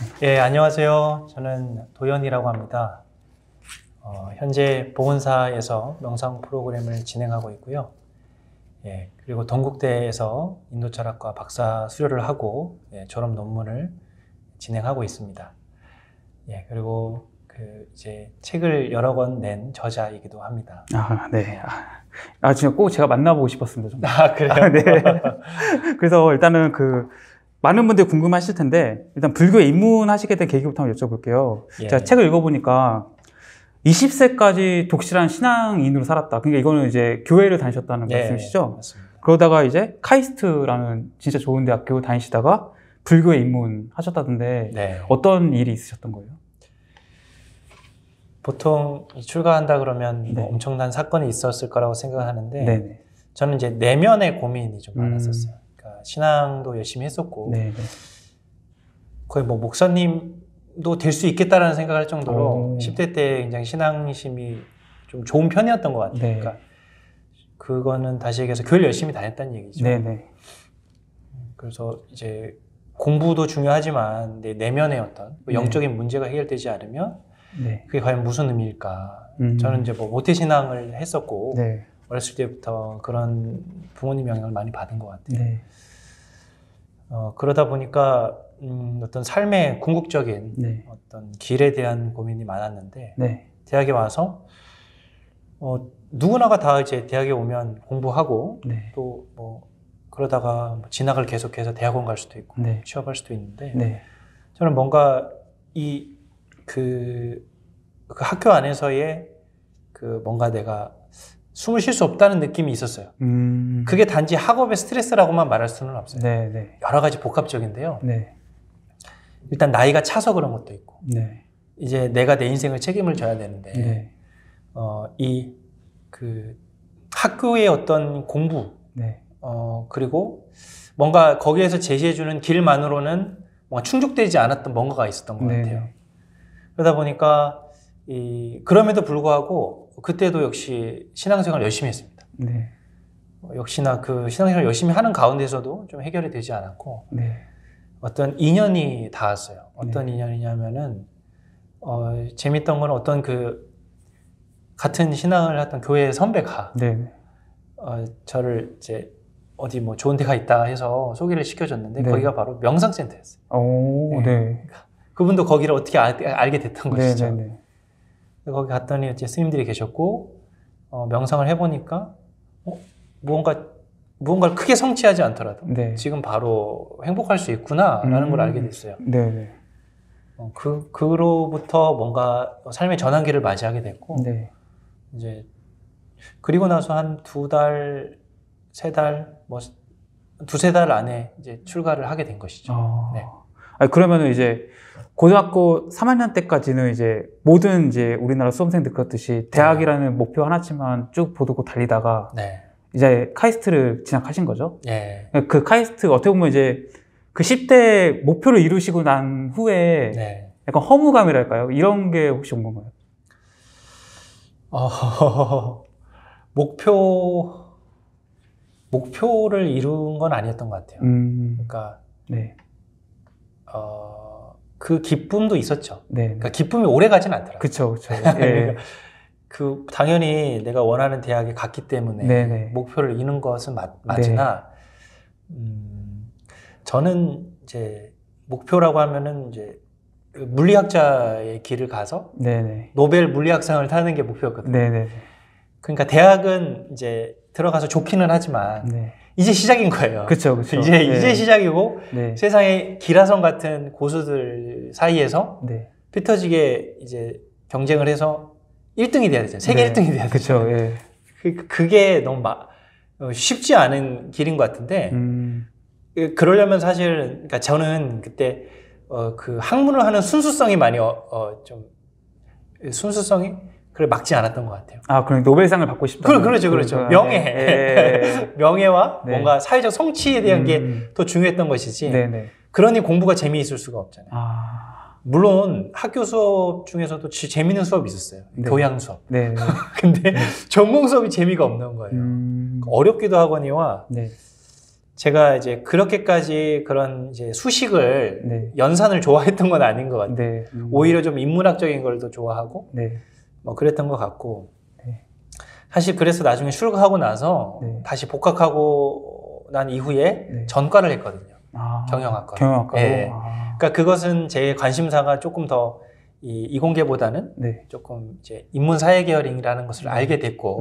예, 안녕하세요. 저는 도현이라고 합니다. 현재 보건사에서 명상 프로그램을 진행하고 있고요. 예, 그리고 동국대에서 인도철학과 박사 수료를 하고 졸업 논문을 진행하고 있습니다. 예, 그리고 이제 책을 여러 권 낸 저자이기도 합니다. 아, 네. 진짜 꼭 제가 만나보고 싶었습니다. 정말. 그래요? 네. 그래서 일단은 많은 분들이 궁금하실 텐데, 일단 불교에 입문하시게 된 계기부터 한번 여쭤볼게요. 예. 제가 책을 읽어보니까 20세까지 독실한 신앙인으로 살았다. 그러니까 이거는 이제 교회를 다니셨다는 말씀이시죠? 맞습니다. 그러다가 이제 카이스트라는 진짜 좋은 대학교 다니시다가 불교에 입문하셨다던데, 네. 어떤 일이 있으셨던 거예요? 보통 출가한다 그러면 네. 엄청난 사건이 있었을 거라고 생각하는데, 네네. 저는 이제 내면의 고민이 좀 많았었어요. 그러니까 신앙도 열심히 했었고, 네네. 거의 뭐 목사님도 될 수 있겠다라는 생각을 할 정도로 오. 10대 때 굉장히 신앙심이 좀 좋은 편이었던 것 같아요. 네. 그러니까 그거는 다시 얘기해서 교회를 열심히 다녔다는 얘기죠. 네네. 그래서 이제 공부도 중요하지만 내 내면의 어떤 네. 영적인 문제가 해결되지 않으면 네. 그게 과연 무슨 의미일까? 저는 이제 뭐 모태신앙을 했었고 네. 어렸을 때부터 그런 부모님 영향을 많이 받은 것 같아요. 네. 그러다 보니까 어떤 삶의 궁극적인 네. 어떤 길에 대한 고민이 많았는데 네. 대학에 와서 누구나가 다 이제 대학에 오면 공부하고 네. 또 뭐 그러다가 진학을 계속해서 대학원 갈 수도 있고 네. 취업할 수도 있는데 네. 저는 뭔가 그 학교 안에서의 뭔가 내가 숨을 쉴 수 없다는 느낌이 있었어요. 그게 단지 학업의 스트레스라고만 말할 수는 없어요. 네. 네. 여러 가지 복합적인데요. 네. 일단 나이가 차서 그런 것도 있고 네. 이제 내가 내 인생을 책임을 져야 되는데 네. 학교의 어떤 공부 네. 그리고 뭔가 거기에서 제시해주는 길만으로는 뭔가 충족되지 않았던 뭔가가 있었던 것 같아요. 네. 그러다 보니까 그럼에도 불구하고 그때도 역시 신앙생활 열심히 했습니다. 네. 역시나 그 신앙생활 열심히 하는 가운데서도 좀 해결이 되지 않았고 네. 어떤 인연이 닿았어요. 어떤 인연이냐면은 재밌던 건 어떤 같은 신앙을 했던 교회 선배가 네. 저를 이제 어디 뭐 좋은 데가 있다 해서 소개를 시켜줬는데 네. 거기가 바로 명상센터였어요. 오, 네. 그분도 거기를 어떻게 알게 됐던 것이죠. 네. 네. 거기 갔더니 이제 스님들이 계셨고 명상을 해보니까 무언가를 크게 성취하지 않더라도 네. 지금 바로 행복할 수 있구나라는 걸 알게 됐어요. 네. 네. 그로부터 뭔가 삶의 전환기를 맞이하게 됐고 네. 이제 그리고 나서 한 2달, 3달, 두세 달 안에 이제 출가를 하게 된 것이죠. 네. 그러면은 이제 고등학교 3학년 때까지는 이제 모든 이제 우리나라 수험생들 그렇듯이 대학이라는 목표 하나쯤만 쭉 보고 달리다가 네. 이제 카이스트를 진학하신 거죠? 예. 그 카이스트 어떻게 보면 이제 그 10대 목표를 이루시고 난 후에 네. 약간 허무감이랄까요? 이런 게 혹시 온 건가요? 목표를 이룬 건 아니었던 것 같아요. 그러니까 네. 그 기쁨도 있었죠. 네. 그러니까 기쁨이 오래 가진 않더라고요. 그쵸. 예. 당연히 내가 원하는 대학에 갔기 때문에 네네. 목표를 이룬 것은 맞으나, 저는 이제 목표라고 하면은 이제 물리학자의 길을 가서 네네. 노벨 물리학상을 타는 게 목표였거든요. 네네. 그러니까 대학은 이제 들어가서 좋기는 하지만 네. 이제 시작인 거예요. 그쵸. 이제 시작이고 네. 세상에 기라성 같은 고수들 사이에서 네. 삐터지게 이제 경쟁을 해서 1등이 돼야 되잖아요. 세계 1등이 돼야 되잖아요. 그쵸. 예. 그게 너무 쉽지 않은 길인 것 같은데 그러려면 사실 그러니까 저는 그때 그 학문을 하는 순수성이 많이 좀 순수성이 그걸 막지 않았던 것 같아요. 그럼 노벨상을 받고 싶다. 그렇죠. 명예. 명예와 네. 뭔가 사회적 성취에 대한 게 더 중요했던 것이지. 네네. 그러니 공부가 재미있을 수가 없잖아요. 물론 학교 수업 중에서도 재미있는 수업이 있었어요. 네. 교양 수업. 네. 근데 전공 수업이 재미가 없는 거예요. 어렵기도 하거니와 네. 제가 이제 그렇게까지 그런 이제 수식을 네. 연산을 좋아했던 건 아닌 것 같아요. 네. 오히려 좀 인문학적인 걸 더 좋아하고 네. 뭐 그랬던 것 같고 네. 사실 그래서 나중에 출가하고 나서 네. 다시 복학하고 난 이후에 네. 전과를 했거든요. 아, 경영학과. 경영학과로. 네. 아. 그러니까 그것은 제 관심사가 조금 더 이공계보다는 네. 조금 이제 인문사회 계열이라는 것을 알게 됐고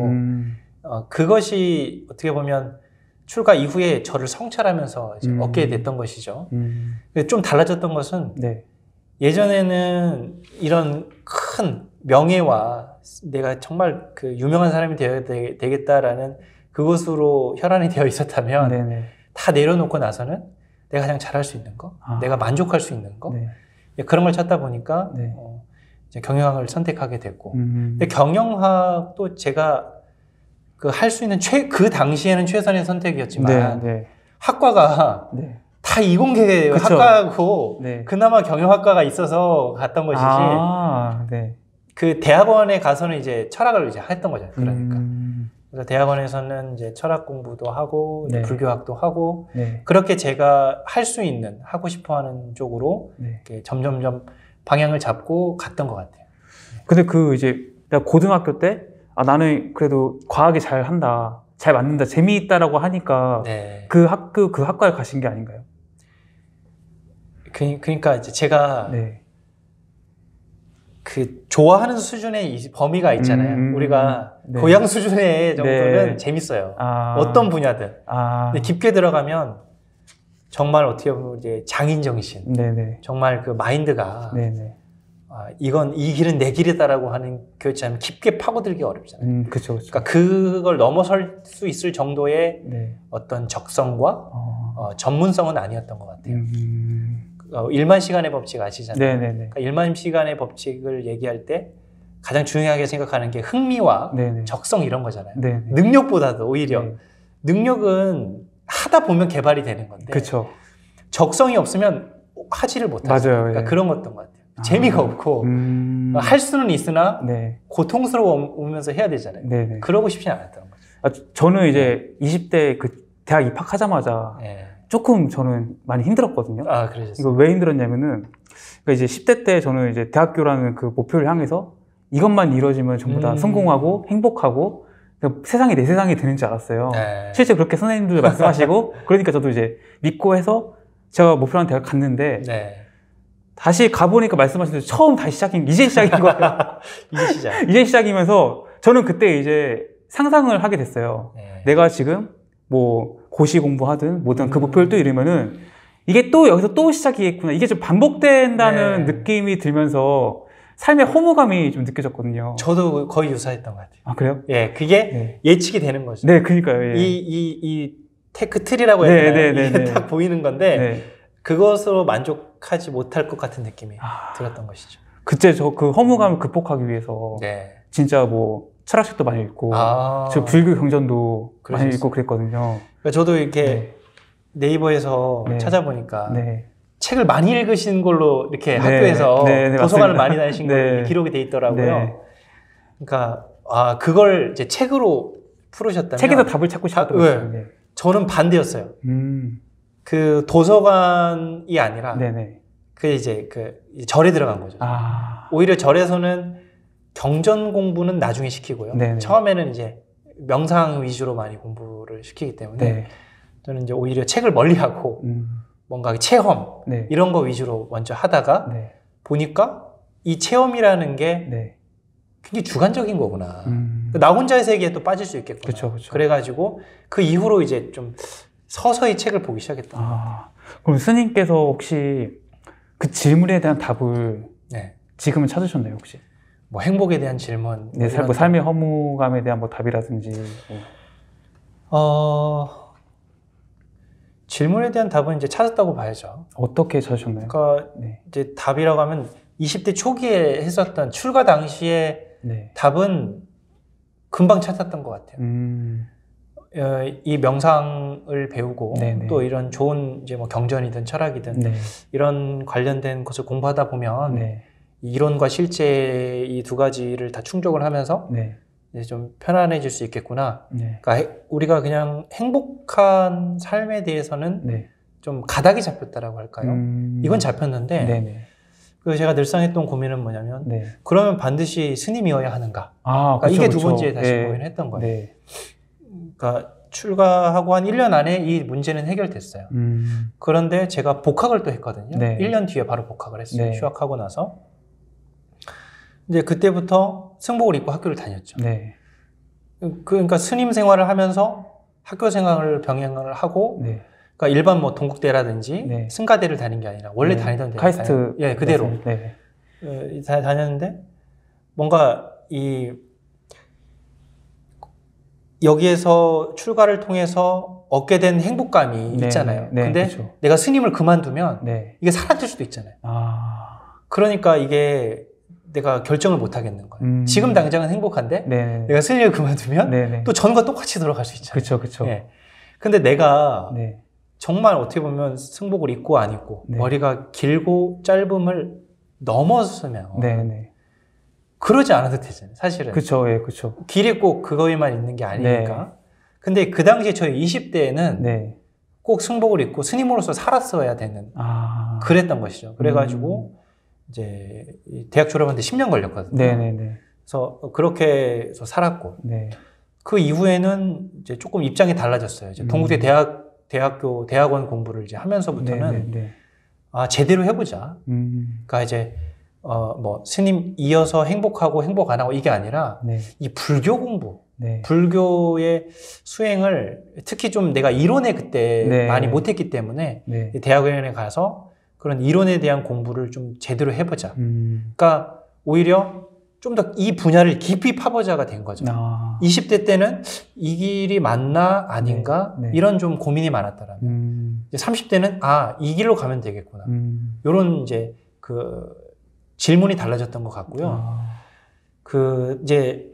그것이 어떻게 보면 출가 이후에 저를 성찰하면서 이제 얻게 됐던 것이죠. 좀 달라졌던 것은 네. 예전에는 이런 큰 명예와 내가 정말 그 유명한 사람이 되어야 되겠다라는 그것으로 혈안이 되어 있었다면 네네. 다 내려놓고 나서는 내가 가장 잘할 수 있는 거, 내가 만족할 수 있는 거 네. 그런 걸 찾다 보니까 네. 이제 경영학을 선택하게 됐고 근데 경영학도 제가 그 할 수 있는 그 당시에는 최선의 선택이었지만 네. 네. 학과가 네. 다 이공계 그쵸. 학과고 네. 그나마 경영학과가 있어서 갔던 것이지 아, 네. 그 대학원에 가서는 이제 철학을 이제 했던 거죠. 그러니까 그래서 대학원에서는 이제 철학 공부도 하고 네. 불교학도 하고 네. 그렇게 제가 할 수 있는 하고 싶어하는 쪽으로 네. 이렇게 점점점 방향을 잡고 갔던 것 같아요. 근데 그 이제 내가 고등학교 때 나는 그래도 과학에 잘 한다, 잘 맞는다, 재미있다라고 하니까 네. 그 학과를 가신 게 아닌가요? 그러니까 이제 제가 네. 그 좋아하는 수준의 이 범위가 있잖아요. 우리가 네. 교양 수준의 정도는 네. 재밌어요. 아. 어떤 분야든. 아. 근데 깊게 들어가면 정말 어떻게 보면 이제 장인 정신, 네네. 정말 그 마인드가 네네. 이 길은 내 길이다라고 하는 그 있잖아요. 깊게 파고들기 어렵잖아요. 그쵸, 그쵸. 그러니까 그걸 넘어설 수 있을 정도의 네. 어떤 적성과 전문성은 아니었던 것 같아요. 일만 시간의 법칙 아시잖아요. 네네네. 그러니까 일만 시간의 법칙을 얘기할 때 가장 중요하게 생각하는 게 흥미와 네네. 적성 이런 거잖아요. 네네. 능력보다도 오히려 네. 능력은 하다 보면 개발이 되는 건데 그쵸. 적성이 없으면 하지를 못하죠. 맞아요. 그러니까 예. 그런 것던 것 같아요. 재미가 없고 할 수는 있으나 네. 고통스러우면서 해야 되잖아요. 네네. 그러고 싶지 않았던 거죠. 저는 이제 20대 그 대학 입학하자마자 네. 조금 저는 많이 힘들었거든요. 아, 그러셨어요? 이거 왜 힘들었냐면은 그러니까 이제 10대 때 저는 이제 대학교라는 그 목표를 향해서 이것만 이루어지면 전부 다 성공하고 행복하고 세상이 내 세상이 되는 줄 알았어요. 네. 실제 그렇게 선생님들 말씀하시고 그러니까 저도 이제 믿고 해서 제가 목표한 대학 갔는데 네. 다시 가보니까 말씀하신 대로 처음 다시 이제 시작인 거예요. 이제 시작. 이제 시작이면서 저는 그때 이제 상상을 하게 됐어요. 네. 내가 지금 뭐 고시 공부하든 뭐든 그 목표를 또 이루면은 이게 또 여기서 또 시작이겠구나. 이게 좀 반복된다는 네. 느낌이 들면서 삶의 허무감이 좀 느껴졌거든요. 저도 거의 유사했던 것 같아요. 아, 그래요? 예, 그게 네. 예측이 되는 거죠. 네, 그러니까요. 예. 이 테크 트리라고 해야 되나요? 네. 이게 딱 보이는 건데 네. 그것으로 만족하지 못할 것 같은 느낌이 들었던 것이죠. 그때 저 그 허무감을 극복하기 위해서 네. 진짜 뭐 철학책도 많이 읽고 저 불교 경전도 많이 그러셨어요. 읽고 그랬거든요. 그러니까 저도 이렇게 네. 네이버에서 네. 찾아보니까 네. 책을 많이 읽으신 걸로 이렇게 네. 학교에서 네, 도서관을 맞습니다. 많이 다니신 걸로 네. 이렇게 기록이 돼 있더라고요. 네. 그러니까 그걸 이제 책으로 풀으셨다면 책에서 답을 찾고 싶었던 네. 거죠. 네. 저는 반대였어요. 그 도서관이 아니라 네네. 그 이제 그 절에 들어간 거죠. 오히려 절에서는 경전 공부는 나중에 시키고요. 네네. 처음에는 이제 명상 위주로 많이 공부를 시키기 때문에 네. 저는 이제 오히려 책을 멀리하고 뭔가 체험 네. 이런 거 위주로 먼저 하다가 네. 보니까 이 체험이라는 게 네. 굉장히 주관적인 거구나. 나 혼자의 세계에 또 빠질 수 있겠구나. 그쵸. 그래가지고 그 이후로 이제 좀 서서히 책을 보기 시작했던 것 같아요. 그럼 스님께서 혹시 그 질문에 대한 답을 네. 지금은 찾으셨나요, 혹시? 뭐 행복에 대한 질문. 네, 뭐 삶의 허무감에 대한 뭐 답이라든지. 질문에 대한 답은 이제 찾았다고 봐야죠. 어떻게 찾으셨나요? 그러니까 네. 이제 답이라고 하면 20대 초기에 했었던 출가 당시에 네. 답은 금방 찾았던 것 같아요. 이 명상을 배우고 네네. 또 이런 좋은 이제 뭐 경전이든 철학이든 네. 이런 관련된 것을 공부하다 보면 네. 이론과 실제 이 두 가지를 다 충족을 하면서 네. 이제 좀 편안해질 수 있겠구나. 네. 그러니까 우리가 그냥 행복한 삶에 대해서는 네. 좀 가닥이 잡혔다라고 할까요? 이건 잡혔는데 네네. 그 제가 늘상 했던 고민은 뭐냐면 네. 그러면 반드시 스님이어야 하는가? 아, 그러니까 그쵸, 이게 두 그쵸. 번째 다시 네. 고민을 했던 거예요. 네. 그러니까 출가하고 한 1년 안에 이 문제는 해결됐어요. 그런데 제가 복학을 또 했거든요. 네. 1년 뒤에 바로 복학을 했어요. 네. 휴학하고 나서. 이제 그때부터 승복을 입고 학교를 다녔죠. 네. 그러니까 스님 생활을 하면서 학교 생활을 병행을 하고, 네. 그러니까 일반 뭐 동국대라든지 네. 승가대를 다닌 게 아니라 원래 네. 다니던 데 카이스트. 예, 그대로 네. 다녔는데 뭔가 여기에서 출가를 통해서 얻게 된 행복감이 네. 있잖아요. 네. 근데 그쵸. 내가 스님을 그만두면 네. 이게 사라질 수도 있잖아요. 아. 그러니까 이게 내가 결정을 못 하겠는 거예요. 지금 당장은 행복한데 네. 내가 스님을 그만두면 네. 또 전과 똑같이 돌아갈 수 있잖아요. 그쵸, 그쵸. 예. 근데 내가 네. 정말 어떻게 보면 승복을 입고 안 입고 네. 머리가 길고 짧음을 넘었으면 네. 그러지 않아도 되잖아요. 사실은. 그쵸, 예, 그쵸. 길이 꼭 그거에만 있는 게 아니니까. 근데 그 당시에 저희 20대에는 네. 꼭 승복을 입고 스님으로서 살았어야 되는 아. 그랬던 것이죠. 그래가지고 이제 대학 졸업하는데 10년 걸렸거든요. 네네네. 그래서 그렇게 해서 살았고 네. 그 이후에는 이제 조금 입장이 달라졌어요. 이제 동국대 대학교 대학원 공부를 이제 하면서부터는 네. 아 제대로 해보자. 그러니까 이제 뭐 스님 이어서 행복하고 행복 안 하고 이게 아니라 네. 이 불교 공부, 네. 불교의 수행을 특히 좀 내가 이론에 그때 네. 많이 못했기 때문에 네. 대학원에 가서 그런 이론에 대한 공부를 좀 제대로 해보자. 음. 그러니까 오히려 좀 더 이 분야를 깊이 파보자가 된 거죠. 아. 20대 때는 이 길이 맞나 아닌가 네. 이런 좀 고민이 많았더라고요. 30대는 아, 이 길로 가면 되겠구나. 이런 이제 그 질문이 달라졌던 것 같고요. 아. 그 이제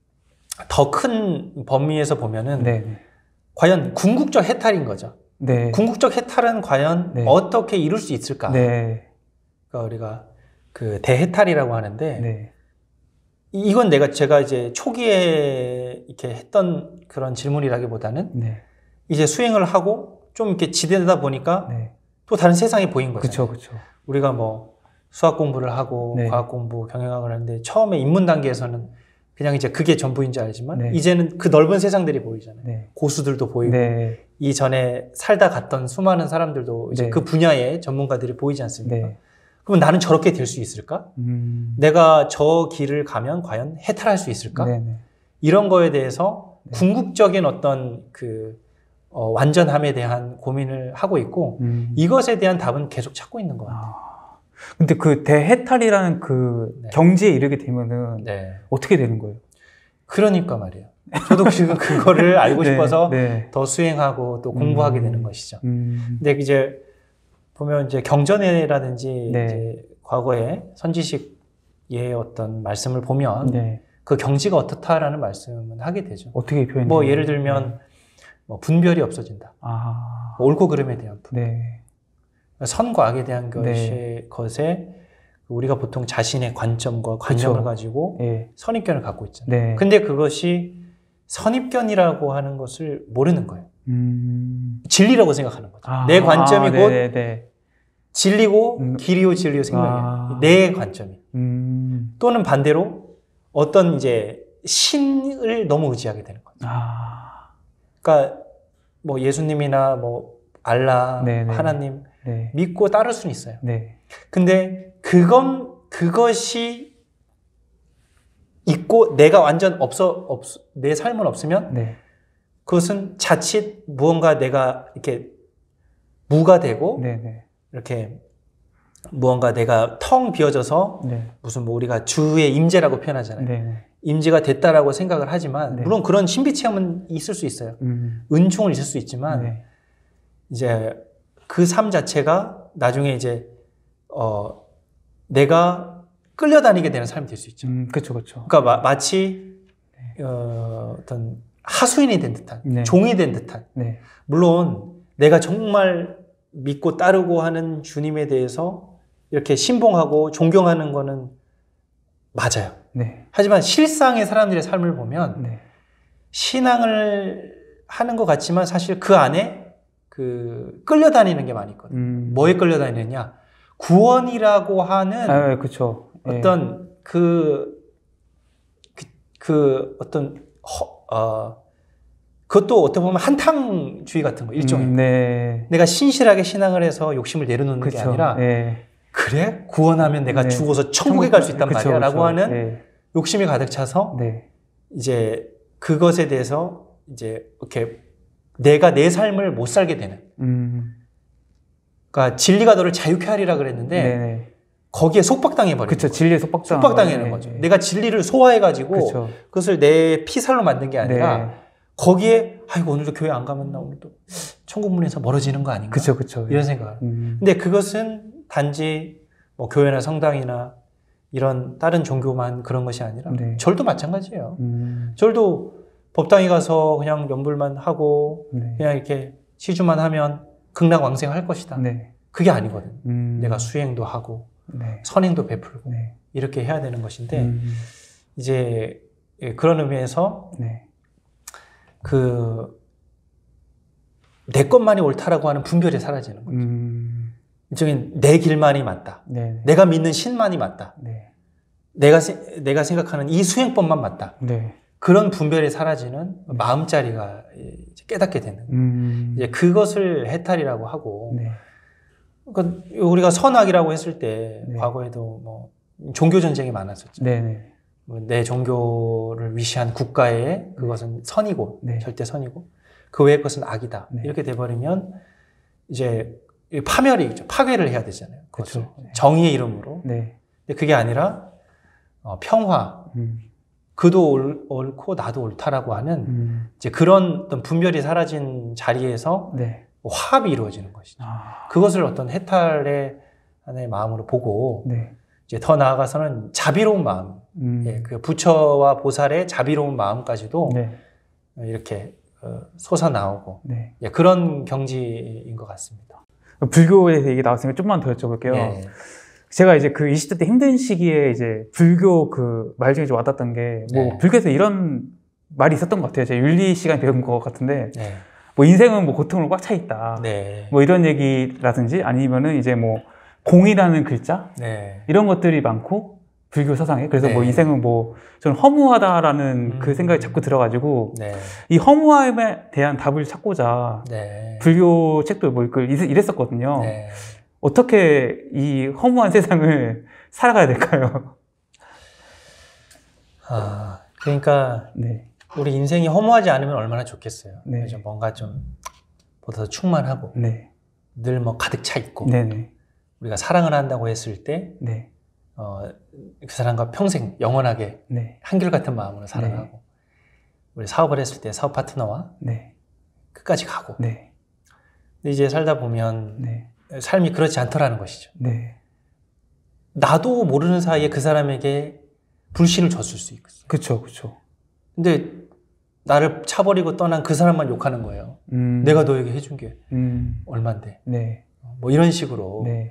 더 큰 범위에서 보면은 네. 과연 궁극적 해탈인 거죠. 네. 궁극적 해탈은 과연 네. 어떻게 이룰 수 있을까? 네. 그러니까 우리가 그 대해탈이라고 하는데 네. 이건 제가 이제 초기에 이렇게 했던 그런 질문이라기보다는 네. 이제 수행을 하고 좀 이렇게 지내다 보니까 네. 또 다른 세상이 보인 거죠. 그쵸. 우리가 뭐 수학 공부를 하고 네. 과학 공부, 경영학을 하는데 처음에 입문 단계에서는 그냥 이제 그게 전부인지 알지만 네. 이제는 그 넓은 세상들이 보이잖아요. 네. 고수들도 보이고 네. 이전에 살다 갔던 수많은 사람들도 이제 네. 그 분야의 전문가들이 보이지 않습니까? 네. 그럼 나는 저렇게 될 수 있을까? 내가 저 길을 가면 과연 해탈할 수 있을까? 네. 이런 거에 대해서 네. 궁극적인 어떤 그 완전함에 대한 고민을 하고 있고 이것에 대한 답은 계속 찾고 있는 것 같아요. 근데 그 대해탈이라는 그 네. 경지에 이르게 되면은 네. 어떻게 되는 거예요? 그러니까 말이에요. 저도 지금 그거를 알고 네. 싶어서 네. 더 수행하고 또 공부하게 되는 것이죠. 근데 이제 보면 이제 경전에라든지 네. 이제 과거에 선지식의 어떤 말씀을 보면 네. 그 경지가 어떻다라는 말씀은 하게 되죠. 어떻게 표현해요? 뭐 예를 들면 뭐 분별이 없어진다. 아. 뭐 옳고 그름에 대한 분. 네. 선과 악에 대한 네. 것에 우리가 보통 자신의 관점과 관념을 그쵸. 가지고 예. 선입견을 갖고 있잖아요. 네. 근데 그것이 선입견이라고 하는 것을 모르는 거예요. 진리라고 생각하는 거죠. 아. 내 관점이 곧 네네네. 진리고 길이요 진리요 생명이에요. 아. 내 관점이. 또는 반대로 어떤 이제 신을 너무 의지하게 되는 거죠. 아. 그러니까 뭐 예수님이나 뭐 알라, 네네. 하나님 네. 믿고 따를 수는 있어요. 네. 근데 그것이 있고 내가 완전 내 삶은 없으면 네. 그것은 자칫 무언가 내가 이렇게 무가 되고 네네. 이렇게 무언가 내가 텅 비어져서 네. 무슨 뭐 우리가 주의 임재라고 표현하잖아요. 네. 임재가 됐다라고 생각을 하지만 네. 물론 그런 신비 체험은 있을 수 있어요. 은총은 있을 수 있지만 네. 이제 그 삶 자체가 나중에 이제 내가 끌려다니게 되는 삶이 될 수 있죠. 그렇죠, 그렇죠. 그러니까 마치 어떤 하수인이 된 듯한, 네. 종이 된 듯한. 네. 물론 내가 정말 믿고 따르고 하는 주님에 대해서 이렇게 신봉하고 존경하는 거는 맞아요. 네. 하지만 실상의 사람들의 삶을 보면 네. 신앙을 하는 것 같지만 사실 그 안에 끌려다니는 게 많이 있거든요. 뭐에 끌려다니느냐? 구원이라고 하는 그쵸. 어떤 그것도 어떻게 보면 한탕주의 같은 거, 일종의. 네. 내가 신실하게 신앙을 해서 욕심을 내려놓는 그쵸. 게 아니라, 네. 그래? 구원하면 내가 네. 죽어서 천국에 갈 수 있단 그쵸, 말이야. 라고 그쵸. 하는 네. 욕심이 가득 차서, 네. 이제 그것에 대해서 이제 이렇게 내가 내 삶을 못 살게 되는. 그러니까 진리가 너를 자유케 하리라 그랬는데, 네네. 거기에 속박당해버리는 그쵸. 거죠. 진리에 속박당. 속박당하는 네. 거죠. 내가 진리를 소화해가지고, 그쵸. 그것을 내 피살로 만든 게 아니라, 네. 거기에 아이고 오늘도 교회 안 가면 나 오늘도 천국문에서 멀어지는 거 아닌가? 그쵸, 그쵸. 이런 생각을. 근데 그것은 단지 뭐 교회나 성당이나 이런 다른 종교만 그런 것이 아니라 네. 절도 마찬가지예요. 절도 법당에 가서 그냥 연불만 하고 네. 그냥 이렇게 시주만 하면 극락왕생할 것이다. 네. 그게 아니거든. 내가 수행도 하고 네. 선행도 베풀고 네. 이렇게 해야 되는 것인데 이제 그런 의미에서 네. 내 것만이 옳다라고 하는 분별이 사라지는 거죠. 일종의 내 길만이 맞다. 네. 내가 믿는 신만이 맞다. 네. 내가 생각하는 이 수행법만 맞다. 네. 그런 분별이 사라지는 마음자리가 이제 깨닫게 되는. 이제 그것을 해탈이라고 하고. 네. 그러니까 우리가 선악이라고 했을 때 네. 과거에도 뭐 종교 전쟁이 많았었죠. 네. 내 종교를 위시한 국가에 그것은 선이고 네. 절대 선이고 그 외의 것은 악이다. 네. 이렇게 돼버리면 이제 파괴를 해야 되잖아요. 그것을 그렇죠. 네. 정의의 이름으로. 네. 근데 그게 아니라 평화, 그도 옳고 나도 옳다라고 하는 이제 그런 어떤 분별이 사라진 자리에서 네. 화합이 이루어지는 것이죠. 그것을 어떤 해탈의 하나의 마음으로 보고 네. 이제 더 나아가서는 자비로운 마음, 그 부처와 보살의 자비로운 마음까지도 네. 이렇게 솟아나오고 네. 그런 경지인 것 같습니다. 불교에 대해 얘기 나왔으니까 좀만 더 여쭤볼게요. 예. 제가 이제 그 20대 때 힘든 시기에 이제 불교 그 말 중에 좀 와닿았던 게 뭐 네. 불교에서 이런 말이 있었던 것 같아요. 제가 윤리 시간에 배운 것 같은데 네. 뭐 인생은 뭐 고통으로 꽉 차 있다. 네. 뭐 이런 얘기라든지 아니면은 이제 뭐 공이라는 글자 네. 이런 것들이 많고 불교 사상에 그래서 네. 뭐 인생은 뭐 저는 허무하다라는 그 생각이 자꾸 들어가지고 네. 이 허무함에 대한 답을 찾고자 네. 불교 책도 뭐 읽고 이랬었거든요. 네. 어떻게 이 허무한 세상을 살아가야 될까요? 그러니까 네. 우리 인생이 허무하지 않으면 얼마나 좋겠어요. 네. 그죠? 뭔가 좀 보다 더 충만하고 네. 늘 뭐 가득 차 있고 네네. 우리가 사랑을 한다고 했을 때 네. 그 사람과 평생 영원하게 네. 한결같은 마음으로 사랑하고 우리 사업을 했을 때 사업 파트너와 네. 끝까지 가고 네. 근데 이제 살다 보면 네. 삶이 그렇지 않더라는 것이죠. 네. 나도 모르는 사이에 그 사람에게 불신을 줬을 수 있겠어요. 그쵸, 그쵸. 근데 나를 차버리고 떠난 그 사람만 욕하는 거예요. 내가 너에게 해준 게 얼만데. 네. 뭐 이런 식으로. 네.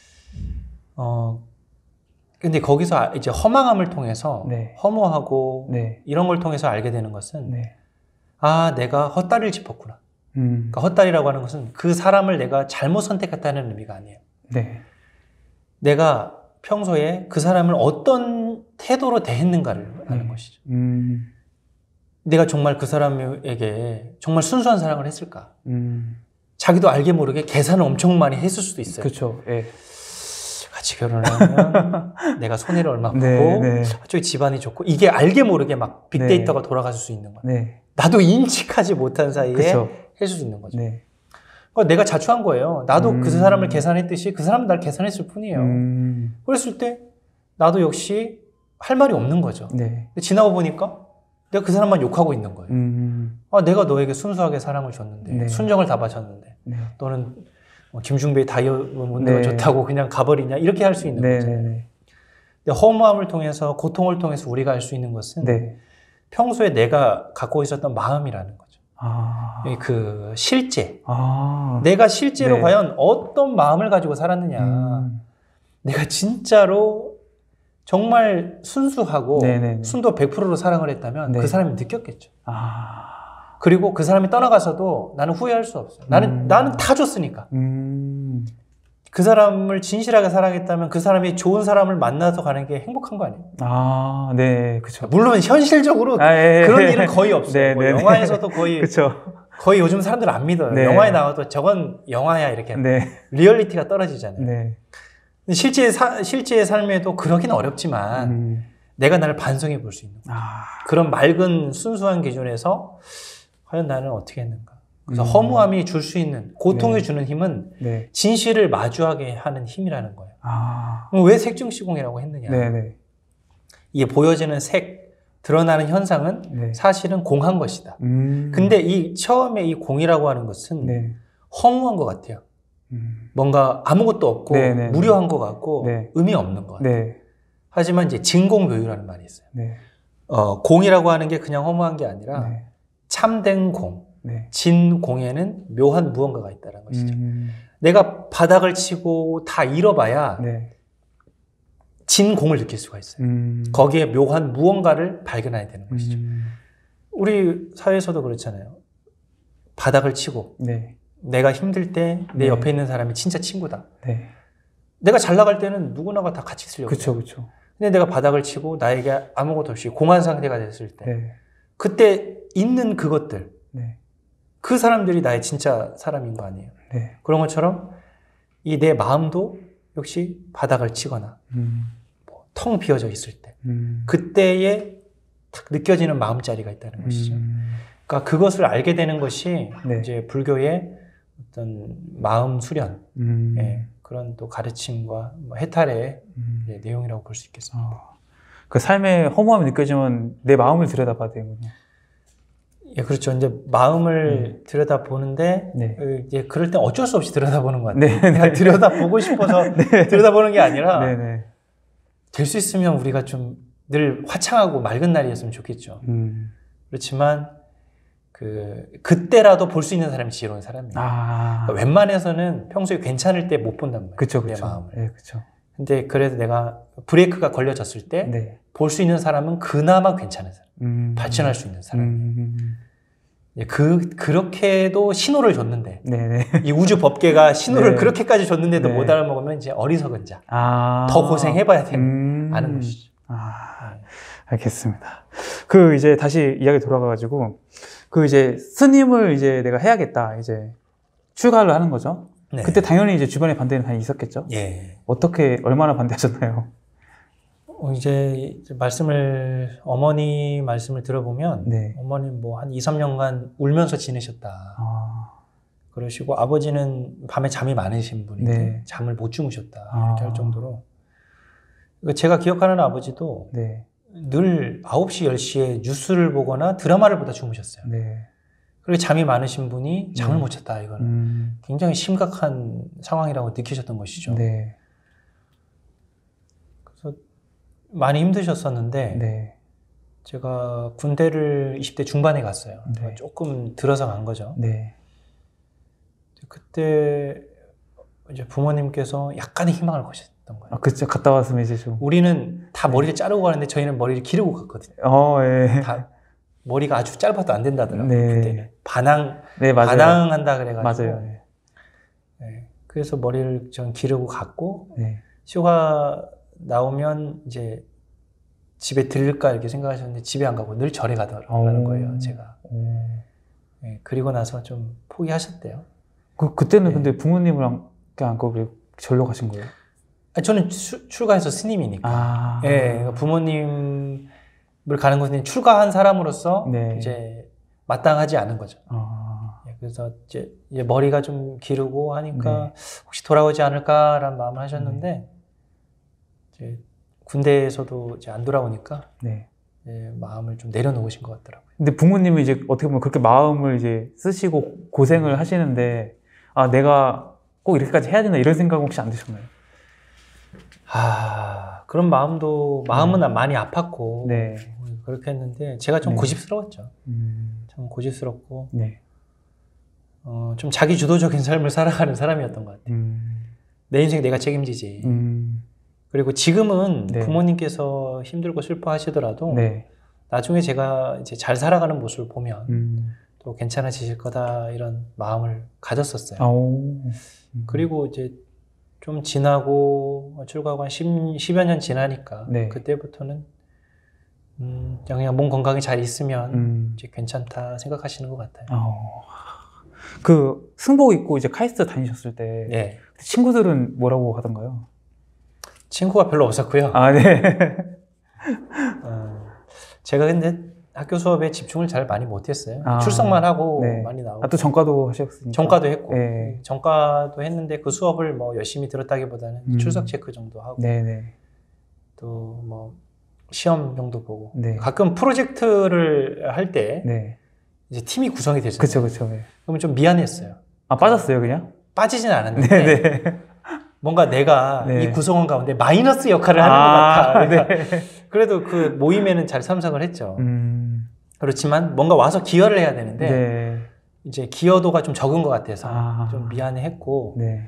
근데 거기서 이제 허망함을 통해서 네. 허무하고 네. 이런 걸 통해서 알게 되는 것은 네. 내가 헛다리를 짚었구나. 그러니까 헛다리라고 하는 것은 그 사람을 내가 잘못 선택했다는 의미가 아니에요. 네. 내가 평소에 그 사람을 어떤 태도로 대했는가를 아는 것이죠. 내가 정말 그 사람에게 정말 순수한 사랑을 했을까? 자기도 알게 모르게 계산을 엄청 많이 했을 수도 있어요. 그렇죠. 예. 같이 결혼하면 내가 손해를 얼마 보고 네. 저기 집안이 좋고 이게 알게 모르게 막 빅데이터가 돌아갈 수 있는 거예요. 네. 나도 인식하지 못한 사이에 그쵸. 했을 수 있는 거죠. 네. 그러니까 내가 자초한 거예요. 나도 그 사람을 계산했듯이 그 사람도 날 계산했을 뿐이에요. 그랬을 때 나도 역시 할 말이 없는 거죠. 네. 근데 지나고 보니까 내가 그 사람만 욕하고 있는 거예요. 내가 너에게 순수하게 사랑을 줬는데 네. 순정을 다 바쳤는데 네. 너는 김중배의 다이아몬드가 네. 좋다고 그냥 가버리냐 이렇게 할 수 있는 네. 거잖아요. 네. 근데 허무함을 통해서 고통을 통해서 우리가 할 수 있는 것은 네. 평소에 내가 갖고 있었던 마음이라는 거죠. 그 실제 내가 실제로 네. 과연 어떤 마음을 가지고 살았느냐 내가 진짜로 정말 순수하고 네네네. 순도 100%로 사랑을 했다면 네. 그 사람이 느꼈겠죠. 아. 그리고 그 사람이 떠나가서도 나는 후회할 수 없어요. 나는 다 줬으니까. 그 사람을 진실하게 사랑했다면 그 사람이 좋은 사람을 만나서 가는 게 행복한 거 아니에요? 아, 네, 그쵸. 물론 현실적으로 예. 그런 일은 거의 없어요. 네, 뭐 네, 영화에서도 거의 그쵸. 요즘 사람들 안 믿어요. 네. 영화에 나와도 저건 영화야 이렇게 네. 리얼리티가 떨어지잖아요. 네. 실제의 삶에도 그러긴 어렵지만 내가 나를 반성해 볼 수 있는 거예요. 그런 맑은 순수한 기준에서 과연 나는 어떻게 했는가. 그래서 허무함이 줄 수 있는 고통이 네. 주는 힘은 네. 진실을 마주하게 하는 힘이라는 거예요. 아. 그럼 왜 색중시공이라고 했느냐. 네네. 이게 보여지는 색, 드러나는 현상은 네. 사실은 공한 것이다. 근데 처음에 이 공이라고 하는 것은 네. 허무한 것 같아요. 뭔가 아무것도 없고 네네. 무료한 것 같고 네. 의미 없는 것 같아요. 네. 하지만 이제 진공묘유라는 말이 있어요. 네. 공이라고 하는 게 그냥 허무한 게 아니라 네. 참된 공, 네. 진공에는 묘한 무언가가 있다는 것이죠. 내가 바닥을 치고 다 잃어봐야 네. 진공을 느낄 수가 있어요. 거기에 묘한 무언가를 발견해야 되는 것이죠. 우리 사회에서도 그렇잖아요. 바닥을 치고 네. 내가 힘들 때 내 네. 옆에 있는 사람이 진짜 친구다. 네. 내가 잘 나갈 때는 누구나가 다 같이 쓰려고 그쵸, 해요. 그쵸. 근데 내가 바닥을 치고 나에게 아무것도 없이 공한 상태가 됐을 때 네. 그때 있는 그것들 네. 그 사람들이 나의 진짜 사람인 거 아니에요. 네. 그런 것처럼 이 내 마음도 역시 바닥을 치거나 텅 비어져 있을 때 그때에 딱 느껴지는 마음자리가 있다는 것이죠. 그러니까 그것을 알게 되는 것이 네. 이제 불교의 어떤 마음 수련 예, 그런 또 가르침과 뭐 해탈의 예, 내용이라고 볼 수 있겠습니다. 그 삶의 허무함이 느껴지면 내 마음을 들여다봐야 되는군요. 예, 그렇죠. 이제 마음을 들여다보는데 네. 이제 그럴 땐 어쩔 수 없이 들여다보는 것 같아요. 네, 네. 그냥 들여다보고 싶어서 들여다보는 게 아니라 네네. 될 수 있으면 우리가 좀 늘 화창하고 맑은 날이었으면 좋겠죠. 그렇지만 그때라도 볼 수 있는 사람이 지혜로운 사람이에요. 그러니까 웬만해서는 평소에 괜찮을 때 못 본단 말이에요. 그쵸, 내 그쵸. 마음을. 네, 그쵸. 근데 그래도 내가 브레이크가 걸려졌을 때 볼 수 네. 있는 사람은 그나마 괜찮은 사람, 발전할 수 있는 사람이에요. 그렇게도 신호를 줬는데 네네. 이 우주 법계가 신호를 네. 그렇게까지 줬는데도 네. 못 알아먹으면 이제 어리석은 자, 더 고생해봐야 되는 아는 것이죠. 알겠습니다. 이제 다시 이야기 돌아가가지고 이제 스님을 이제 내가 해야겠다 이제 출가를 하는 거죠. 네. 그때 당연히 이제 주변에 반대는 다 있었겠죠. 예. 어떻게 얼마나 반대하셨나요? 이제 어머니 말씀을 들어보면 네. 어머니 뭐 한 2, 3년간 울면서 지내셨다. 그러시고 아버지는 밤에 잠이 많으신 분인데 네. 잠을 못 주무셨다. 이렇게 할 정도로. 제가 기억하는 아버지도 네. 늘 9시, 10시에 뉴스를 보거나 드라마를 보다 주무셨어요. 네. 그리고 잠이 많으신 분이 잠을 못 잤다. 이거는 굉장히 심각한 상황이라고 느끼셨던 것이죠. 네. 그래서 많이 힘드셨었는데 네. 제가 군대를 20대 중반에 갔어요. 네. 조금 들어서 간 거죠. 네. 그때 이제 부모님께서 약간의 희망을 거셨던 거예요. 그쵸. 갔다 왔으면 이제 좀. 우리는 다 머리를 자르고 가는데 저희는 머리를 기르고 갔거든요. 예. 다 머리가 아주 짧아도 안 된다더라고요. 네. 그때는 네, 맞아요. 반항한다 그래가지고. 맞아요. 네. 네. 그래서 머리를 전 기르고 갔고 네. 휴가 나오면 이제 집에 들를까 이렇게 생각하셨는데 집에 안 가고 늘 절에 가더라는 거예요. 제가. 네. 그리고 나서 좀 포기하셨대요. 그때는 네. 근데 부모님을 안 가고 절로 가신 거예요? 저는 출가해서 스님이니까. 예, 부모님을 가는 것은 출가한 사람으로서 네. 이제 마땅하지 않은 거죠. 예, 그래서 이제 머리가 좀 기르고 하니까 혹시 돌아오지 않을까라는 마음을 하셨는데 이제 군대에서도 이제 안 돌아오니까 마음을 좀 내려놓으신 것 같더라고요. 근데 부모님은 이제 어떻게 보면 그렇게 마음을 이제 쓰시고 고생을 하시는데 내가 꼭 이렇게까지 해야 되나 이런 생각 혹시 안 드셨나요? 그런 마음은 많이 아팠고 그렇게 했는데 제가 좀 고집스러웠죠. 참 고집스럽고 좀 자기 주도적인 삶을 살아가는 사람이었던 것 같아요. 내 인생 내가 책임지지. 그리고 지금은 네. 부모님께서 힘들고 슬퍼하시더라도 네. 나중에 제가 이제 잘 살아가는 모습을 보면 또 괜찮아지실 거다 이런 마음을 가졌었어요. 그리고 이제 좀 지나고 출가하고 한 10여 년 지나니까 네. 그때부터는 그냥 몸 건강이 잘 있으면 이제 괜찮다 생각하시는 것 같아요. 그 승복 입고 이제 카이스트 다니셨을 때 네. 친구들은 뭐라고 하던가요? 친구가 별로 없었고요. 아, 네. 제가 근데 학교 수업에 집중을 잘 많이 못했어요. 아, 출석만 하고 네. 많이 나오고. 아, 또 전과도 하셨으니까. 전과도 했고. 네. 전과도 했는데 그 수업을 뭐 열심히 들었다기보다는 출석 체크 정도 하고. 네네. 또 뭐 시험 정도 보고. 네. 가끔 프로젝트를 할 때 네. 이제 팀이 구성이 되잖아요. 그쵸, 그쵸. 네. 그러면 좀 미안했어요. 아, 빠졌어요, 그냥? 빠지진 않았는데. 네네. 뭔가 내가 네. 이 구성원 가운데 마이너스 역할을 하는 것 같아. 그러니까 네. 그래도 그 모임에는 잘 참석을 했죠. 그렇지만 뭔가 와서 기여를 해야 되는데 네. 이제 기여도가 좀 적은 것 같아서 좀 미안해했고 네.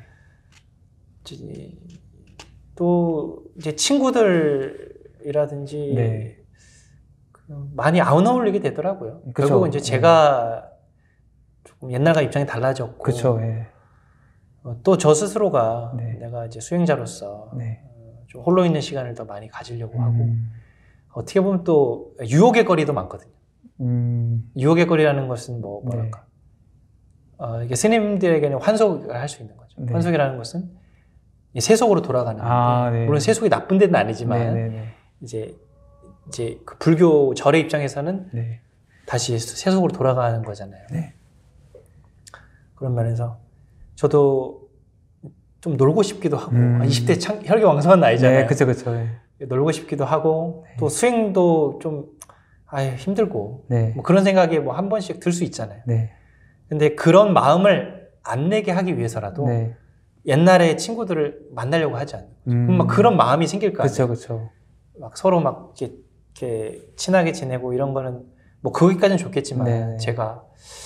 또 이제 친구들이라든지 네. 많이 안 어울리게 되더라고요. 그쵸. 결국은 이제 제가 조금 옛날과 입장이 달라졌고 그쵸. 네. 또 저 스스로가 네. 내가 이제 수행자로서 네. 좀 홀로 있는 시간을 더 많이 가지려고 하고 어떻게 보면 또 유혹의 거리도 많거든요. 유혹의 거리라는 것은 뭐랄까 이게 스님들에게는 환속을 할 수 있는 거죠. 네. 환속이라는 것은 세속으로 돌아가는 건데 네. 물론 세속이 나쁜 데는 아니지만 네네네. 이제 그 불교 절의 입장에서는 네. 다시 세속으로 돌아가는 거잖아요. 네. 그런 면에서 저도 좀 놀고 싶기도 하고 20대 혈기왕성한 나이잖아요. 네, 그쵸, 그쵸. 네. 놀고 싶기도 하고 또 수행도 좀 힘들고 네. 뭐 그런 생각이 뭐 한 번씩 들 수 있잖아요. 네. 근데 그런 마음을 안 내게 하기 위해서라도 네. 옛날에 친구들을 만나려고 하지 않는 거죠. 그럼 막 그런 마음이 생길 거 아니에요. 그쵸, 그쵸. 막 서로 막 이렇게 친하게 지내고 이런 거는 뭐 거기까지는 좋겠지만 네. 제가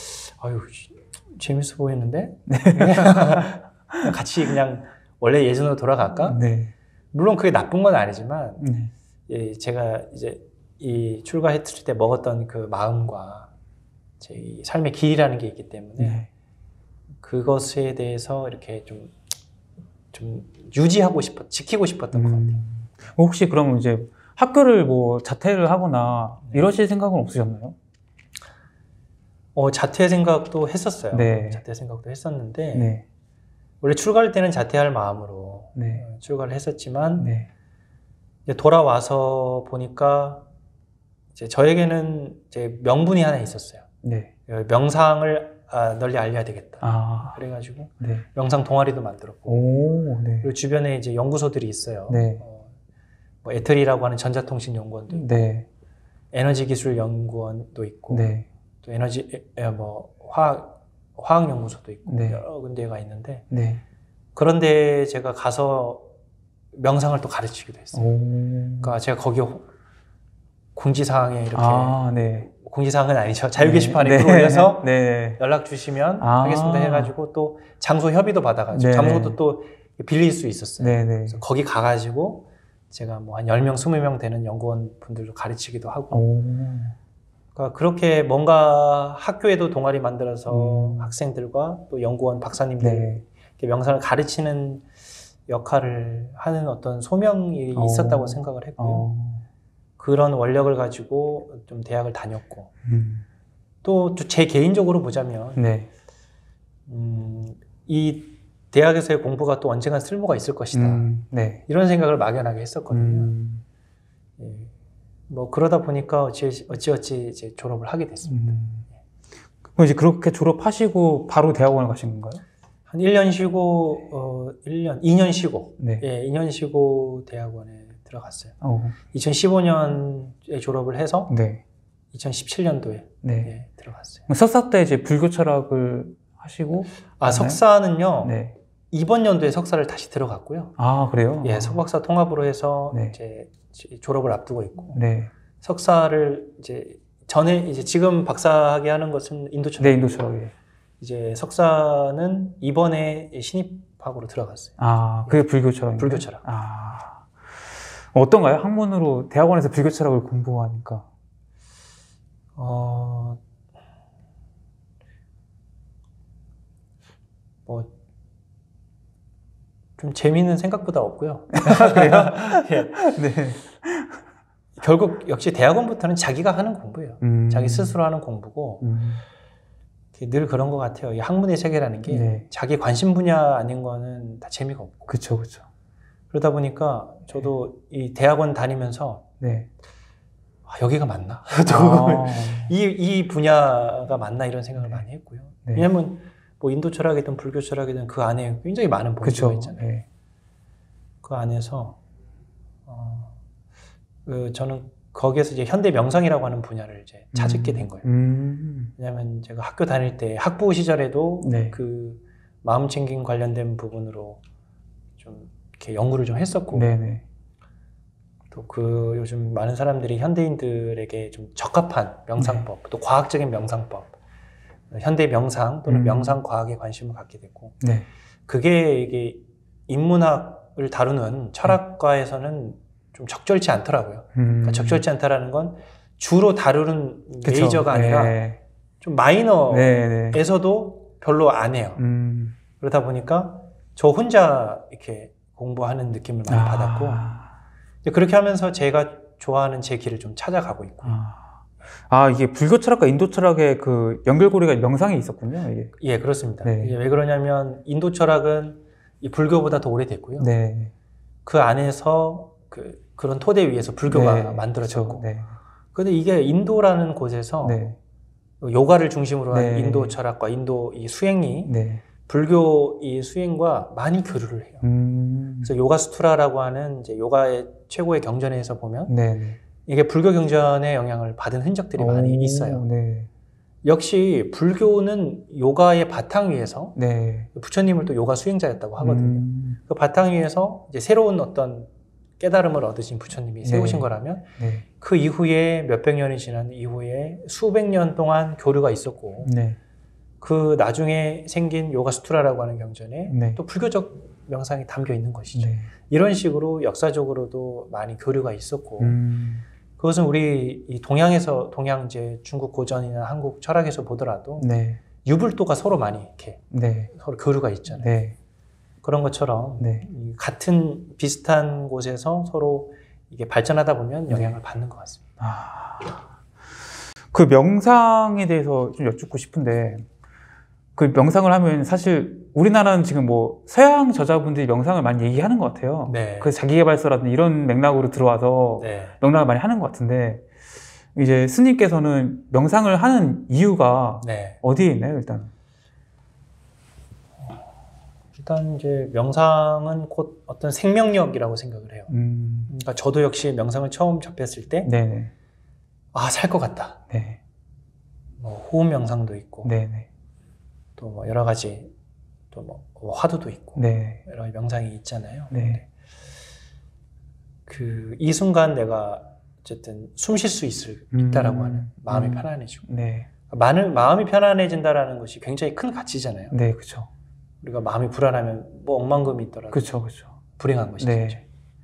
재밌어 보이는데 같이 그냥 원래 예전으로 돌아갈까? 네. 물론 그게 나쁜 건 아니지만 네. 제가 이제 이 출가했을 때 먹었던 그 마음과 제 이 삶의 길이라는 게 있기 때문에 네. 그것에 대해서 이렇게 좀 유지하고 지키고 싶었던 것 같아요. 혹시 그러면 이제 학교를 뭐 자퇴를 하거나 이러실 생각은 없으셨나요? 자퇴 생각도 했었어요. 네. 자퇴 생각도 했었는데 네. 원래 출가할 때는 자퇴할 마음으로 네. 출가를 했었지만 네. 이제 돌아와서 보니까 이제 저에게는 이제 명분이 하나 있었어요. 네. 명상을 널리 알려야 되겠다. 그래가지고 네. 명상 동아리도 만들었고 오, 네. 그리고 주변에 이제 연구소들이 있어요. 네. 뭐 에터리라고 하는 전자통신 연구원도 있고 네. 에너지 기술 연구원도 있고 네. 또 뭐 화학 연구소도 있고 네. 여러 군데가 있는데 네. 그런데 제가 가서 명상을 또 가르치기도 했어요. 그러니까 제가 거기 공지사항에 이렇게 네. 공지사항은 아니죠. 자유 게시판에 네. 글 올려서 네. 연락 주시면 하겠습니다 해가지고 또 장소 협의도 받아가지고 네. 장소도 또 빌릴 수 있었어요. 네. 네. 그래서 거기 가가지고 제가 뭐 한 10명, 20명 되는 연구원 분들도 가르치기도 하고 그러니까 그렇게 뭔가 학교에도 동아리 만들어서 학생들과 또 연구원 박사님들 네. 이렇게 명상을 가르치는 역할을 하는 어떤 소명이 있었다고 생각을 했고요. 그런 원력을 가지고 좀 대학을 다녔고 또 제 개인적으로 보자면 네. 이 대학에서의 공부가 또 언젠간 쓸모가 있을 것이다. 네. 이런 생각을 막연하게 했었거든요. 뭐 그러다 보니까 어찌어찌 이제 졸업을 하게 됐습니다. 그럼 이제 그렇게 졸업하시고 바로 대학원을 가신 건가요? 한 1년 쉬고 2년 쉬고 네. 2년 쉬고 대학원에 들어갔어요. 2015년에 졸업을 해서 네. 2017년도에 네. 들어갔어요. 석사 때 이제 불교 철학을 하시고 석사는요. 네. 이번 연도에 석사를 다시 들어갔고요. 그래요? 석박사 통합으로 해서 네. 이제 졸업을 앞두고 있고 네. 석사를 이제 지금 박사학위 하는 것은 인도 철학. 네, 인도 철학이에요. 이제 석사는 이번에 신입학으로 들어갔어요. 그게 불교 철학인가요? 불교 철학. 어떤가요? 학문으로 대학원에서 불교 철학을 공부하니까. 좀 재미있는 생각보다 없고요. 그래요? 예. 네. 결국 역시 대학원부터는 자기가 하는 공부예요. 자기 스스로 하는 공부고 늘 그런 것 같아요. 이 학문의 세계라는 게 네. 자기 관심 분야 아닌 거는 다 재미가 없고. 그쵸, 그쵸. 그러다 보니까 저도 이 대학원 다니면서 네. 여기가 맞나? 아. 이 분야가 맞나 이런 생각을 많이 했고요. 네. 왜냐하면 뭐 인도 철학이든 불교 철학이든 그 안에 굉장히 많은 본질이 있잖아요. 네. 그 안에서 저는 거기에서 이제 현대 명상이라고 하는 분야를 이제 찾게 된 거예요. 왜냐하면 제가 학교 다닐 때 학부 시절에도 네. 그 마음 챙김 관련된 부분으로 좀 이렇게 연구를 좀 했었고, 네네. 또 그 요즘 많은 사람들이 현대인들에게 좀 적합한 명상법, 또 과학적인 명상법, 현대 명상 또는 명상 과학에 관심을 갖게 됐고, 네. 그게 이게 인문학을 다루는 철학과에서는 좀 적절치 않더라고요. 그러니까 적절치 않다라는 건 주로 다루는 그쵸. 메이저가 아니라 네. 좀 마이너에서도 네. 별로 안 해요. 그러다 보니까 저 혼자 이렇게 공부하는 느낌을 많이 받았고, 그렇게 하면서 제가 좋아하는 제 길을 좀 찾아가고 있고요. 이게 불교 철학과 인도 철학의 그 연결고리가 명상에 있었군요, 이게. 예, 그렇습니다. 네. 이게 왜 그러냐면 인도 철학은 이 불교보다 더 오래됐고요. 네. 그 안에서 그런 토대 위에서 불교가 네. 만들어졌고, 네. 근데 이게 인도라는 곳에서 네. 요가를 중심으로 한 네. 인도 철학과 인도 이 수행이 네. 불교 이 수행과 많이 교류를 해요. 그래서 요가 수트라라고 하는 이제 요가의 최고의 경전에서 보면 네. 이게 불교 경전의 영향을 받은 흔적들이 많이 있어요. 네. 역시 불교는 요가의 바탕 위에서 네. 부처님을 또 요가 수행자였다고 하거든요. 그 바탕 위에서 이제 새로운 어떤 깨달음을 얻으신 부처님이 세우신 거라면 네. 그 이후에 몇백 년이 지난 이후에 수백 년 동안 교류가 있었고, 네. 그 나중에 생긴 요가 수트라라고 하는 경전에 네. 또 불교적 명상이 담겨 있는 것이죠. 네. 이런 식으로 역사적으로도 많이 교류가 있었고, 그것은 우리 이 동양제 중국 고전이나 한국 철학에서 보더라도 네. 유불도가 서로 많이 이렇게 네. 서로 교류가 있잖아요. 네. 그런 것처럼 네. 이 같은 비슷한 곳에서 서로 이게 발전하다 보면 영향을 받는 것 같습니다. 그 명상에 대해서 좀 여쭙고 싶은데, 그 명상을 하면 사실 우리나라는 지금 뭐 서양 저자분들이 명상을 많이 얘기하는 것 같아요. 네. 그래서 자기계발서라든지 이런 맥락으로 들어와서 네. 명상을 많이 하는 것 같은데, 이제 스님께서는 명상을 하는 이유가 네. 어디에 있나요, 일단? 일단 이제 명상은 곧 어떤 생명력이라고 생각을 해요. 그러니까 저도 역시 명상을 처음 접했을 때, 네네. 살 것 같다. 네. 뭐 호흡 명상도 있고, 네네. 또 뭐 여러 가지, 또 뭐 화두도 있고, 네. 여러 가지 명상이 있잖아요. 네. 이 순간 내가 어쨌든 숨 쉴 수 있다라고 하는 마음이 편안해지고, 네. 마음이 편안해진다라는 것이 굉장히 큰 가치잖아요. 네, 그렇죠. 우리가 마음이 불안하면 뭐 억만금이 있더라도 그렇죠, 그렇죠. 불행한 것이죠. 네.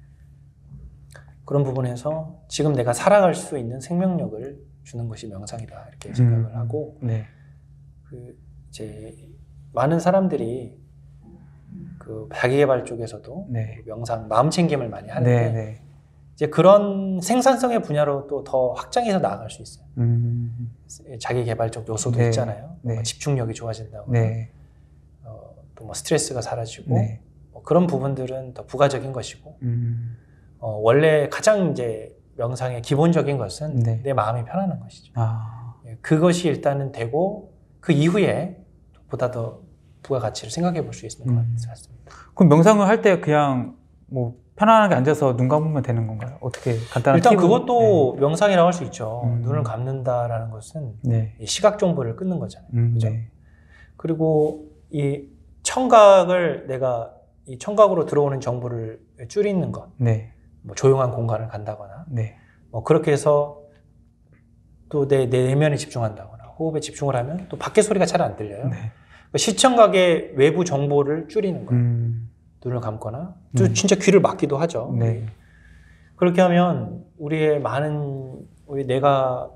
그런 부분에서 지금 내가 살아갈 수 있는 생명력을 주는 것이 명상이다 이렇게 생각을 하고, 네. 이제 많은 사람들이 그 자기계발 쪽에서도 네. 명상, 마음 챙김을 많이 하는데, 네, 네. 이제 그런 생산성의 분야로 또 더 확장해서 나아갈 수 있어요. 자기계발적 요소도 네. 있잖아요. 네. 뭐 집중력이 좋아진다거나, 네. 또 뭐 스트레스가 사라지고, 네. 뭐 그런 부분들은 더 부가적인 것이고, 원래 가장 이제 명상의 기본적인 것은 네. 내 마음이 편안한 것이죠. 아. 그것이 일단은 되고, 그 이후에 보다 더 부가가치를 생각해 볼 수 있는 것 같습니다. 그럼 명상을 할 때 그냥 뭐 편안하게 앉아서 눈 감으면 되는 건가요? 어떻게 간단한 일단 팁을- 그것도 명상이라고 할 수 있죠. 눈을 음. 감는다라는 것은 네. 이 시각 정보를 끊는 거잖아요. 그죠? 네. 그리고 이 청각을 내가 이 청각으로 들어오는 정보를 줄이는 것, 네. 뭐 조용한 공간을 간다거나, 네. 뭐 그렇게 해서 또 내 내면에 집중한다거나 호흡에 집중을 하면 또 밖에 소리가 잘 안 들려요. 네. 시청각의 외부 정보를 줄이는 거예요. 눈을 감거나 또 진짜 귀를 막기도 하죠. 네. 그렇게 하면 우리의 우리 뇌가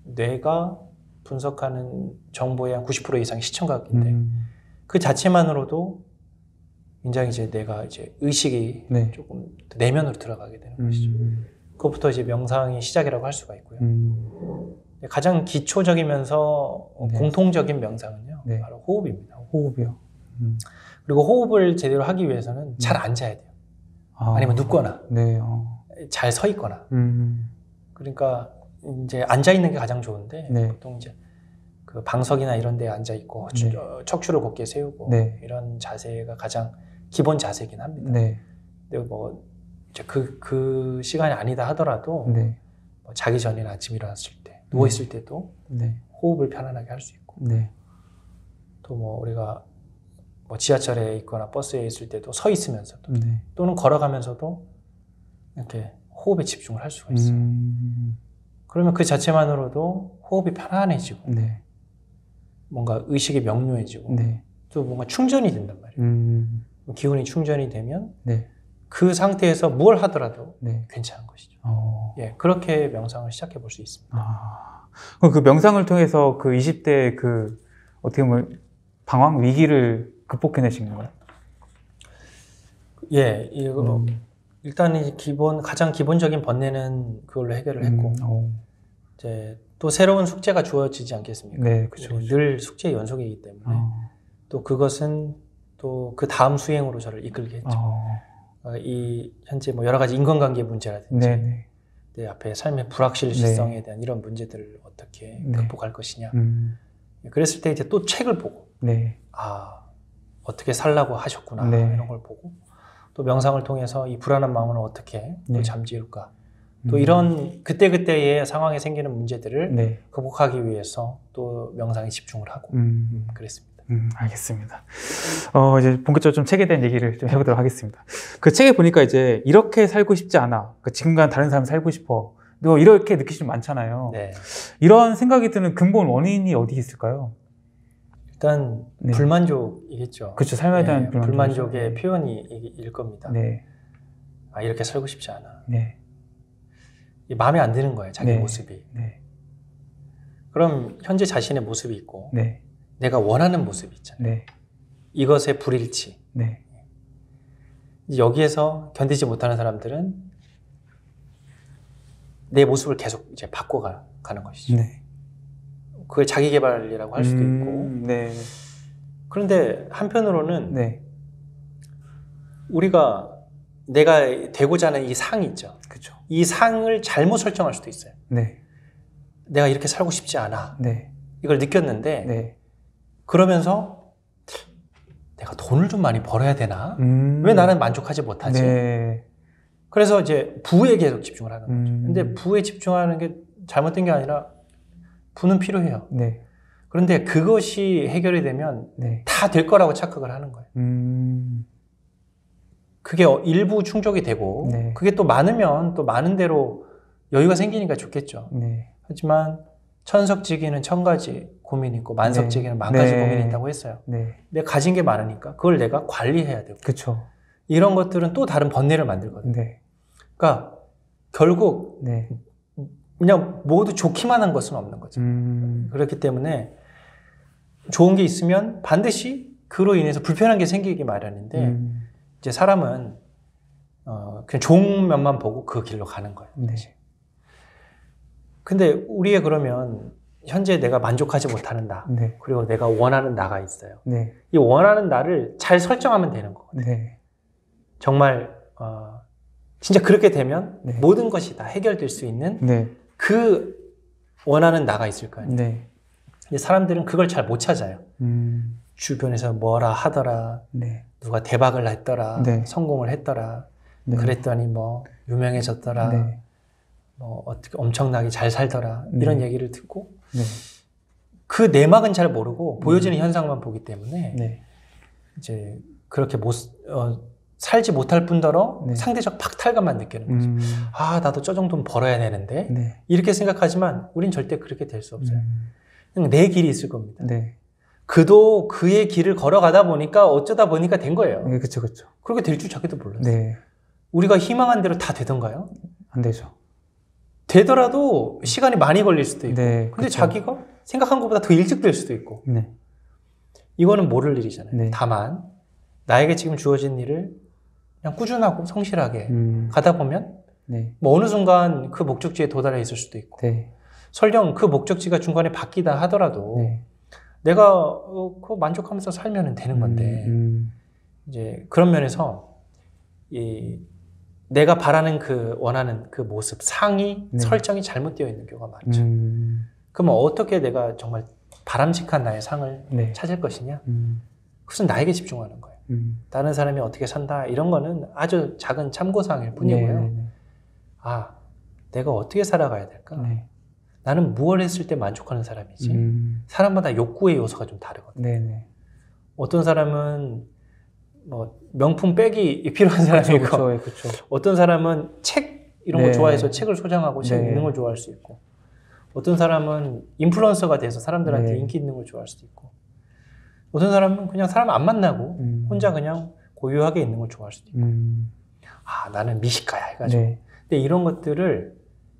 분석하는 정보의 한 90% 이상이 시청각인데 그 자체만으로도 굉장히 이제 내가 이제 의식이 네. 조금 내면으로 들어가게 되는 것이죠. 그것부터 이제 명상이 시작이라고 할 수가 있고요. 가장 기초적이면서 네. 공통적인 명상은요, 네. 바로 호흡입니다. 호흡이요. 그리고 호흡을 제대로 하기 위해서는 잘 앉아야 돼요. 아니면 눕거나, 네. 잘 서 있거나. 그러니까 이제 앉아 있는 게 가장 좋은데 네. 보통 이제 그 방석이나 이런 데 앉아 있고 네. 척추를 곧게 세우고 네. 이런 자세가 가장 기본 자세이긴 합니다. 네. 근데 뭐 이제 그 시간이 아니다 하더라도 네. 뭐 자기 전이나 아침 일어났을 때 누워 있을 때도 네. 호흡을 편안하게 할 수 있고 네. 또 뭐 우리가 뭐 지하철에 있거나 버스에 있을 때도 서 있으면서도 네. 또는 걸어가면서도 이렇게 호흡에 집중을 할 수가 있어요. 그러면 그 자체만으로도 호흡이 편안해지고 네. 뭔가 의식이 명료해지고 네. 또 뭔가 충전이 된단 말이에요. 기운이 충전이 되면 네. 그 상태에서 뭘 하더라도 네. 괜찮은 것이죠. 네. 그렇게 명상을 시작해 볼 수 있습니다. 그럼 그 명상을 통해서 그 20대의 어떻게 보면 방황 위기를 극복해내신 건가요? 이거 일단 가장 기본적인 번뇌는 그걸로 해결을 했고 이제 또 새로운 숙제가 주어지지 않겠습니까? 네, 그렇죠. 늘 숙제의 연속이기 때문에 또 그것은 또 그 다음 수행으로 저를 이끌게 했죠. 이 현재 뭐 여러 가지 인간관계 문제라든지 네. 내 앞에 삶의 불확실성에 대한 이런 문제들을 어떻게 극복할 것이냐. 그랬을 때 이제 또 책을 보고 네. 어떻게 살라고 하셨구나 이런 걸 보고 또 명상을 통해서 이 불안한 마음을 어떻게 또 잠재울까. 또 이런 그때그때의 상황에 생기는 문제들을 극복하기 위해서 또 명상에 집중을 하고 그랬습니다. 알겠습니다. 이제 본격적으로 좀 책에 대한 얘기를 좀 해보도록 하겠습니다. 그 책에 보니까 이제 이렇게 살고 싶지 않아. 지금과는 다른 삶을 살고 싶어. 너 이렇게 느끼시는 분 많잖아요. 네. 이런 생각이 드는 근본 원인이 어디 있을까요? 일단 불만족이겠죠. 그렇죠. 삶에 대한 불만족의 표현일 겁니다. 네. 이렇게 살고 싶지 않아. 네. 마음에 안 드는 거예요. 자기 모습이. 네. 그럼 현재 자신의 모습이 있고 네. 내가 원하는 모습이 있잖아요. 네. 이것의 불일치. 네. 여기에서 견디지 못하는 사람들은 내 모습을 계속 이제 바꿔가는 것이죠. 네. 그걸 자기 개발이라고 할 수도 있고. 네. 그런데 한편으로는 네. 내가 되고자 하는 이 상이 있죠. 그렇죠. 이 상을 잘못 설정할 수도 있어요. 네. 내가 이렇게 살고 싶지 않아. 네. 이걸 느꼈는데 네. 그러면서 내가 돈을 좀 많이 벌어야 되나? 왜 나는 만족하지 못하지? 네. 그래서 이제 부에 계속 집중을 하는 거죠. 근데 부에 집중하는 게 잘못된 게 아니라 부는 필요해요. 네. 그런데 그것이 해결이 되면 네. 다 될 거라고 착각을 하는 거예요. 그게 일부 충족이 되고 네. 그게 또 많으면 또 많은 대로 여유가 생기니까 좋겠죠. 네. 하지만 천석지기는 천 가지 고민이 있고 만석지기는 만 가지 고민이 있다고 했어요. 네. 내가 가진 게 많으니까 그걸 내가 관리해야 되고 그렇죠. 이런 것들은 또 다른 번뇌를 만들거든요. 네. 그러니까 결국 네. 그냥 모두 좋기만 한 것은 없는 거죠. 그렇기 때문에 좋은 게 있으면 반드시 그로 인해서 불편한 게 생기기 마련인데 이제 사람은 그냥 좋은 면만 보고 그 길로 가는 거예요. 네. 근데 우리의 그러면 현재 내가 만족하지 못하는 나 네. 그리고 내가 원하는 나가 있어요. 네. 이 원하는 나를 잘 설정하면 되는 거거든요. 네. 정말 진짜 그렇게 되면 네. 모든 것이 다 해결될 수 있는 네. 그 원하는 나가 있을 거예요. 네. 근데 사람들은 그걸 잘 못 찾아요. 주변에서 뭐라 하더라, 네. 누가 대박을 했더라, 네. 성공을 했더라, 네. 그랬더니 뭐 유명해졌더라, 네. 뭐 어떻게 엄청나게 잘 살더라 이런 얘기를 듣고 네. 그 내막은 잘 모르고 보여지는 현상만 보기 때문에 네. 이제 그렇게 살지 못할 뿐더러 네. 상대적 박탈감만 느끼는 거죠. 나도 저 정도는 벌어야 되는데 네. 이렇게 생각하지만 우린 절대 그렇게 될 수 없어요. 그냥 내 길이 있을 겁니다. 네. 그도 그의 길을 걸어가다 보니까 어쩌다 보니까 된 거예요. 네, 그렇죠, 그렇죠. 그렇게 될 줄 자기도 몰랐어요. 네. 우리가 희망한 대로 다 되던가요? 안 되죠. 되더라도 시간이 많이 걸릴 수도 있고. 네, 근데 그쵸. 자기가 생각한 것보다 더 일찍 될 수도 있고. 네. 이거는 모를 일이잖아요. 네. 다만 나에게 지금 주어진 일을 그냥 꾸준하고 성실하게 가다 보면 네. 뭐 어느 순간 그 목적지에 도달해 있을 수도 있고. 네. 설령 그 목적지가 중간에 바뀌다 하더라도 네. 내가 그거 만족하면서 살면 되는 건데 이제 그런 면에서 내가 바라는 그 원하는 그 모습 상이 네. 설정이 잘못되어 있는 경우가 많죠. 그러면 어떻게 내가 정말 바람직한 나의 상을 네. 찾을 것이냐? 그것은 나에게 집중하는 거예요. 다른 사람이 어떻게 산다 이런 거는 아주 작은 참고사항일 뿐이고요. 네. 아, 내가 어떻게 살아가야 될까? 네. 나는 무엇을 했을 때 만족하는 사람이지? 사람마다 욕구의 요소가 좀 다르거든요. 네네. 어떤 사람은 뭐 명품 백이 필요한 사람이고 그렇죠. 어떤 사람은 책 이런 거 네. 좋아해서 책을 소장하고 책 네. 읽는 걸 좋아할 수 있고 어떤 사람은 인플루언서가 돼서 사람들한테 네. 인기 있는 걸 좋아할 수도 있고 어떤 사람은 그냥 사람 안 만나고 혼자 그냥 고요하게 있는 걸 좋아할 수도 있고 아 나는 미식가야 해가지고 네. 근데 이런 것들을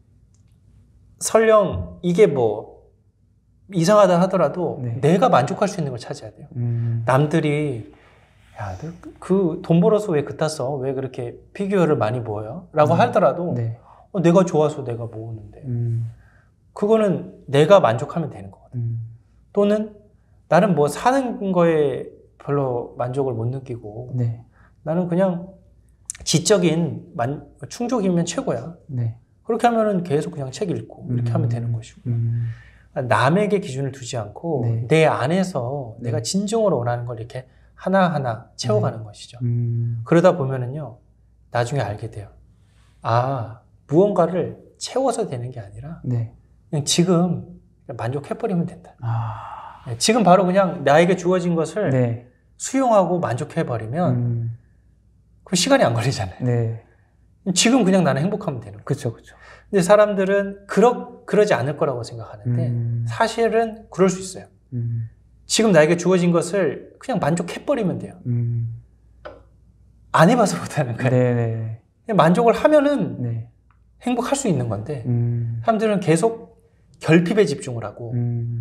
설령 이게 뭐 이상하다 하더라도 네. 내가 만족할 수 있는 걸 찾아야 돼요. 남들이 야, 그 돈 벌어서 왜 그따 써? 왜 그렇게 피규어를 많이 모여? 라고 하더라도 네. 내가 좋아서 내가 모으는데 그거는 내가 만족하면 되는 거거든. 또는 나는 뭐 사는 거에 별로 만족을 못 느끼고 네. 나는 그냥 지적인 충족이면 최고야. 네. 그렇게 하면은 계속 그냥 책 읽고 이렇게 하면 되는 것이고 남에게 기준을 두지 않고 네. 내 안에서 네. 내가 진정으로 원하는 걸 이렇게 하나하나 채워가는 것이죠. 음. 그러다 보면은요, 나중에 알게 돼요. 아, 무언가를 채워서 되는 게 아니라 네. 그냥 지금 만족해버리면 된다. 아. 지금 바로 그냥 나에게 주어진 것을 네. 수용하고 만족해버리면 그 시간이 안 걸리잖아요. 네. 지금 그냥 나는 행복하면 되는 거예요. 그렇죠, 그렇죠. 근데 사람들은 그러지 않을 거라고 생각하는데 사실은 그럴 수 있어요. 지금 나에게 주어진 것을 그냥 만족해버리면 돼요. 안 해봐서 못하는 거예요. 네. 그냥 만족을 하면은 네. 행복할 수 있는 건데 사람들은 계속 결핍에 집중을 하고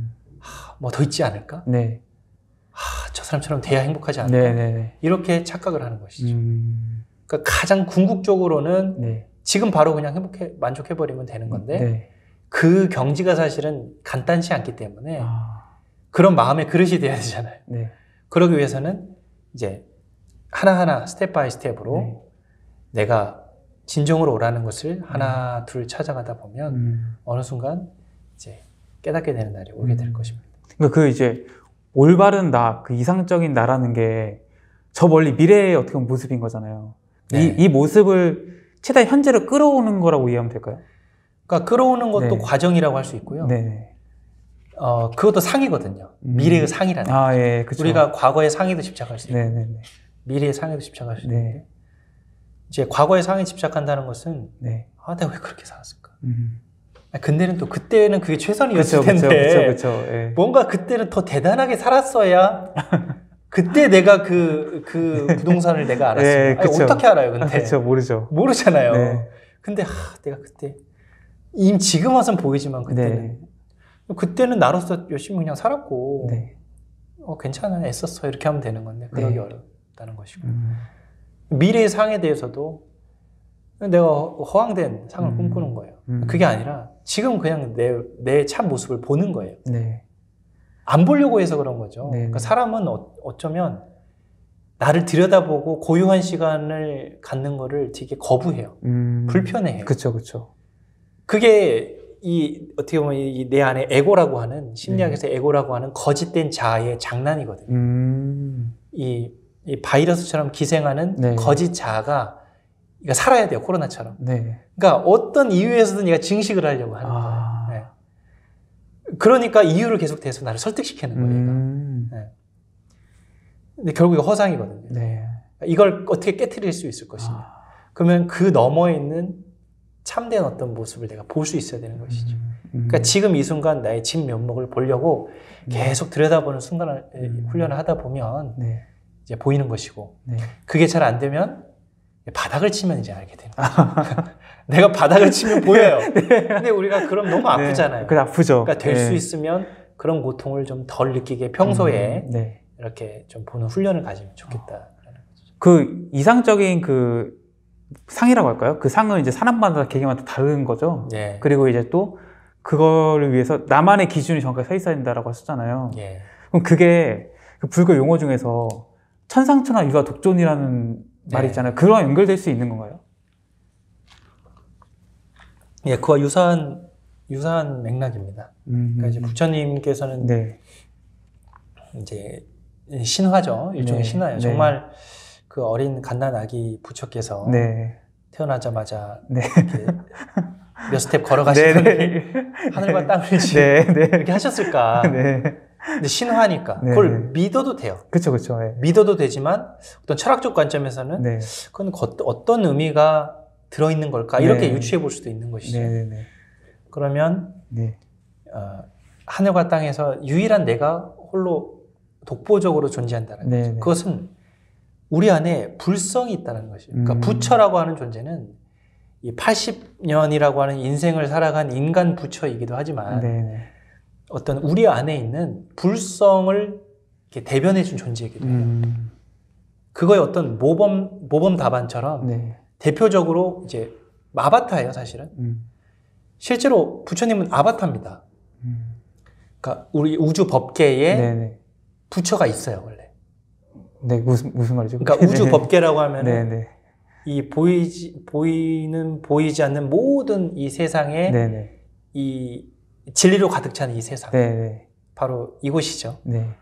뭐 더 있지 않을까? 네. 저 사람처럼 돼야 행복하지 않을까? 네. 이렇게 착각을 하는 것이죠. 그러니까 가장 궁극적으로는 네. 지금 바로 그냥 만족해버리면 되는 건데 네. 그 경지가 사실은 간단치 않기 때문에 그런 마음의 그릇이 돼야 되잖아요. 네. 그러기 위해서는 이제 하나하나 스텝 바이 스텝으로 네. 내가 진정으로 오라는 것을 하나 둘 찾아가다 보면 어느 순간 이제 깨닫게 되는 날이 오게 될 것입니다. 그러니까 그 이제 올바른 나, 그 이상적인 나라는 게 저 멀리 미래의 어떻게 보면 모습인 거잖아요. 네. 이 모습을 최대한 현재로 끌어오는 거라고 이해하면 될까요? 그러니까 끌어오는 것도 네. 과정이라고 할 수 있고요. 네. 그것도 상이거든요. 미래의 상이라는 거. 아, 예, 그렇죠. 우리가 과거의 상에도 집착할 수 있고 네. 미래의 상에도 집착할 수 있는데 네. 이제 과거의 상에 집착한다는 것은 네. 내가 왜 그렇게 살았을까? 근데는 또 그때는 그게 최선이었을 그렇죠, 텐데 그렇죠. 예. 뭔가 그때는 더 대단하게 살았어야 그때 내가 그 부동산을 내가 알았어요. 네, 그쵸. 어떻게 알아요? 근데 그렇죠, 모르죠. 모르잖아요. 네. 근데 내가 그때 지금 와선 보이지만 그때는 나로서 열심히 그냥 살았고 네. 괜찮아 애썼어 이렇게 하면 되는 건데 그러기 네. 어렵다는 것이고 미래의 상에 대해서도 내가 허황된 상을 꿈꾸는 거예요. 그게 아니라 지금 그냥 내 참 모습을 보는 거예요. 네. 안 보려고 해서 그런 거죠. 네. 그러니까 사람은 어쩌면 나를 들여다보고 고요한 시간을 갖는 거를 되게 거부해요. 불편해해요. 그렇죠. 그게 어떻게 보면 내 안에 에고라고 하는 심리학에서 에고라고 하는 거짓된 자아의 장난이거든요. 이 바이러스처럼 기생하는 네. 거짓 자아가 이거 살아야 돼요. 코로나처럼. 네. 그러니까 어떤 이유에서든 얘가 증식을 하려고 하는 거예요. 네. 그러니까 이유를 계속 대서 나를 설득시키는 거예요. 네. 근데 결국 이거 허상이거든요. 네. 이걸 어떻게 깨트릴 수 있을 것이냐. 그러면 그 너머에 있는 참된 어떤 모습을 내가 볼 수 있어야 되는 것이죠. 그러니까 지금 이 순간 나의 진 면목을 보려고 계속 들여다보는 순간을 훈련을 하다 보면 네. 이제 보이는 것이고 네. 그게 잘 안 되면 바닥을 치면 이제 알게 되는 거죠. 내가 바닥을 치면 보여요. 근데 우리가 그럼 너무 아프잖아요. 그래 아프죠. 그러니까 될 수 있으면 그런 고통을 좀 덜 느끼게 평소에 이렇게 좀 보는 훈련을 가지면 좋겠다. 그 이상적인 그 상이라고 할까요? 그 상은 이제 사람마다 개개마다 다른 거죠. 그리고 이제 또 그거를 위해서 나만의 기준이 정확하게 서 있어야 된다라고 하셨잖아요. 그럼 그게 그 불교 용어 중에서 천상천하 유아 독존이라는 말이 있잖아요. 그거랑 연결될 수 있는 건가요? 예, 그와 유사한 맥락입니다. 그러니까 이제 부처님께서는 이제 신화죠. 일종의 신화예요. 정말 그 어린 갓난 아기 부처께서 태어나자마자 이렇게 몇 스텝 걸어가시더니 하늘과 땅을 이렇게 하셨을까? 근데 신화니까 그걸 믿어도 돼요. 그렇죠. 믿어도 되지만 어떤 철학적 관점에서는 그건 어떤 의미가 들어있는 걸까? 이렇게 유추해 볼 수도 있는 것이죠. 그러면 하늘과 땅에서 유일한 내가 홀로 독보적으로 존재한다는 거죠. 그것은 우리 안에 불성이 있다는 것이에요. 그러니까 부처라고 하는 존재는 이 80년이라고 하는 인생을 살아간 인간 부처이기도 하지만 어떤 우리 안에 있는 불성을 이렇게 대변해 준 존재이기도 해요. 그거의 어떤 모범 답안처럼 대표적으로 이제 아바타예요, 사실은. 실제로 부처님은 아바타입니다. 그러니까 우리 우주 법계에 부처가 있어요, 원래. 무슨 말이죠? 그러니까 우주 법계라고 하면 이 보이지 않는 모든 이 세상에 이 진리로 가득 찬 이 세상. 바로 이곳이죠.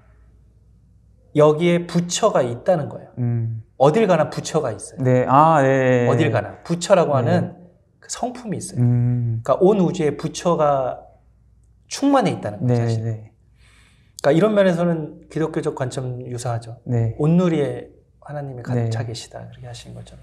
여기에 부처가 있다는 거예요. 어딜 가나 부처가 있어요. 어딜 가나. 부처라고 하는 그 성품이 있어요. 그러니까 온 우주에 부처가 충만해 있다는 거죠, 사실. 그러니까 이런 면에서는 기독교적 관점 유사하죠. 온누리에 하나님이 가득 차 계시다. 그렇게 하시는 것처럼.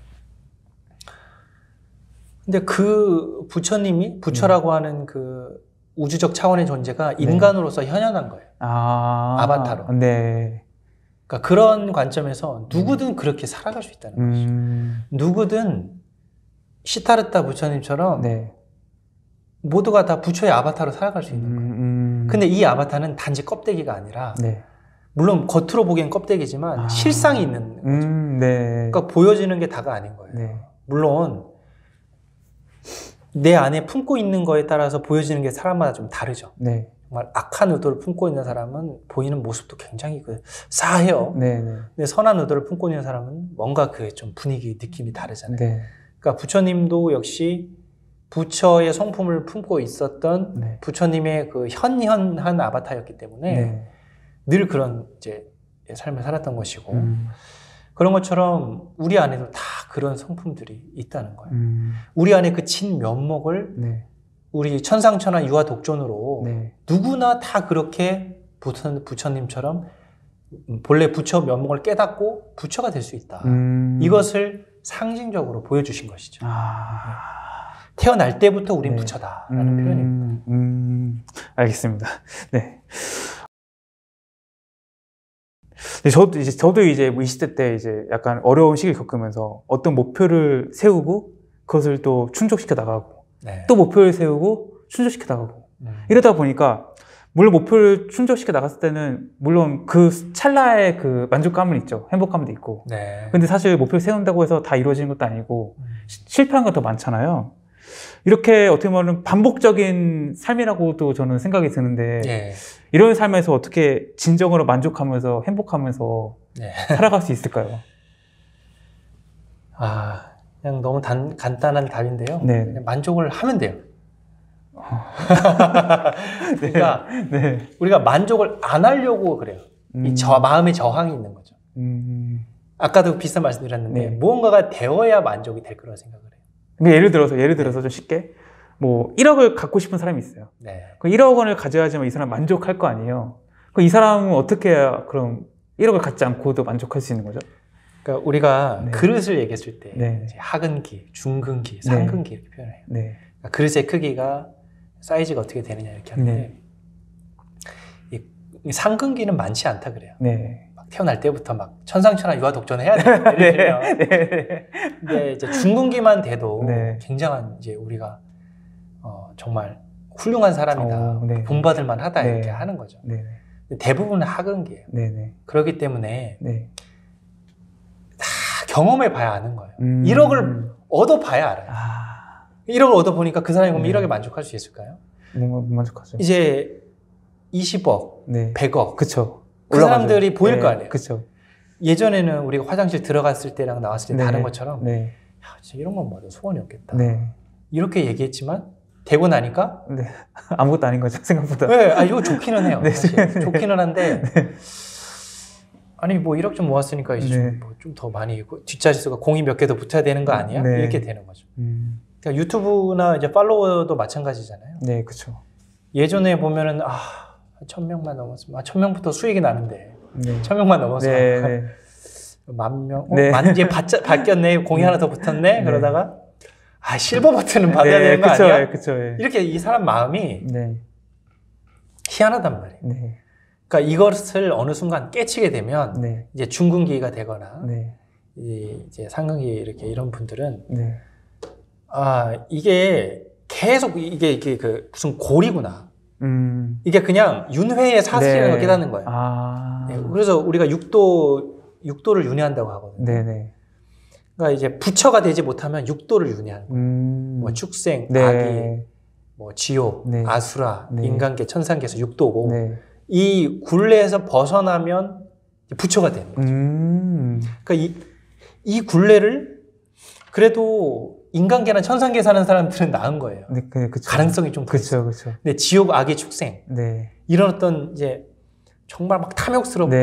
근데 그 부처님이, 부처라고 하는 그 우주적 차원의 존재가 인간으로서 현현한 거예요. 아바타로. 그러니까 그런 관점에서 누구든 그렇게 살아갈 수 있다는 거죠. 누구든 시타르타 부처님처럼 모두가 다 부처의 아바타로 살아갈 수 있는 거예요. 근데 이 아바타는 단지 껍데기가 아니라 물론 겉으로 보기엔 껍데기지만 실상이 있는 거죠. 그러니까 보여지는 게 다가 아닌 거예요. 물론 내 안에 품고 있는 거에 따라서 보여지는 게 사람마다 좀 다르죠. 정말 악한 의도를 품고 있는 사람은 보이는 모습도 굉장히 싸해요. 근데 선한 의도를 품고 있는 사람은 뭔가 그 좀 분위기, 느낌이 다르잖아요. 그러니까 부처님도 역시 부처의 성품을 품고 있었던 부처님의 그 현현한 아바타였기 때문에 늘 그런 이제 삶을 살았던 것이고 그런 것처럼 우리 안에도 다 그런 성품들이 있다는 거예요. 우리 안에 그 진 면목을 우리 천상천하 유아 독존으로 누구나 다 그렇게 부처님처럼 본래 부처 면목을 깨닫고 부처가 될 수 있다. 이것을 상징적으로 보여주신 것이죠. 태어날 때부터 우린 부처다라는 표현입니다. 알겠습니다. 저도 이제 뭐 20대 때 이제 약간 어려운 시기를 겪으면서 어떤 목표를 세우고 그것을 또 충족시켜 나가고 또 목표를 세우고 충족시켜 나가고 이러다 보니까 물론 목표를 충족시켜 나갔을 때는 물론 그 찰나의 그 만족감은 있죠. 행복감도 있고. 근데 사실 목표를 세운다고 해서 다 이루어지는 것도 아니고 실패한 건 더 많잖아요. 이렇게 어떻게 보면 반복적인 삶이라고도 저는 생각이 드는데 이런 삶에서 어떻게 진정으로 만족하면서 행복하면서 살아갈 수 있을까요? 그냥 너무 간단한 답인데요. 그냥 만족을 하면 돼요. 그러니까 우리가 만족을 안 하려고 그래요. 마음의 저항이 있는 거죠. 아까도 비슷한 말씀 드렸는데 무언가가 되어야 만족이 될 거라고 생각을 해요. 예를 들어서 좀 쉽게 뭐 1억을 갖고 싶은 사람이 있어요. 그 1억 원을 가져야지만 이 사람 만족할 거 아니에요. 그 이 사람은 어떻게 해야 그럼 1억을 갖지 않고도 만족할 수 있는 거죠? 그러니까 우리가 그릇을 얘기했을 때 이제 하근기, 중근기, 상근기 이렇게 표현해요. 그러니까 그릇의 크기가 사이즈가 어떻게 되느냐 이렇게 하는데 이 상근기는 많지 않다 그래요. 태어날 때부터 막 천상천하 유아독존 해야 돼. 네. 근데 이제 중근기만 돼도 네. 굉장한 이제 우리가 정말 훌륭한 사람이다, 네. 본받을 만하다 네. 이렇게 하는 거죠. 네. 대부분은 하근기예요. 네. 그렇기 때문에 네. 다 경험해 봐야 아는 거예요. 1억을 얻어봐야 알아요. 1억을 얻어보니까 그 사람이 그럼 1억에 만족할 수 있을까요? 못 만족하죠. 이제 20억, 100억. 그쵸. 그 사람들이 보일 거 아니에요. 그쵸. 예전에는 우리가 화장실 들어갔을 때랑 나왔을 때 다른 것처럼 야, 진짜 이런 건 뭐든 소원이 없겠다. 이렇게 얘기했지만 되고 나니까 아무것도 아닌 거죠, 생각보다. 네, 이거 좋기는 해요. 사실. 좋기는 한데 아니 뭐 1억 좀 모았으니까 이제 좀 더 많이 뒷자릿수가 공이 몇 개 더 붙어야 되는 거 아니야? 이렇게 되는 거죠. 그러니까 유튜브나 이제 팔로워도 마찬가지잖아요. 네, 그렇죠. 예전에 보면은 1000명만 넘었으면 1000명부터 수익이 나는데 1000명만 넘어서 10,000명 이제 바뀌었네, 공이 하나 더 붙었네. 그러다가 실버 버튼은 받아야 되는 거 아니야? 그쵸. 이렇게 이 사람 마음이 희한하단 말이에요. 그러니까 이것을 어느 순간 깨치게 되면 이제 중근기가 되거나 이제 상근기 이렇게 이런 분들은 이게 계속 이게 그 무슨 골이구나. 이게 그냥 윤회의 사슬이라는 걸 깨닫는 거예요. 그래서 우리가 육도를 윤회한다고 하거든요. 그러니까 이제 부처가 되지 못하면 육도를 윤회하는 거예요. 뭐 축생, 아기, 뭐 지옥, 아수라, 인간계, 천상계에서 육도고 이 굴레에서 벗어나면 부처가 되는 거죠. 그러니까 이 굴레를 그래도 인간계나 천상계 사는 사람들은 나은 거예요. 가능성이 좀 그렇죠. 근데 지옥, 악의 축생 이런 어떤 이제 정말 막 탐욕스럽고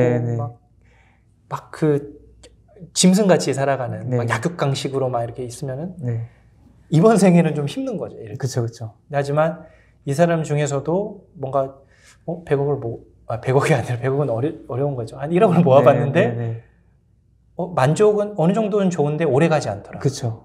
막 그 짐승같이 살아가는 막 약육강식으로 막 이렇게 있으면은 이번 생에는 좀 힘든 거죠. 그렇죠. 하지만 이 사람 중에서도 뭔가 100억을 100억이 아니라 100억은 어려운 거죠. 한 1억을 모아봤는데 만족은 어느 정도는 좋은데 오래 가지 않더라. 그렇죠.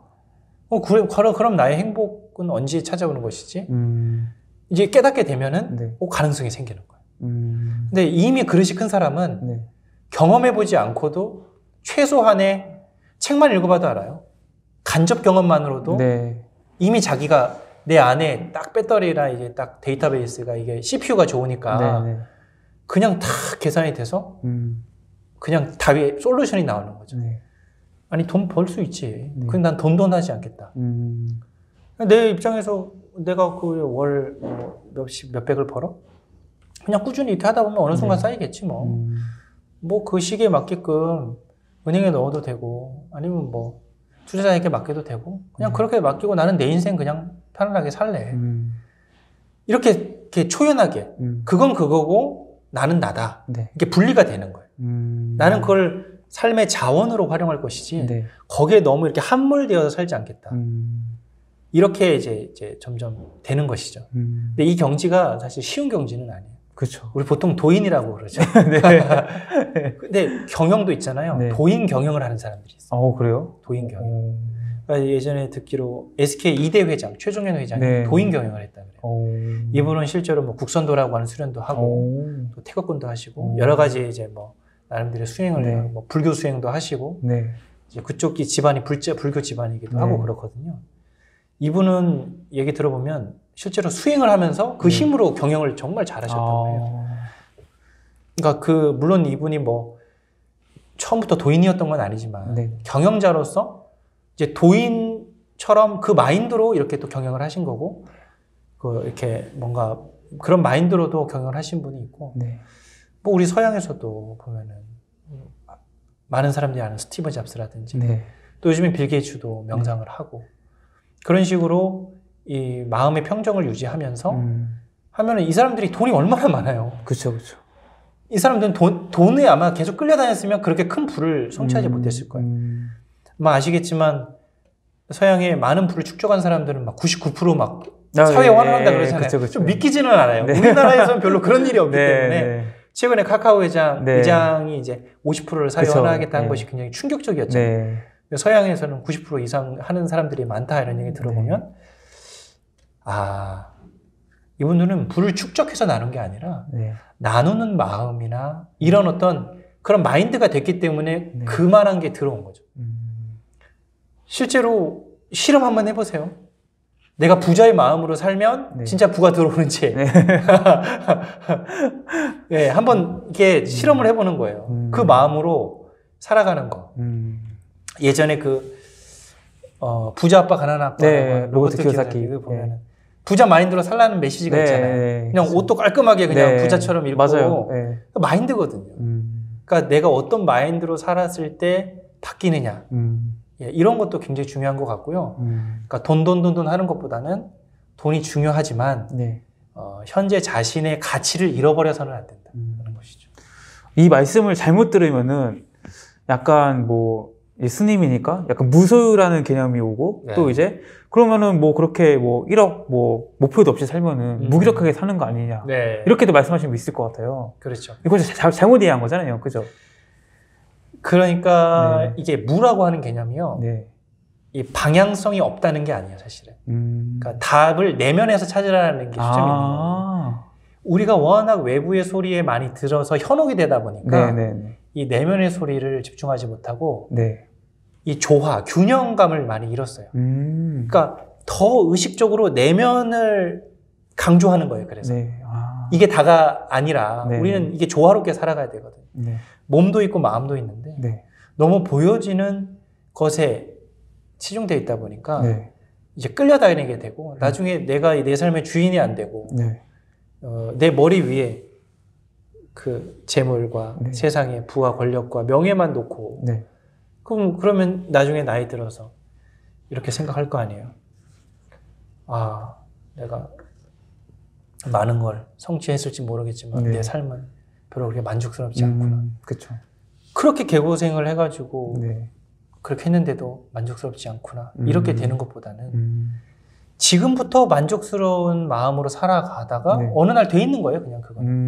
그럼 나의 행복은 언제 찾아오는 것이지? 이제 깨닫게 되면은 가능성이 생기는 거예요. 근데 이미 그릇이 큰 사람은 경험해보지 않고도 최소한의 책만 읽어봐도 알아요. 간접 경험만으로도 이미 자기가 내 안에 딱 배터리나 이제 딱 데이터베이스가 이게 CPU가 좋으니까 그냥 다 계산이 돼서 그냥 답이 솔루션이 나오는 거죠. 아니 돈 벌 수 있지. 근데 난 돈하지 않겠다. 내 입장에서 내가 그 월 몇백을 벌어? 그냥 꾸준히 이렇게 하다 보면 어느 순간 쌓이겠지 뭐. 뭐 그 시기에 맞게끔 은행에 넣어도 되고 아니면 뭐 투자자에게 맡겨도 되고 그냥 그렇게 맡기고 나는 내 인생 그냥 편안하게 살래. 이렇게 초연하게 그건 그거고 나는 나다. 이게 분리가 되는 거예요. 나는 그걸 삶의 자원으로 활용할 것이지 거기에 너무 이렇게 함몰되어서 살지 않겠다. 이렇게 이제 점점 되는 것이죠. 근데 이 경지가 사실 쉬운 경지는 아니에요. 그렇죠. 우리 보통 도인이라고 그러죠. 근데 경영도 있잖아요. 도인 경영을 하는 사람들이 있어요. 그래요? 도인 경영. 그러니까 예전에 듣기로 SK 2대 회장, 최종현 회장이 도인 경영을 했다 그래요. 이분은 실제로 뭐 국선도라고 하는 수련도 하고 또 태극권도 하시고 여러 가지 이제 뭐 나름대로 수행을 뭐 불교 수행도 하시고 이제 그쪽 집안이 불교 집안이기도 하고 그렇거든요. 이분은 얘기 들어보면 실제로 수행을 하면서 그 힘으로 경영을 정말 잘하셨다고 해요. 그러니까 물론 이분이 뭐 처음부터 도인이었던 건 아니지만 경영자로서 이제 도인처럼 그 마인드로 이렇게 또 경영을 하신 거고 이렇게 뭔가 그런 마인드로도 경영을 하신 분이 있고 뭐 우리 서양에서도 보면은 많은 사람들이 아는 스티브 잡스라든지 또 요즘엔 빌 게이츠도 명상을 하고 그런 식으로 이 마음의 평정을 유지하면서 하면은 이 사람들이 돈이 얼마나 많아요. 그렇죠. 이 사람들은 돈에 아마 계속 끌려다녔으면 그렇게 큰 부를 성취하지 못했을 거예요. 아마 아시겠지만 서양에 많은 부를 축적한 사람들은 막 99% 막 사회에 환원한다 그러잖아요. 그쵸. 좀 믿기지는 않아요. 우리나라에서는 별로 그런 일이 없기 때문에 최근에 카카오 회장이 이제 50%를 사회에 환원하겠다는 것이 굉장히 충격적이었죠. 서양에서는 90% 이상 하는 사람들이 많다 이런 얘기 들어보면 이분들은 부를 축적해서 나눈 게 아니라 나누는 마음이나 이런 어떤 그런 마인드가 됐기 때문에 네. 그만한 게 들어온 거죠. 실제로 실험 한번 해보세요. 내가 부자의 마음으로 살면 네. 진짜 부가 들어오는지 네. 네, 한번 이게 실험을 해보는 거예요. 그 마음으로 살아가는 거. 예전에 그 부자 아빠 가난한 아빠 네, 로버트 키요사키 보면은 네. 부자 마인드로 살라는 메시지가 네, 있잖아요. 네, 그냥 옷도 깔끔하게 그냥 네, 부자처럼 입고 맞아요. 네. 마인드거든요. 그러니까 내가 어떤 마인드로 살았을 때 바뀌느냐. 예, 이런 것도 굉장히 중요한 것 같고요. 그러니까 돈 하는 것보다는 돈이 중요하지만 네. 현재 자신의 가치를 잃어버려서는 안 된다. 그런 것이죠. 이 말씀을 잘못 들으면은 약간 뭐 스님이니까 약간 무소유라는 개념이 오고 네. 또 이제 그러면은 뭐 그렇게 뭐 1억 뭐 목표도 없이 살면은 무기력하게 사는 거 아니냐. 네. 이렇게도 말씀하시는 분 있을 것 같아요. 그렇죠. 이거 잘못 이해한 거잖아요. 그죠? 그러니까 네. 이게 무라고 하는 개념이요. 네. 이 방향성이 없다는 게 아니에요, 사실은. 그러니까 답을 내면에서 찾으라는 게 수점이 있는 거예요. 우리가 워낙 외부의 소리에 많이 들어서 현혹이 되다 보니까 네네네. 이 내면의 소리를 집중하지 못하고 네. 이 조화, 균형감을 많이 잃었어요. 그러니까 더 의식적으로 내면을 강조하는 거예요. 그래서 네. 이게 다가 아니라 네. 우리는 이게 조화롭게 살아가야 되거든요. 네. 몸도 있고 마음도 있는데 네. 너무 보여지는 것에 치중되어 있다 보니까 네. 이제 끌려다니게 되고 나중에 내가 내 삶의 주인이 안 되고 네. 내 머리 위에 그 재물과 네. 세상의 부와 권력과 명예만 놓고 네. 그러면 나중에 나이 들어서 이렇게 생각할 거 아니에요. 아, 내가 많은 걸 성취했을지 모르겠지만 네. 내 삶은 별로 그렇게 만족스럽지 않구나. 그렇죠. 그렇게 개고생을 해가지고 네. 그렇게 했는데도 만족스럽지 않구나. 이렇게 되는 것보다는 지금부터 만족스러운 마음으로 살아가다가 네. 어느 날 돼 있는 거예요, 그냥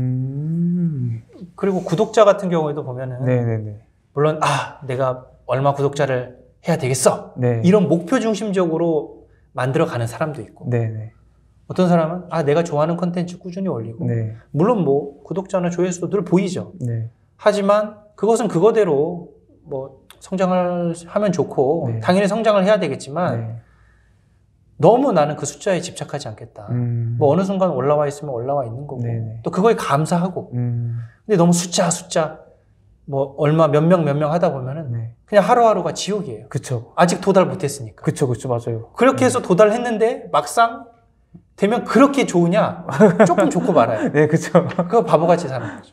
그거는. 그리고 구독자 같은 경우에도 보면은 네네네. 물론 내가 얼마 구독자를 해야 되겠어. 네. 이런 목표 중심적으로 만들어가는 사람도 있고 네네. 어떤 사람은 내가 좋아하는 콘텐츠 꾸준히 올리고 네. 물론 뭐 구독자나 조회수도 늘 보이죠. 네. 하지만 그것은 그거대로 뭐 성장을 하면 좋고 네. 당연히 성장을 해야 되겠지만 네. 너무 나는 그 숫자에 집착하지 않겠다. 뭐 어느 순간 올라와 있으면 올라와 있는 거고 네네. 또 그거에 감사하고 근데 너무 숫자 뭐 얼마 몇 명 하다 보면은 네. 그냥 하루하루가 지옥이에요. 그쵸. 아직 도달 못했으니까. 그쵸, 맞아요. 그렇게 해서 도달했는데 막상 되면 그렇게 좋으냐? 조금 좋고 말아요. 네, 그쵸. 그거 바보같이 사는 거죠.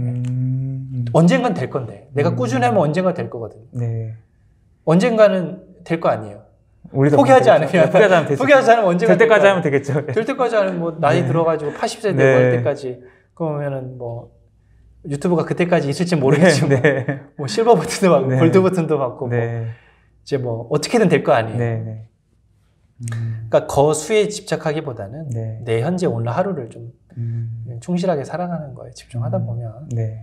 언젠간 될 건데 내가 꾸준하면 언젠가 될 거거든요. 네. 언젠가는 될 거 아니에요. 우리도 포기하지 않으면 포기하지 않으면 언젠가 될 때까지 하면 되겠죠. 될 때까지 하면 뭐 나이 네. 들어가지고 80세 되고 네. 할 때까지 그러면은 뭐 유튜브가 그때까지 있을지 모르겠지만 네. 뭐 실버 버튼도 받고 네. 골드 버튼도 받고 네. 뭐 이제 뭐 어떻게든 될 거 아니에요. 네. 그러니까 거수에 집착하기보다는 네. 내 현재 오늘 하루를 좀 충실하게 살아가는 거에 집중하다 보면 네.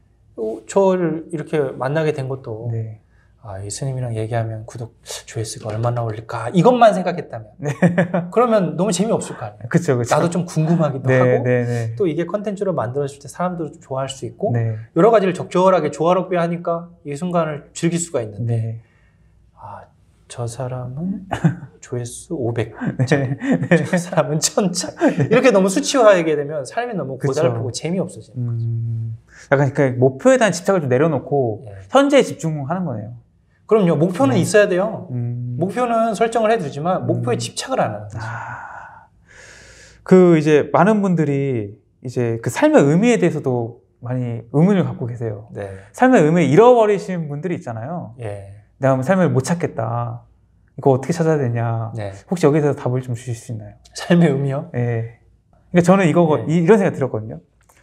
저를 이렇게 만나게 된 것도 네. 이 스님이랑 얘기하면 구독 조회수가 얼마나 올릴까 이것만 생각했다면 네. 그러면 너무 재미없을 거 아니에요. 그쵸. 나도 좀 궁금하기도 네, 하고 네. 또 이게 컨텐츠로 만들어질 때 사람들도 좀 좋아할 수 있고 네. 여러 가지를 적절하게 조화롭게 하니까 이 순간을 즐길 수가 있는데 네. 저 사람은 조회수 500, 네. 저 사람은 1000차 이렇게 너무 수치화하게 되면 삶이 너무 그쵸. 고달프고 재미없어지는 거죠. 약간 그 목표에 대한 집착을 좀 내려놓고 네. 현재에 집중하는 거네요. 그럼요. 목표는 있어야 돼요. 목표는 설정을 해두지만 목표에 집착을 안 하는 거죠. 그 이제 많은 분들이 이제 그 삶의 의미에 대해서도 많이 의문을 갖고 계세요. 네. 삶의 의미 잃어버리신 분들이 있잖아요. 예. 내가 삶을 못 찾겠다. 이거 어떻게 찾아야 되냐. 네. 혹시 여기서 답을 좀 주실 수 있나요? 삶의 의미요? 예. 그러니까 저는 이런 생각 들었거든요.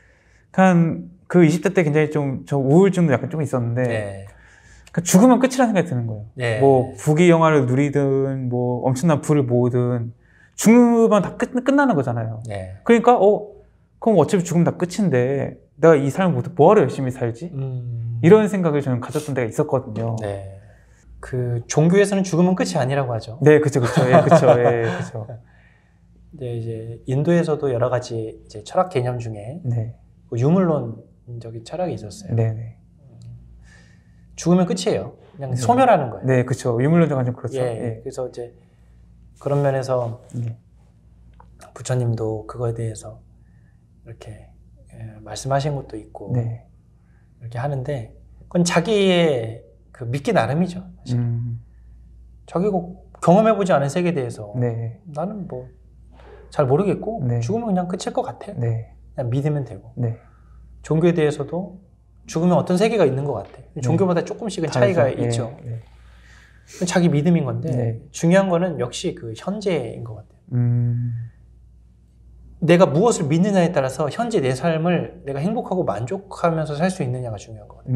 그 20대 때 굉장히 저 우울증도 약간 좀 있었는데, 네. 죽으면 끝이라는 생각이 드는 거예요. 네. 뭐, 부귀 영화를 누리든, 뭐, 엄청난 부를 모으든, 죽으면 다 끝나는 거잖아요. 네. 그러니까, 그럼 어차피 죽으면 다 끝인데, 내가 이 삶을 뭐하러 열심히 살지? 이런 생각을 저는 가졌던 때가 있었거든요. 네. 그 종교에서는 죽으면 끝이 아니라고 하죠. 네, 그쵸. 예, 그쵸. 네, 이제 인도에서도 여러 가지 이제 철학 개념 중에 네. 유물론적인 철학이 있었어요. 네네. 죽으면 끝이에요. 그냥 소멸하는 거예요. 네, 그렇죠. 유물론자가 좀 그렇죠. 예, 예. 그래서 이제 그런 면에서 부처님도 그거에 대해서 이렇게 말씀하신 것도 있고 이렇게 하는데 그건 자기의 그 믿기 나름이죠. 사실. 자기가 경험해보지 않은 세계에 대해서 나는 뭐 잘 모르겠고 죽으면 그냥 끝일 것 같아. 그냥 믿으면 되고. 종교에 대해서도 죽으면 어떤 세계가 있는 것 같아. 종교마다 조금씩은 차이가 있죠. 자기 믿음인 건데 중요한 거는 역시 그 현재인 것 같아요. 내가 무엇을 믿느냐에 따라서 현재 내 삶을 내가 행복하고 만족하면서 살 수 있느냐가 중요한 것 같아요.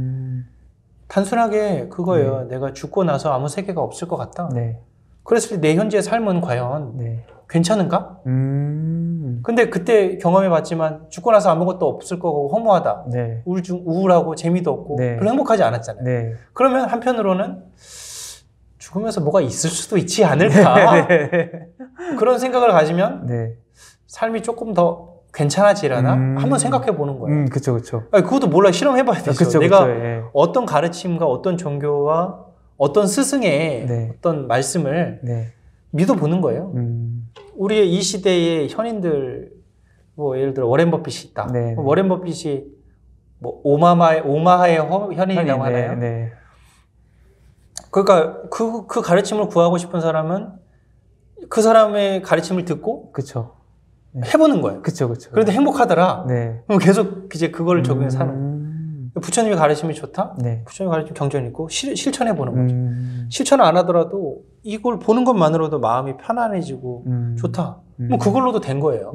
단순하게 그거예요. 내가 죽고 나서 아무 세계가 없을 것 같다. 그랬을 때 내 현재 삶은 과연 괜찮은가? 근데 그때 경험해봤지만 죽고 나서 아무것도 없을 거고 허무하다. 우울하고 재미도 없고 별로 행복하지 않았잖아요. 그러면 한편으로는 죽으면서 뭐가 있을 수도 있지 않을까? 그런 생각을 가지면 삶이 조금 더 괜찮아지려나? 한번 생각해 보는 거예요. 그쵸, 그쵸. 아니, 그것도 몰라 실험해봐야 되죠. 그쵸, 내가 그쵸, 어떤 가르침과 어떤 종교와 어떤 스승의 어떤 말씀을 믿어보는 거예요. 우리의 이 시대의 현인들, 뭐 예를 들어 워렌 버핏이 있다. 워렌 버핏이 뭐 오마하의 현인이라고 하나요? 그러니까 그 가르침을 구하고 싶은 사람은 그 사람의 가르침을 듣고 해보는 거예요. 그런데 행복하더라. 그럼 계속 이제 그걸 적용해서 사는. 부처님의 가르침이 좋다? 부처님의 가르침 경전이 있고 실천해보는 거죠. 실천 안 하더라도 이걸 보는 것만으로도 마음이 편안해지고 좋다. 뭐 그걸로도 된 거예요.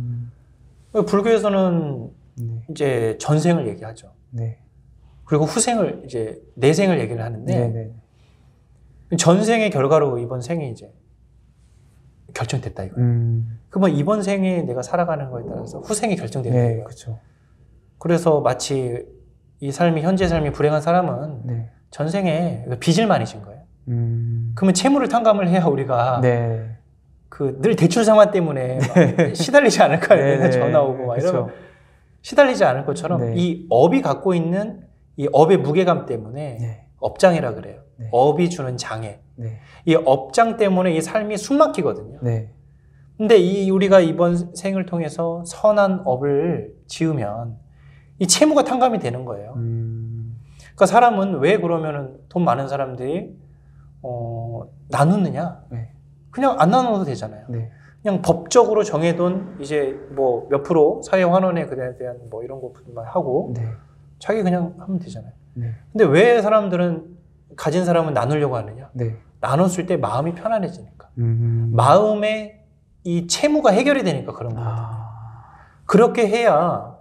불교에서는 이제 전생을 얘기하죠. 그리고 후생을 이제 내생을 얘기를 하는데 전생의 결과로 이번 생이 이제 결정됐다 이거예요. 그러면 이번 생에 내가 살아가는 거에 따라서 후생이 결정되는 거예요. 그래서 마치 이 삶이 현재 삶이 불행한 사람은 전생에 빚을 많이 진 거예요. 그러면 채무를 탕감을 해야 우리가 그 늘 대출 상환 때문에 시달리지 않을까요? 맨날 전화 오고 막 이러면 시달리지 않을 것처럼 이 업이 갖고 있는 이 업의 무게감 때문에 업장이라 그래요. 업이 주는 장애. 이 업장 때문에 이 삶이 숨막히거든요. 근데 우리가 이번 생을 통해서 선한 업을 지으면 이 채무가 탕감이 되는 거예요. 그러니까 사람은 왜 그러면은 돈 많은 사람들이 나누느냐? 그냥 안 나눠도 되잖아요. 그냥 법적으로 정해둔 이제 뭐 몇 프로 사회 환원에 그에 대한 뭐 이런 것만 하고 자기 그냥 하면 되잖아요. 근데 왜 사람들은 가진 사람은 나누려고 하느냐? 나눴을 때 마음이 편안해지니까. 마음에 이 채무가 해결이 되니까 그런 거거든요. 그렇게 해야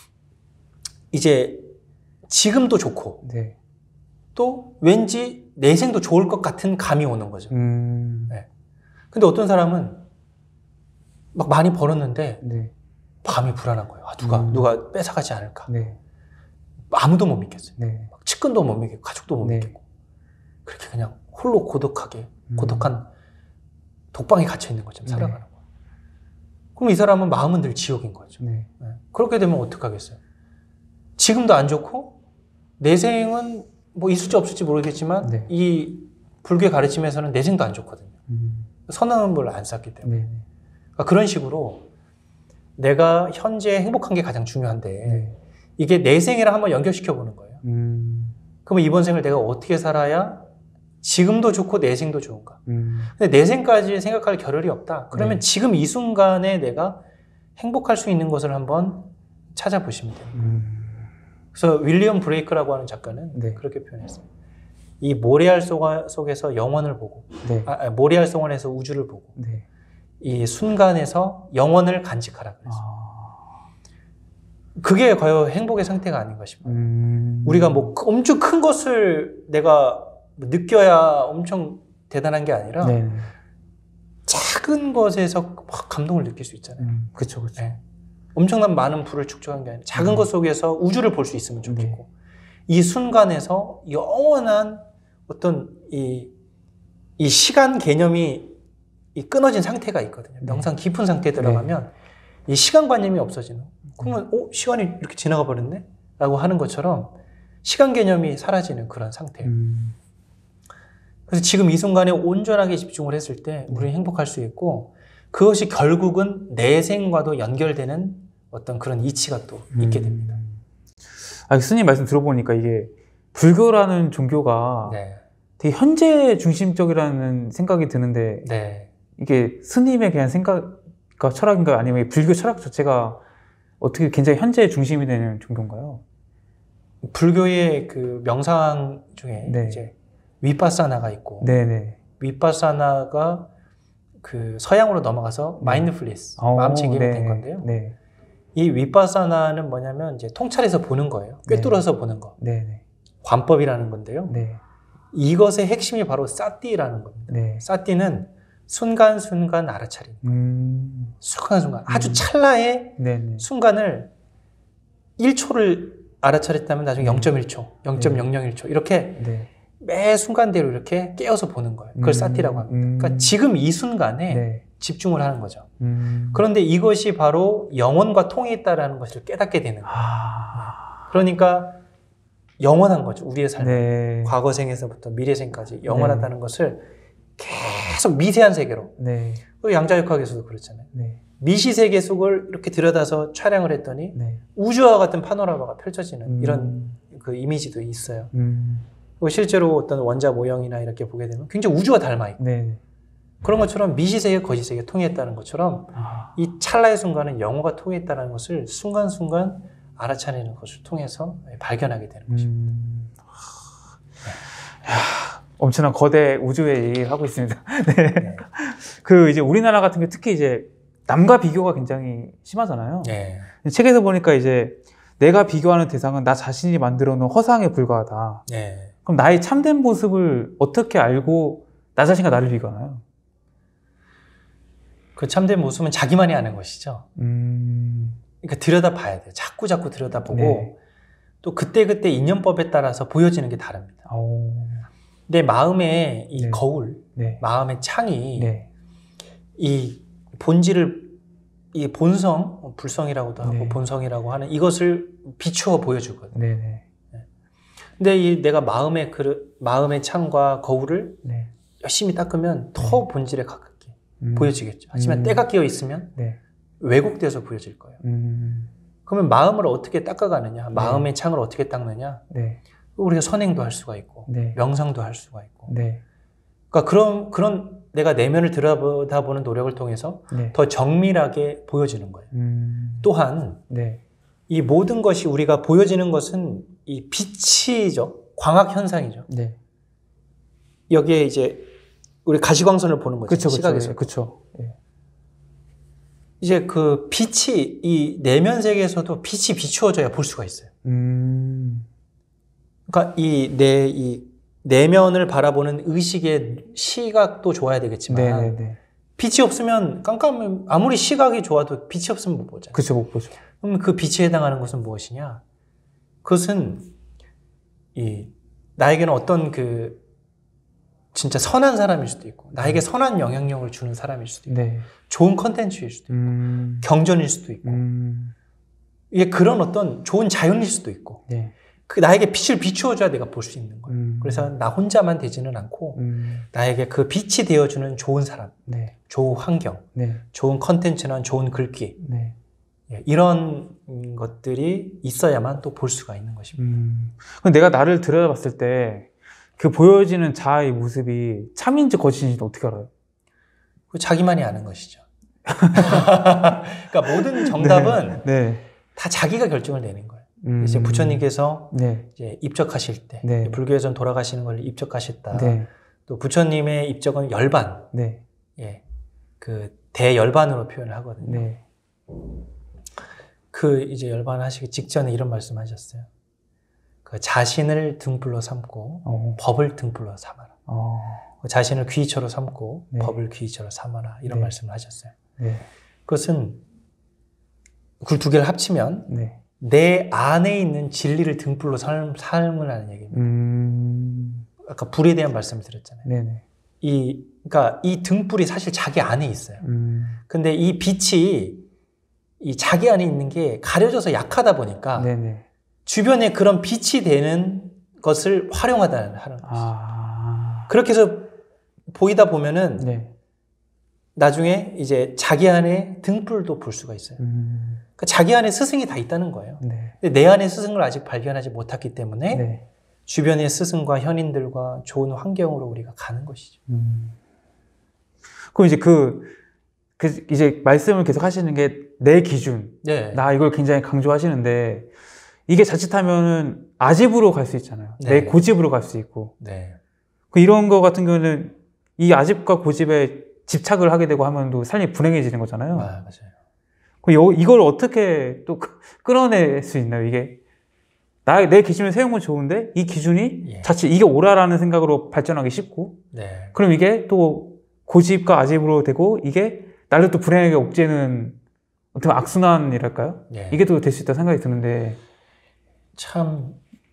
이제 지금도 좋고 또 왠지 내생도 좋을 것 같은 감이 오는 거죠. 근데 어떤 사람은 막 많이 벌었는데 마음이 불안한 거예요. 누가 뺏어가지 않을까. 아무도 못 믿겠어요. 막 측근도 못 믿겠고 가족도 못 믿겠고 그렇게 그냥 홀로 고독한 독방에 gat혀 있는 것처럼 살아가는 거예요. 그럼 이 사람은 마음은 늘 지옥인 거죠. 그렇게 되면 어떡하겠어요? 지금도 안 좋고 내생은 뭐 있을지 없을지 모르겠지만 이 불교의 가르침에서는 내생도 안 좋거든요. 선언을 안 쌓기 때문에. 그러니까 그런 식으로 내가 현재 행복한 게 가장 중요한데 이게 내생이랑 한번 연결시켜 보는 거예요. 그러면 이번 생을 내가 어떻게 살아야 지금도 좋고 내생도 좋은가? 근데 내생까지 생각할 겨를이 없다. 그러면 지금 이 순간에 내가 행복할 수 있는 것을 한번 찾아보시면 돼요. 그래서 윌리엄 브레이크라고 하는 작가는 그렇게 표현했어요. 이 모래알 속에서 영원을 보고 모래알 속원에서 우주를 보고 이 순간에서 영원을 간직하라 그랬어요. 그게 과연 행복의 상태가 아닌가 싶어요. 우리가 뭐 엄청 큰 것을 내가 느껴야 엄청 대단한 게 아니라 작은 것에서 확 감동을 느낄 수 있잖아요. 그렇죠. 엄청난 많은 부를 축적한 게 아니라 작은 것 속에서 우주를 볼 수 있으면 좋겠고 이 순간에서 영원한 어떤 이 시간 개념이 끊어진 상태가 있거든요. 명상 깊은 상태에 들어가면 이 시간관념이 없어지는. 그러면 시간이 이렇게 지나가 버렸네? 라고 하는 것처럼 시간 개념이 사라지는 그런 상태예요. 그래서 지금 이 순간에 온전하게 집중을 했을 때 우리는 행복할 수 있고, 그것이 결국은 내생과도 연결되는 어떤 그런 이치가 또 있게 됩니다. 스님 말씀 들어보니까 이게 불교라는 종교가 네. 되게 현재 중심적이라는 생각이 드는데, 네. 이게 스님의 그냥 생각과 철학인가요? 아니면 불교 철학 자체가 어떻게 굉장히 현재 중심이 되는 종교인가요? 불교의 그 명상 중에 네. 이제 위파사나가 있고, 네네. 위파사나가 그 서양으로 넘어가서 마인드풀니스, 마음챙김이 네. 된 건데요. 네. 이 위파사나는 뭐냐면 이제 통찰해서 보는 거예요. 꿰뚫어서 보는 거. 네네. 관법이라는 건데요. 네. 이것의 핵심이 바로 사띠라는 겁니다. 네. 사띠는 순간순간 알아차림. 순간순간. 아주 찰나의 네네. 순간을 1초를 알아차렸다면 나중에 0.1초, 0.001초 이렇게 네. 매 순간대로 이렇게 깨어서 보는 거예요. 그걸 사띠라고 합니다. 그러니까 지금 이 순간에 네. 집중을 하는 거죠. 그런데 이것이 바로 영혼과 통해 있다는 것을 깨닫게 되는 거예요. 그러니까 영원한 거죠. 우리의 삶은. 네. 과거생에서부터 미래생까지 영원하다는 것을 계속 미세한 세계로. 네. 양자역학에서도 그렇잖아요. 네. 미시세계 속을 이렇게 들여다서 촬영을 했더니 네. 우주와 같은 파노라마가 펼쳐지는 이런 그 이미지도 있어요. 그리고 실제로 어떤 원자 모형이나 이렇게 보게 되면 굉장히 우주와 닮아 있고, 네. 그런 것처럼 미시세계, 거시세계 통했다는 것처럼 이 찰나의 순간은 영어가 통했다는 것을 순간순간 알아차리는 것을 통해서 발견하게 되는 것입니다. 엄청난 거대 우주의 얘기를 하고 있습니다. 네. 네. 그 이제 우리나라 같은 게 특히 이제 남과 비교가 굉장히 심하잖아요. 네. 책에서 보니까 이제 내가 비교하는 대상은 나 자신이 만들어 놓은 허상에 불과하다. 네. 그럼 나의 참된 모습을 어떻게 알고 나 자신과 나를 비교하나요? 그 참된 모습은 자기만이 아는 것이죠. 그러니까 들여다봐야 돼요. 자꾸 들여다보고, 네. 또 그때그때 인연법에 따라서 보여지는 게 다릅니다. 내 마음의 이 네. 거울, 네. 마음의 창이 네. 이 본질을, 이 본성, 불성이라고도 하고 네. 본성이라고 하는 이것을 비추어 보여주거든요. 네. 근데 이 내가 마음의 창과 거울을 네. 열심히 닦으면 더 본질에 가깝게 보여지겠죠. 하지만 때가 끼어 있으면 네. 왜곡되어서 보여질 거예요. 그러면 마음을 어떻게 닦아가느냐, 마음의 창을 어떻게 닦느냐, 네. 우리가 선행도 할 수가 있고, 네. 명상도 할 수가 있고. 네. 그러니까 그런 내가 내면을 들여다보는 노력을 통해서 네. 더 정밀하게 보여지는 거예요. 또한 네. 이 모든 것이 우리가 보여지는 것은 이 빛이죠. 광학 현상이죠. 네. 여기에 이제 우리 가시광선을 보는 거죠. 그쵸, 시각에서. 그렇죠. 네. 이제 그 빛이 이 내면 세계에서도 빛이 비추어져야 볼 수가 있어요. 그러니까 이 내면을 바라보는 의식의 시각도 좋아야 되겠지만 네. 빛이 없으면 깜깜하면 아무리 시각이 좋아도 빛이 없으면 못 보잖아요. 그렇죠, 못 보죠. 그럼 그 빛에 해당하는 것은 무엇이냐? 그것은 나에게는 어떤 그 진짜 선한 사람일 수도 있고, 나에게 선한 영향력을 주는 사람일 수도 있고, 네. 좋은 컨텐츠일 수도 있고, 경전일 수도 있고, 이게 그런 어떤 좋은 자연일 수도 있고, 네. 그 나에게 빛을 비추어줘야 내가 볼 수 있는 거예요. 그래서 나 혼자만 되지는 않고, 나에게 그 빛이 되어주는 좋은 사람, 네. 좋은 환경, 네. 좋은 컨텐츠나 좋은 글귀, 네. 이런 것들이 있어야만 또 볼 수가 있는 것입니다. 그럼 내가 나를 들여다봤을 때 그 보여지는 자아의 모습이 참인지 거짓인지 어떻게 알아요? 자기만이 아는 것이죠. 그러니까 모든 정답은 네. 다 자기가 결정을 내는 거예요. 이제 부처님께서 네. 이제 입적하실 때, 네. 불교에선 돌아가시는 걸 입적하셨다. 네. 또 부처님의 입적은 열반, 네. 그 대열반으로 표현을 하거든요. 네. 그 이제 열반하시기 직전에 이런 말씀하셨어요. 그 자신을 등불로 삼고 법을 등불로 삼아라. 자신을 귀처로 삼고 네. 법을 귀처로 삼아라. 이런 네. 말씀을 하셨어요. 네. 그것은 그 두 개를 합치면 네. 내 안에 있는 진리를 등불로 삶을 하는 얘기입니다. 아까 불에 대한 말씀을 드렸잖아요. 네네. 그러니까 이 등불이 사실 자기 안에 있어요. 근데 이 빛이 이 자기 안에 있는 게 가려져서 약하다 보니까 네네. 주변에 그런 빛이 되는 것을 활용하는 거죠. 그렇게 해서 보이다 보면은 네. 나중에 이제 자기 안에 등불도 볼 수가 있어요. 그러니까 자기 안에 스승이 다 있다는 거예요. 네. 근데 내 안에 스승을 아직 발견하지 못했기 때문에 네. 주변의 스승과 현인들과 좋은 환경으로 우리가 가는 것이죠. 그럼 이제 이제 말씀을 계속 하시는 게 내 기준, 네. 나 이걸 굉장히 강조하시는데 이게 자칫하면은 아집으로 갈 수 있잖아요. 네. 내 고집으로 갈 수 있고. 네. 이런 거 같은 경우는 이 아집과 고집에 집착을 하게 되고 하면 또 삶이 불행해지는 거잖아요. 맞아요. 그럼 이걸 어떻게 또 끌어낼 수 있나요? 이게 내 기준을 세운 건 좋은데 이 기준이 자칫 이게 옳아라는 생각으로 발전하기 쉽고 네. 그럼 이게 또 고집과 아집으로 되고 이게 나를 또 불행하게 옥죄는 어떻게 악순환이랄까요? 네. 이게 또 될 수 있다고 생각이 드는데 참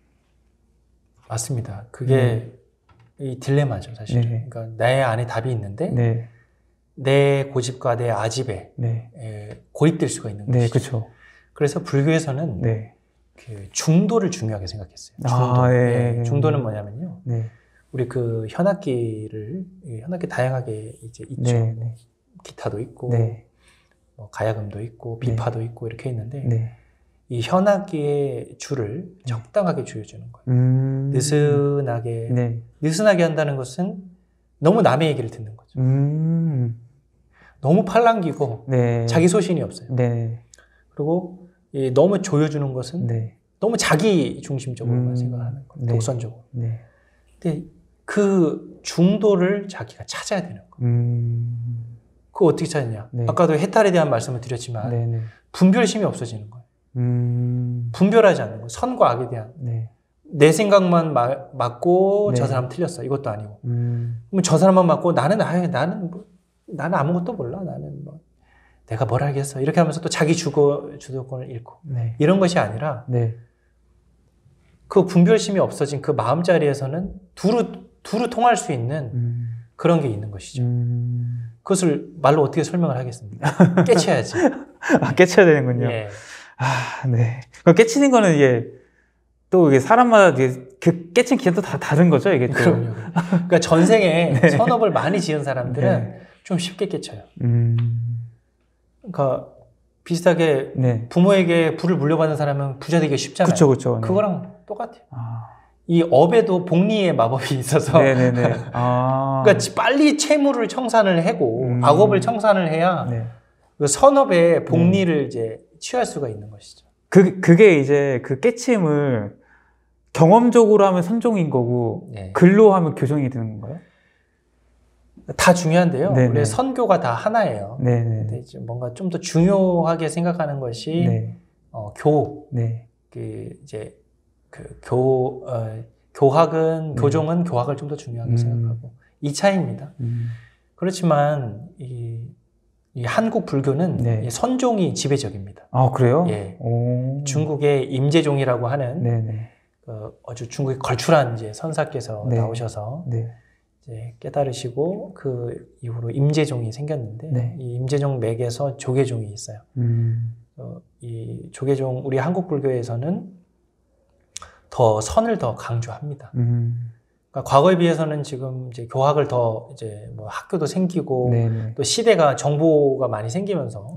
맞습니다. 그게 이 딜레마죠, 사실. 네. 그러니까 내 안에 답이 있는데 네. 내 고집과 내 아집에 네. 고립될 수가 있는 네, 것이죠. 그렇죠. 그래서 불교에서는 네. 그 중도를 중요하게 생각했어요. 중도. 예. 중도는 뭐냐면요. 네. 우리 그 현악기 다양하게 이제 있죠. 네. 네. 기타도 있고, 네. 뭐 가야금도 있고, 비파도 있고 이렇게 있는데 네. 이 현악기의 줄을 적당하게 조여주는 거예요. 느슨하게 네. 느슨하게 한다는 것은 너무 남의 얘기를 듣는 거죠. 너무 팔랑귀고 네. 자기 소신이 없어요. 네. 그리고 너무 조여주는 것은 네. 너무 자기 중심적으로만 생각하는 거예요. 네. 독선적으로. 네. 근데 그 중도를 자기가 찾아야 되는 거예요. 그거 어떻게 찾느냐? 네. 아까도 해탈에 대한 말씀을 드렸지만 네. 네. 분별심이 없어지는 거예요. 분별하지 않는 거예요. 선과 악에 대한. 네. 내 생각만 맞고 네. 저 사람 틀렸어. 이것도 아니고. 그러면 저 사람만 맞고 나는 아무것도 몰라. 나는 뭐 내가 뭘 알겠어. 이렇게 하면서 또 자기 주도권을 잃고. 네. 이런 것이 아니라 네. 그 분별심이 없어진 그 마음자리에서는 두루 통할 수 있는 그런 게 있는 것이죠. 그것을 말로 어떻게 설명을 하겠습니까? 깨쳐야지. 깨쳐야 되는군요. 예. 네. 그럼 깨치는 거는 또 이게 사람마다 그 깨친 기간도 다 다른 거죠, 이게 또. 그럼요. 그러니까 전생에 선업을 많이 지은 사람들은 좀 쉽게 깨쳐요. 그러니까 비슷하게 부모에게 부를 물려받은 사람은 부자 되기 쉽잖아요. 그쵸. 그거랑 똑같아요. 이 업에도 복리의 마법이 있어서 그러니까 빨리 채무를 청산을 하고 악업을 청산을 해야 그 선업의 복리를 이제 취할 수가 있는 것이죠. 그게 이제 그 깨침을 경험적으로 하면 선종인 거고 글로 하면 교정이 되는 건가요? 다 중요한데요. 우리 선교가 다 하나예요. 네네. 이제 뭔가 좀 더 중요하게 생각하는 것이 교학은 교종은 교학을 좀 더 중요하게 생각하고 이 차이입니다. 그렇지만 이 한국 불교는 선종이 지배적입니다. 아, 그래요? 예. 중국의 임재종이라고 하는 아주 중국의 걸출한 이제 선사께서 나오셔서 이제 깨달으시고 그 이후로 임재종이 생겼는데 이 임재종 맥에서 조계종이 있어요. 이 조계종 우리 한국 불교에서는 더 선을 더 강조합니다. 그러니까 과거에 비해서는 지금 이제 교학을 더 이제 뭐 학교도 생기고 또 시대가 정보가 많이 생기면서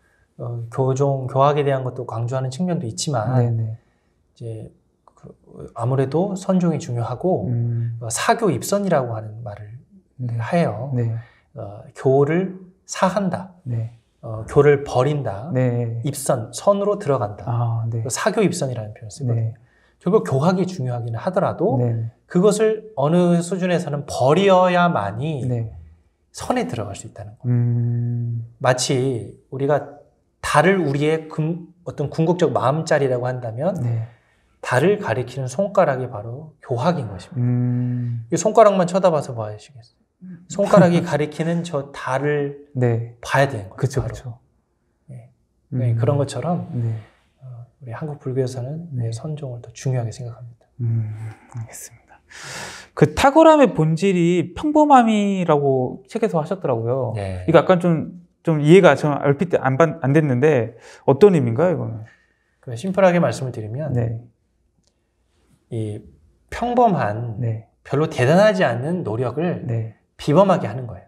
교학에 대한 것도 강조하는 측면도 있지만 이제 아무래도 선종이 중요하고 사교 입선이라고 하는 말을 해요. 교를 사한다. 교를 버린다. 입선, 선으로 들어간다. 사교 입선이라는 표현을 쓰거든요. 결국 교학이 중요하기는 하더라도 그것을 어느 수준에서는 버려야만이 선에 들어갈 수 있다는 거예요. 마치 우리가 달을 우리의 어떤 궁극적 마음자리라고 한다면 달을 가리키는 손가락이 바로 교학인 것입니다. 이 손가락만 쳐다봐서 뭐 하시겠어요? 손가락이 가리키는 저 달을 봐야 되는 거예요. 그렇죠. 그런 것처럼 우리 한국 불교에서는 선종을 더 중요하게 생각합니다. 알겠습니다. 그 탁월함의 본질이 평범함이라고 책에서 하셨더라고요. 이거 약간 좀 이해가 저는 얼핏 안 됐는데 어떤 의미인가요, 이거는? 심플하게 말씀을 드리면 이 평범한 네. 별로 대단하지 않은 노력을 네. 비범하게 하는 거예요.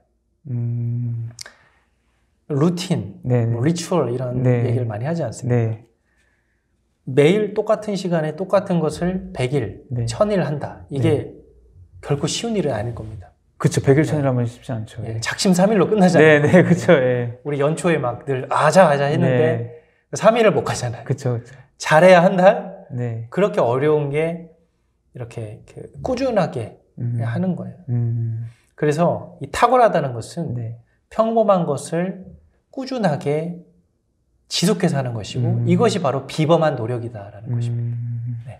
루틴, 네. 뭐 리추얼 이런 네. 얘기를 많이 하지 않습니까? 네. 매일 똑같은 시간에 똑같은 것을 100일, 네. 1000일 한다. 이게 네. 결코 쉬운 일은 아닐 겁니다. 그쵸. 100일 천일하면 쉽지 않죠. 예, 작심삼일로 끝나잖아요. 네, 네, 그쵸. 예. 우리 연초에 막 늘 아자 했는데 3일을 못 가잖아요. 그쵸, 그쵸. 잘해야 한 달? 네. 그렇게 어려운 게 이렇게 꾸준하게 하는 거예요. 그래서 이 탁월하다는 것은 네. 평범한 것을 꾸준하게 지속해서 하는 것이고 이것이 바로 비범한 노력이다라는 것입니다. 네.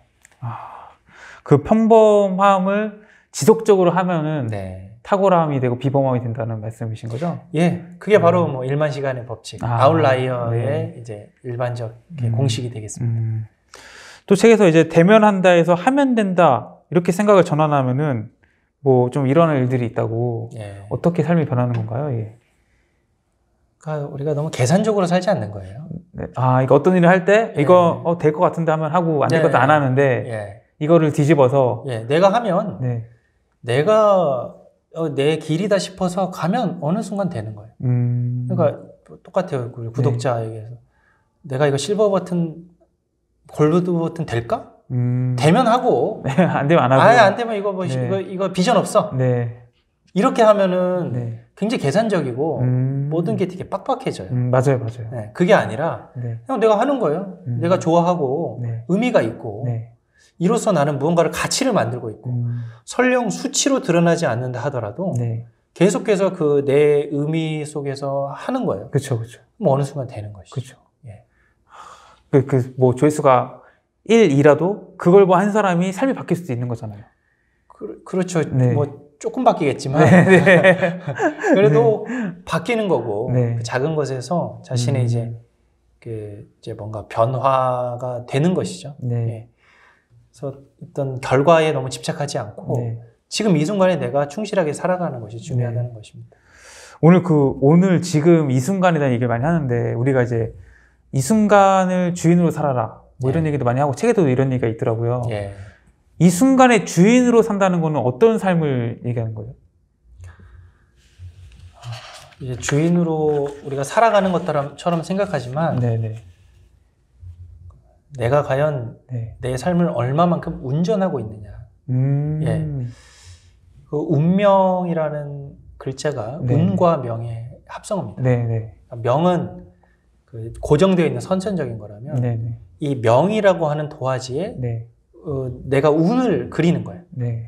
그 평범함을 지속적으로 하면은 네. 탁월함이 되고 비범함이 된다는 말씀이신 거죠? 예, 그게 바로 뭐 1만 시간의 법칙, 아웃라이어의 네. 이제 일반적 공식이 되겠습니다. 또 책에서 이제 대면한다 해서 하면 된다 이렇게 생각을 전환하면은 뭐 좀 일어날 일들이 있다고. 예. 어떻게 삶이 변하는 건가요? 예. 그러니까 우리가 너무 계산적으로 살지 않는 거예요. 네. 이거 어떤 일을 할 때 이거 될 것 같은데 하면 하고 안 될 것도 안 하는데 예. 이거를 뒤집어서 내가 하면 네. 내가 내 길이다 싶어서 가면 어느 순간 되는 거예요. 그러니까 똑같아요. 우리 구독자에게서 내가 이거 실버 버튼, 골드 버튼 될까? 되면 하고 안 되면 안 하고 안 되면 이거 뭐 이거 비전 없어. 네. 이렇게 하면은 네. 굉장히 계산적이고 모든 게 되게 빡빡해져요. 맞아요, 맞아요. 네, 그게 아니라 그냥 내가 하는 거예요. 내가 좋아하고 의미가 있고 이로써 나는 무언가를 가치를 만들고 있고 설령 수치로 드러나지 않는다 하더라도 계속해서 그 내 의미 속에서 하는 거예요. 그렇죠, 그렇죠. 그럼 어느 순간 되는 것이죠. 그렇죠. 예. 뭐 조회수가 1, 2라도 그걸 본 한 사람이 삶이 바뀔 수도 있는 거잖아요. 그렇죠. 네. 뭐 조금 바뀌겠지만 그래도 바뀌는 거고 그 작은 것에서 자신의 이제 뭔가 변화가 되는 것이죠. 네. 그래서 어떤 결과에 너무 집착하지 않고 지금 이 순간에 내가 충실하게 살아가는 것이 중요하다는 것입니다. 오늘 지금 이 순간이라는 얘기를 많이 하는데 우리가 이제 이 순간을 주인으로 살아라 뭐 이런 얘기도 많이 하고 책에도 이런 얘기가 있더라고요. 이 순간의 주인으로 산다는 거는 어떤 삶을 얘기하는 거예요? 이제 주인으로 우리가 살아가는 것처럼 생각하지만 내가 과연 내 삶을 얼마만큼 운전하고 있느냐. 그 운명이라는 글자가 운과 명의 합성어입니다. 명은 그 고정되어 있는 선천적인 거라면 이 명이라고 하는 도화지에 내가 운을 그리는 거예요.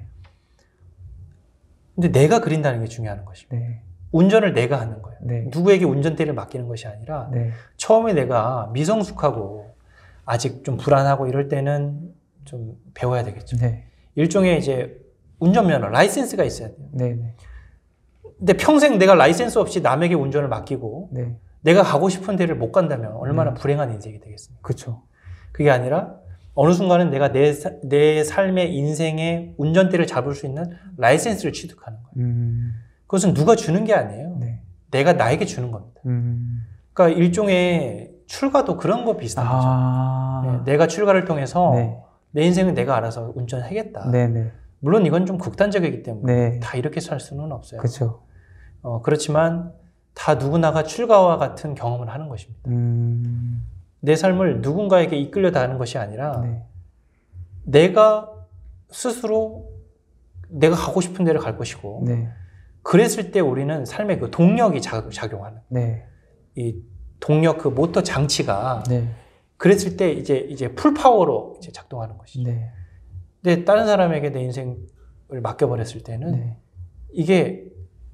근데 내가 그린다는 게 중요한 것입니다. 운전을 내가 하는 거예요. 누구에게 운전대를 맡기는 것이 아니라 처음에 내가 미성숙하고 아직 좀 불안하고 이럴 때는 좀 배워야 되겠죠. 일종의 이제 운전면허, 라이센스가 있어야 돼요. 근데 평생 내가 라이센스 없이 남에게 운전을 맡기고 내가 가고 싶은 데를 못 간다면 얼마나 불행한 인생이 되겠습니까? 그렇죠. 그게 아니라 어느 순간은 내가 내 삶의 인생의 운전대를 잡을 수 있는 라이센스를 취득하는 거예요. 그것은 누가 주는 게 아니에요. 내가 나에게 주는 겁니다. 그러니까 일종의 출가도 그런 거 비슷한 거죠. 내가 출가를 통해서 내 인생은 내가 알아서 운전하겠다. 물론 이건 좀 극단적이기 때문에 다 이렇게 살 수는 없어요. 그렇죠. 그렇지만 다 누구나가 출가와 같은 경험을 하는 것입니다. 내 삶을 누군가에게 이끌려다 하는 것이 아니라 내가 스스로 내가 가고 싶은 데를 갈 것이고 그랬을 때 우리는 삶의 그 동력이 작용하는 이 동력 그 모터 장치가 그랬을 때 이제 풀파워로 이제 작동하는 것이죠. 근데 다른 사람에게 내 인생을 맡겨버렸을 때는 이게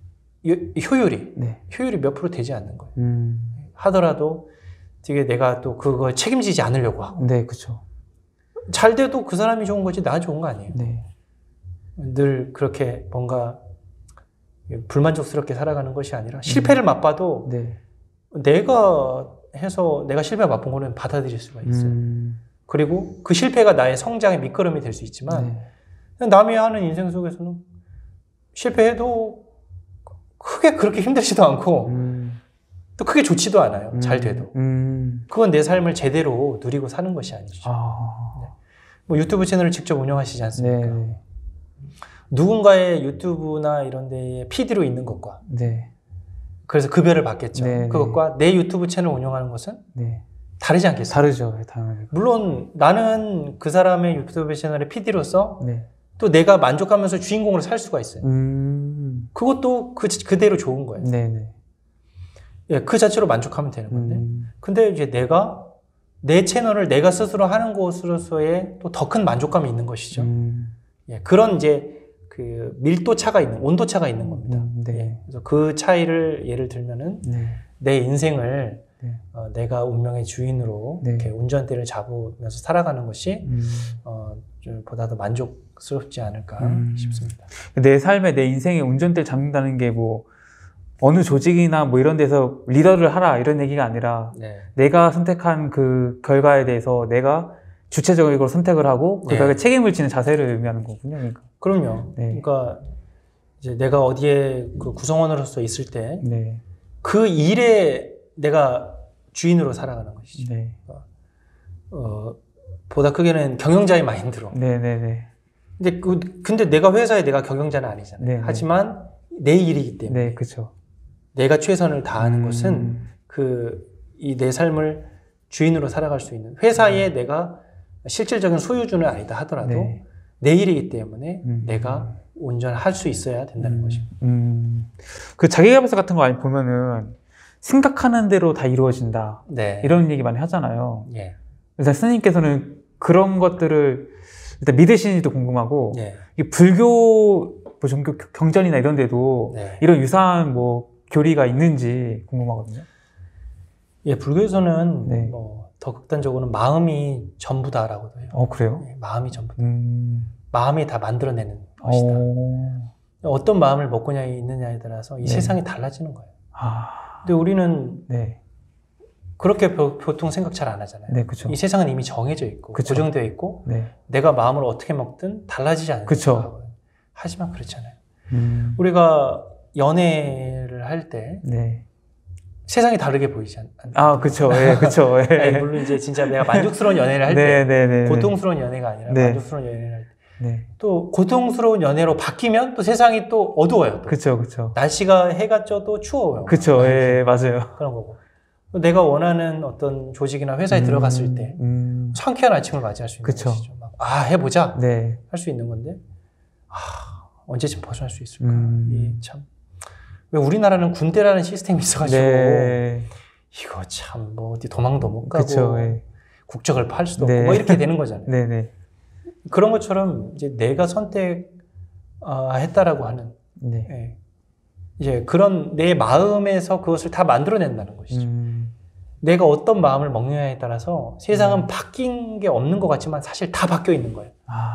효율이 몇 프로 되지 않는 거예요. 하더라도 되게 내가 또 그걸 책임지지 않으려고 하고. 그렇죠. 잘 돼도 그 사람이 좋은 거지 나 좋은 거 아니에요. 늘 그렇게 뭔가 불만족스럽게 살아가는 것이 아니라 실패를 맛봐도 내가 해서 내가 실패 맛본 거는 받아들일 수가 있어요. 그리고 그 실패가 나의 성장의 밑거름이 될 수 있지만 남이 하는 인생 속에서는 실패해도 크게 그렇게 힘들지도 않고 또 크게 좋지도 않아요. 잘 돼도. 그건 내 삶을 제대로 누리고 사는 것이 아니죠. 뭐 유튜브 채널을 직접 운영하시지 않습니까? 네. 누군가의 유튜브나 이런 데에 PD로 있는 것과 네. 그래서 급여를 받겠죠. 네. 그것과 내 유튜브 채널 운영하는 것은 네. 다르지 않겠어요? 다르죠. 당연히. 물론 나는 그 사람의 유튜브 채널의 PD로서 네. 또 내가 만족하면서 주인공으로 살 수가 있어요. 그것도 그대로 좋은 거예요. 네네. 예, 그 자체로 만족하면 되는 건데. 근데 이제 내가 내 채널을 내가 스스로 하는 것으로서의 또 더 큰 만족감이 있는 것이죠. 예, 그런 이제 그 밀도 차가 있는, 온도 차가 있는 겁니다. 네. 예, 그래서 그 차이를 예를 들면은 네. 내 인생을 네. 내가 운명의 주인으로 네. 이렇게 운전대를 잡으면서 살아가는 것이 좀 보다 더 만족스럽지 않을까 싶습니다. 내 삶에 내 인생의 운전대를 잡는다는 게 뭐 어느 조직이나 뭐 이런 데서 리더를 하라 이런 얘기가 아니라 네. 내가 선택한 그 결과에 대해서 내가 주체적으로 선택을 하고 그 네. 결과에 책임을 지는 자세를 의미하는 거군요. 그러니까. 그럼요. 네. 그러니까 이제 내가 어디에 그 구성원으로서 있을 때 네. 그 일에 내가 주인으로 살아가는 것이죠. 네. 보다 크게는 경영자의 마인드로. 네네네. 근데 내가 회사에 내가 경영자는 아니잖아요. 네네. 하지만 내 일이기 때문에 네, 그렇죠. 내가 최선을 다하는 것은 이 내 삶을 주인으로 살아갈 수 있는 회사에 내가 실질적인 소유주는 아니다 하더라도 네. 내 일이기 때문에 내가 운전할 수 있어야 된다는 것입니다. 그 자기계발서 같은 거 많이 보면은 생각하는 대로 다 이루어진다. 네. 이런 얘기 많이 하잖아요. 예. 그래서 스님께서는 그런 것들을 일단 믿으시는지도 궁금하고, 예. 이 불교 뭐 종교 경전이나 이런 데도 네. 이런 유사한 뭐 교리가 있는지 궁금하거든요. 예, 불교에서는 네. 뭐 더 극단적으로는 마음이 전부다라고도 해요. 그래요? 예, 마음이 전부다. 마음이 다 만들어내는 것이다. 오. 어떤 마음을 먹고 있느냐에 따라서 이 네. 세상이 달라지는 거예요. 아. 근데 우리는 네. 그렇게 보통 생각 잘 안 하잖아요. 네, 그쵸. 이 세상은 이미 정해져 있고 그쵸. 고정되어 있고 네. 내가 마음을 어떻게 먹든 달라지지 않는 그쵸. 거예요. 하지만 그렇잖아요. 우리가 우리가 연애를 할 때 네. 세상이 다르게 보이지 않나요? 아, 그쵸. 예, 그쵸. 예. 아니, 물론 이제 진짜 내가 만족스러운 연애를 할 네, 때 네, 네. 고통스러운 연애가 아니라 네. 만족스러운 연애를 할 때 네. 또 고통스러운 연애로 바뀌면 또 세상이 또 어두워요. 또. 그쵸, 그쵸. 날씨가 해가 쪄도 추워요. 그쵸, 예, 맞아요. 그런 거고. 내가 원하는 어떤 조직이나 회사에 들어갔을 때 상쾌한 아침을 맞이할 수 있는 그쵸. 것이죠. 해보자 네. 할 수 있는 건데 언제쯤 벗어날 수 있을까? 참. 왜 우리나라는 군대라는 시스템이 있어가지고 네. 이거 참 뭐 어디 도망도 못 가고 그쵸, 예. 국적을 팔 수도 네. 없고 뭐 이렇게 되는 거잖아요. 네네. 그런 것처럼 이제 내가 선택했다라고 하는 네. 예. 이제 그런 내 마음에서 그것을 다 만들어낸다는 것이죠. 내가 어떤 마음을 먹느냐에 따라서 세상은 바뀐 게 없는 것 같지만 사실 다 바뀌어 있는 거예요.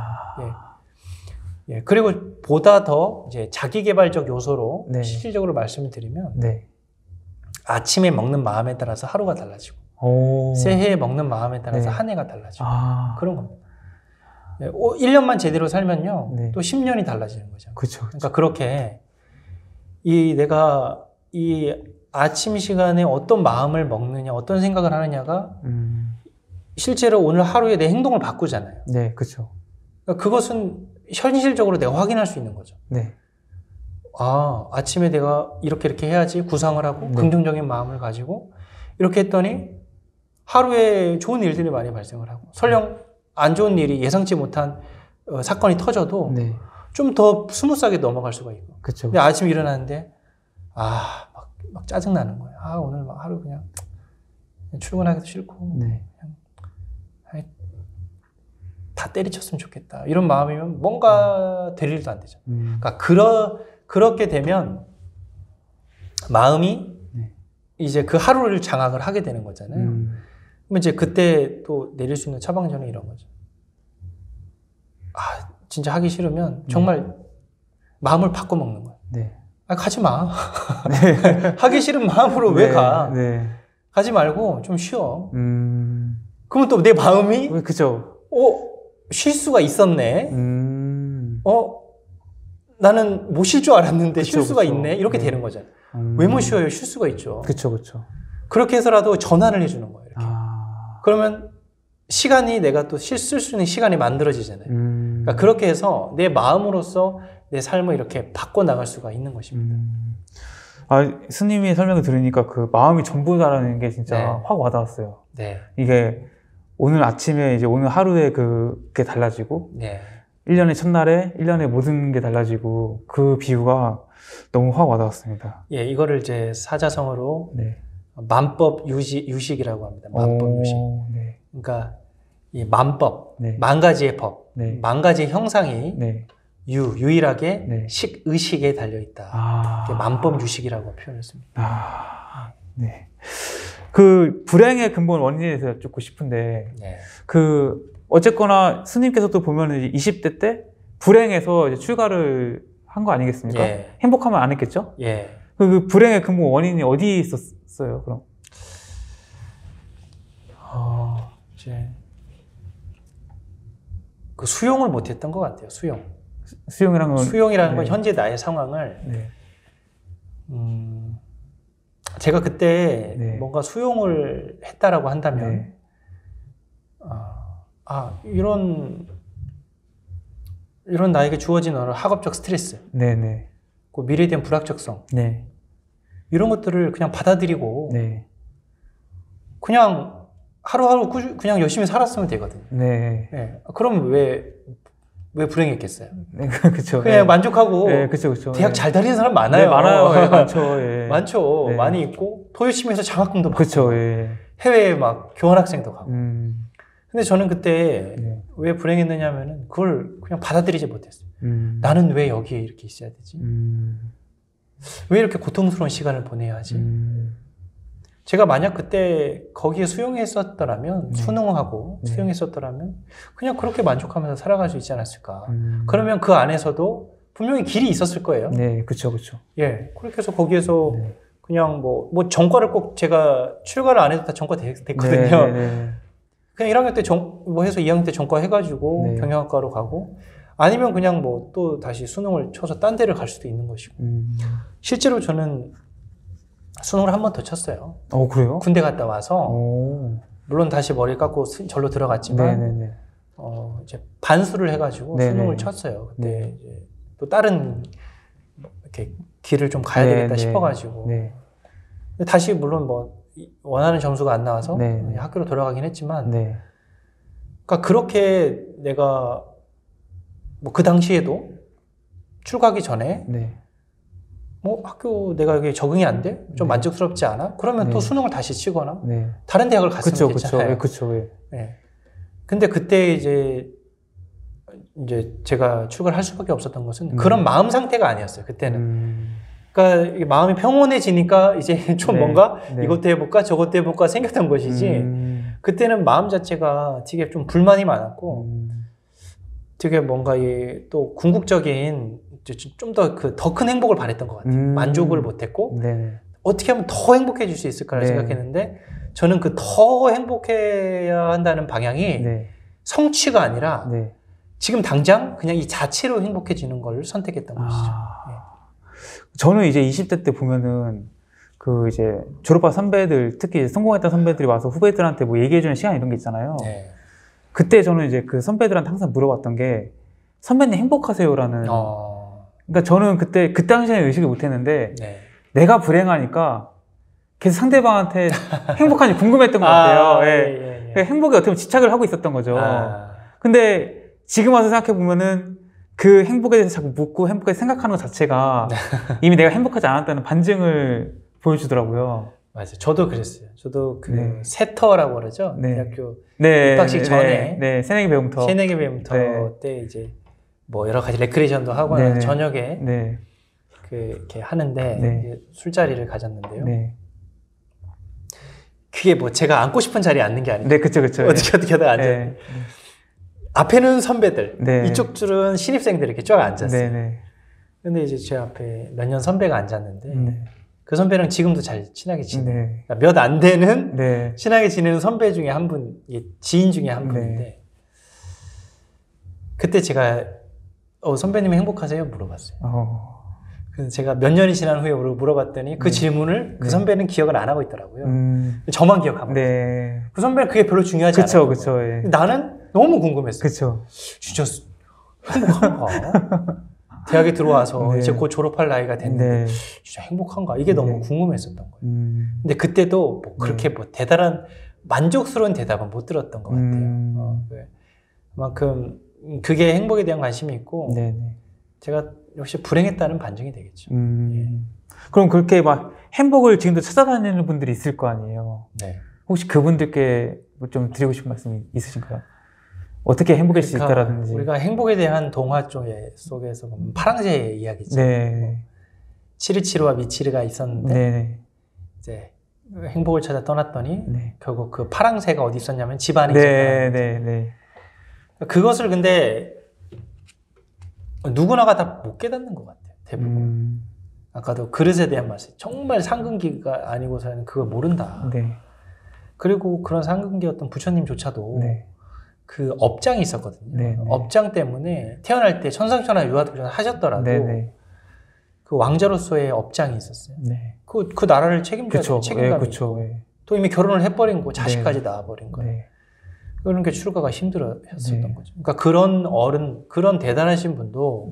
예. 그리고 보다 더 이제 자기개발적 요소로 네. 실질적으로 말씀을 드리면 네. 아침에 먹는 마음에 따라서 하루가 달라지고 오. 새해에 먹는 마음에 따라서 네. 한 해가 달라지고 아. 그런 겁니다. 1년만 제대로 살면요. 네. 또 10년이 달라지는 거죠. 그쵸. 그러니까 그렇게 내가 이 아침 시간에 어떤 마음을 먹느냐, 어떤 생각을 하느냐가 실제로 오늘 하루에 내 행동을 바꾸잖아요. 네, 그쵸. 그러니까 그것은 현실적으로 내가 확인할 수 있는 거죠. 네. 아침에 내가 이렇게 해야지 구상을 하고 긍정적인 마음을 가지고 이렇게 했더니 하루에 좋은 일들이 많이 발생을 하고 설령 안 좋은 일이 예상치 못한 사건이 터져도 네. 좀 더 스무스하게 넘어갈 수가 있고. 그쵸. 근데 아침에 일어나는데 막 짜증나는 거예요. 오늘 막 하루 그냥 출근하기도 싫고 네. 다 때리쳤으면 좋겠다. 이런 마음이면 뭔가 될 일도 안 되죠. 그러니까 그렇게 되면 마음이 네. 이제 그 하루를 장악을 하게 되는 거잖아요. 그러면 이제 그때 또 내릴 수 있는 처방전은 이런 거죠. 진짜 하기 싫으면 정말 마음을 바꿔 먹는 거예요. 네. 가지 마. 하기 싫은 마음으로 왜 가? 네. 가지 말고 좀 쉬어. 그러면 또 내 마음이 그죠. 쉴 수가 있었네. 나는 못 쉴 줄 알았는데 쉴 수가 있네. 이렇게 되는 거잖아요. 왜 못 쉬어요? 쉴 수가 있죠. 그쵸. 그렇게 해서라도 전환을 해주는 거예요. 이렇게. 그러면 시간이 내가 또 쓸 수 있는 시간이 만들어지잖아요. 그러니까 그렇게 해서 내 마음으로서 내 삶을 이렇게 바꿔나갈 수가 있는 것입니다. 스님의 설명을 들으니까 그 마음이 전부다라는 게 진짜 네. 확 와닿았어요. 네. 이게 오늘 아침에 이제 오늘 하루에 그게 달라지고, 네. 1년의 첫날에 1년의 모든 게 달라지고, 그 비유가 너무 확 와닿았습니다. 예, 이거를 이제 사자성어로 네. 만법 유식이라고 합니다. 만법 유식. 네. 그러니까 이 만법, 네. 만 가지의 법, 네. 만 가지의 형상이 네. 유일하게 네. 의식에 달려있다. 만법 유식이라고 표현했습니다. 네. 그 불행의 근본 원인에 대해서 여쭙고 싶은데, 네. 어쨌거나 스님께서도 보면 이제 20대 때 불행해서 이제 출가를 한 거 아니겠습니까? 예. 행복하면 안 했겠죠? 예. 그 불행의 근본 원인이 어디 있었어요, 그럼? 이제 그 수용을 못했던 것 같아요. 수용이라는 수용이라는 건 네. 현재 나의 상황을 네. 제가 그때 네. 뭔가 수용을 했다라고 한다면 네. 이런 나에게 주어진 어느 학업적 스트레스, 네네. 그 미래에 대한 불확정성, 네. 이런 것들을 그냥 받아들이고 네. 그냥 하루하루 그냥 열심히 살았으면 되거든요. 네. 네. 그럼 왜 불행했겠어요? 네, 그쵸. 그냥 네. 만족하고 네, 그쵸. 대학 네. 잘 다니는 사람 많아요. 네, 많아요. 네, 많죠. 예. 많죠. 네. 많이 있고 더 열심히 해서 장학금도 받고 그쵸. 예. 해외에 막 교환학생도 가고. 근데 저는 그때 네. 왜 불행했느냐면은 그걸 그냥 받아들이지 못했어요. 나는 왜 여기에 이렇게 있어야 되지? 왜 이렇게 고통스러운 시간을 보내야 하지? 제가 만약 그때 거기에 수용했었더라면, 수능하고 네. 수용했었더라면 그냥 그렇게 만족하면서 살아갈 수 있지 않았을까? 그러면 그 안에서도 분명히 길이 있었을 거예요. 네, 그쵸. 예, 그렇게 해서 거기에서 네. 그냥 뭐 전과를 꼭 제가 출가를 안 해도 다 전과 됐거든요. 네. 그냥 1학년 때 해서 2학년 때 전과 해가지고 네. 경영학과로 가고, 아니면 그냥 뭐 또 다시 수능을 쳐서 딴 데를 갈 수도 있는 것이고. 실제로 저는 수능을 한 번 더 쳤어요. 그래요? 군대 갔다 와서 물론 다시 머리 깎고 절로 들어갔지만 네네네. 이제 반수를 해가지고 네네. 수능을 쳤어요. 그때 네. 이제 또 다른 이렇게 길을 좀 가야 되겠다 네. 싶어가지고. 네. 근데 다시 물론 원하는 점수가 안 나와서 네. 학교로 돌아가긴 했지만, 네. 그러니까 그렇게 내가 그 당시에도 출가하기 전에 네. 학교 내가 여기 적응이 안 돼? 좀 네. 만족스럽지 않아? 그러면 네. 또 수능을 다시 치거나 네. 다른 대학을 갔으면 그쵸. 됐잖아요. 그쵸. 예. 네. 근데 그때 이제 제가 출가를 할 수밖에 없었던 것은 그런 마음 상태가 아니었어요. 그때는. 그러니까 이게 마음이 평온해지니까 이제 좀 네. 뭔가 네. 이것도 해볼까 저것도 해볼까 생겼던 것이지, 그때는 마음 자체가 되게 좀 불만이 많았고 되게 뭔가 또 궁극적인 좀 더 큰 행복을 바랬던 것 같아요. 만족을 못했고 네. 어떻게 하면 더 행복해질 수 있을까를 네. 생각했는데, 저는 그 더 행복해야 한다는 방향이 네. 성취가 아니라 네. 지금 당장 그냥 이 자체로 행복해지는 걸 선택했던 것이죠. 저는 이제 20대 때 보면은 이제 졸업한 선배들, 특히 성공했던 선배들이 와서 후배들한테 뭐 얘기해주는 시간 이런 게 있잖아요. 네. 그때 저는 이제 그 선배들한테 항상 물어봤던 게, 선배님 행복하세요라는. 그러니까 저는 그 당시에는 의식을 못 했는데, 네. 내가 불행하니까 계속 상대방한테 행복한지 궁금했던 것 같아요. 예. 그러니까 행복에 어떻게 보면 집착을 하고 있었던 거죠. 근데 지금 와서 생각해보면은 그 행복에 대해서 자꾸 묻고 행복에 생각하는 것 자체가 이미 내가 행복하지 않았다는 반증을 보여주더라고요. 맞아요. 저도 그랬어요. 저도 네. 세터라고 그러죠. 네. 대학교 네. 입학식 전에. 네. 새내기 배움터. 새내기 배움터 네. 때 이제 여러 가지 레크레이션도 하고 네. 저녁에 네. 이렇게 하는데 네. 이제 술자리를 가졌는데요. 네. 그게 제가 앉고 싶은 자리에 앉는 게 아니에요. 네, 그쵸. 어떻게 하다가 앉아요. 네. 앞에는 선배들, 네. 이쪽 줄은 신입생들 이렇게 쫙 앉았어요. 네. 근데 이제 제 앞에 몇 년 선배가 앉았는데 네. 그 선배랑 지금도 잘 친하게 지내요. 네. 그러니까 몇 안 되는 네. 친하게 지내는 선배 중에 한 분, 지인 중에 한 네. 분인데, 그때 제가 선배님 행복하세요? 물어봤어요. 그래서 제가 몇 년이 지난 후에 물어봤더니 그 질문을 그 선배는 기억을 안 하고 있더라고요. 저만 기억하고 있어요. 그 선배는 그게 별로 중요하지 않아요. 그쵸. 예. 나는 너무 궁금했어요. 그쵸. 진짜 행복한가? 대학에 들어와서 이제 곧 졸업할 나이가 됐는데 진짜 행복한가? 이게 너무 궁금했었던 거예요. 근데 그때도 뭐 그렇게 뭐 대단한 만족스러운 대답은 못 들었던 것 같아요. 그만큼 그게 행복에 대한 관심이 있고 제가 역시 불행했다는 반증이 되겠죠. 예. 그럼 그렇게 막 행복을 지금도 찾아다니는 분들이 있을 거 아니에요. 네. 혹시 그분들께 뭐 좀 드리고 싶은 말씀이 있으신가요? 어떻게 행복할 수 있다라든지. 우리가 행복에 대한 동화 속에서 보면 파랑새의 이야기죠. 치르치르와 미치르가 있었는데 이제 행복을 찾아 떠났더니 결국 그 파랑새가 어디 있었냐면 집 안에 있었다는 거죠. 그것을 근데 누구나가 다 못 깨닫는 것 같아요. 대부분. 아까도 그릇에 대한 말씀. 정말 상근기가 아니고서는 그걸 모른다. 그리고 그런 상근기였던 부처님조차도 그 업장이 있었거든요. 업장 때문에 태어날 때 천상천하 유아도전 하셨더라도 그 왕자로서의 업장이 있었어요. 그 나라를 책임져야 될 책임감이 있고 또 이미 결혼을 해버린 거 자식까지 낳아버린 거예요. 그런 게 출가가 힘들었었던 거죠. 그러니까 그런 어른, 그런 대단하신 분도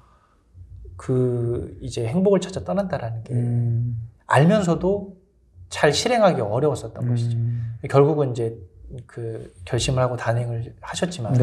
그 이제 행복을 찾아 떠난다라는 게 알면서도 잘 실행하기 어려웠었던 것이죠. 결국은 이제 그 결심을 하고 단행을 하셨지만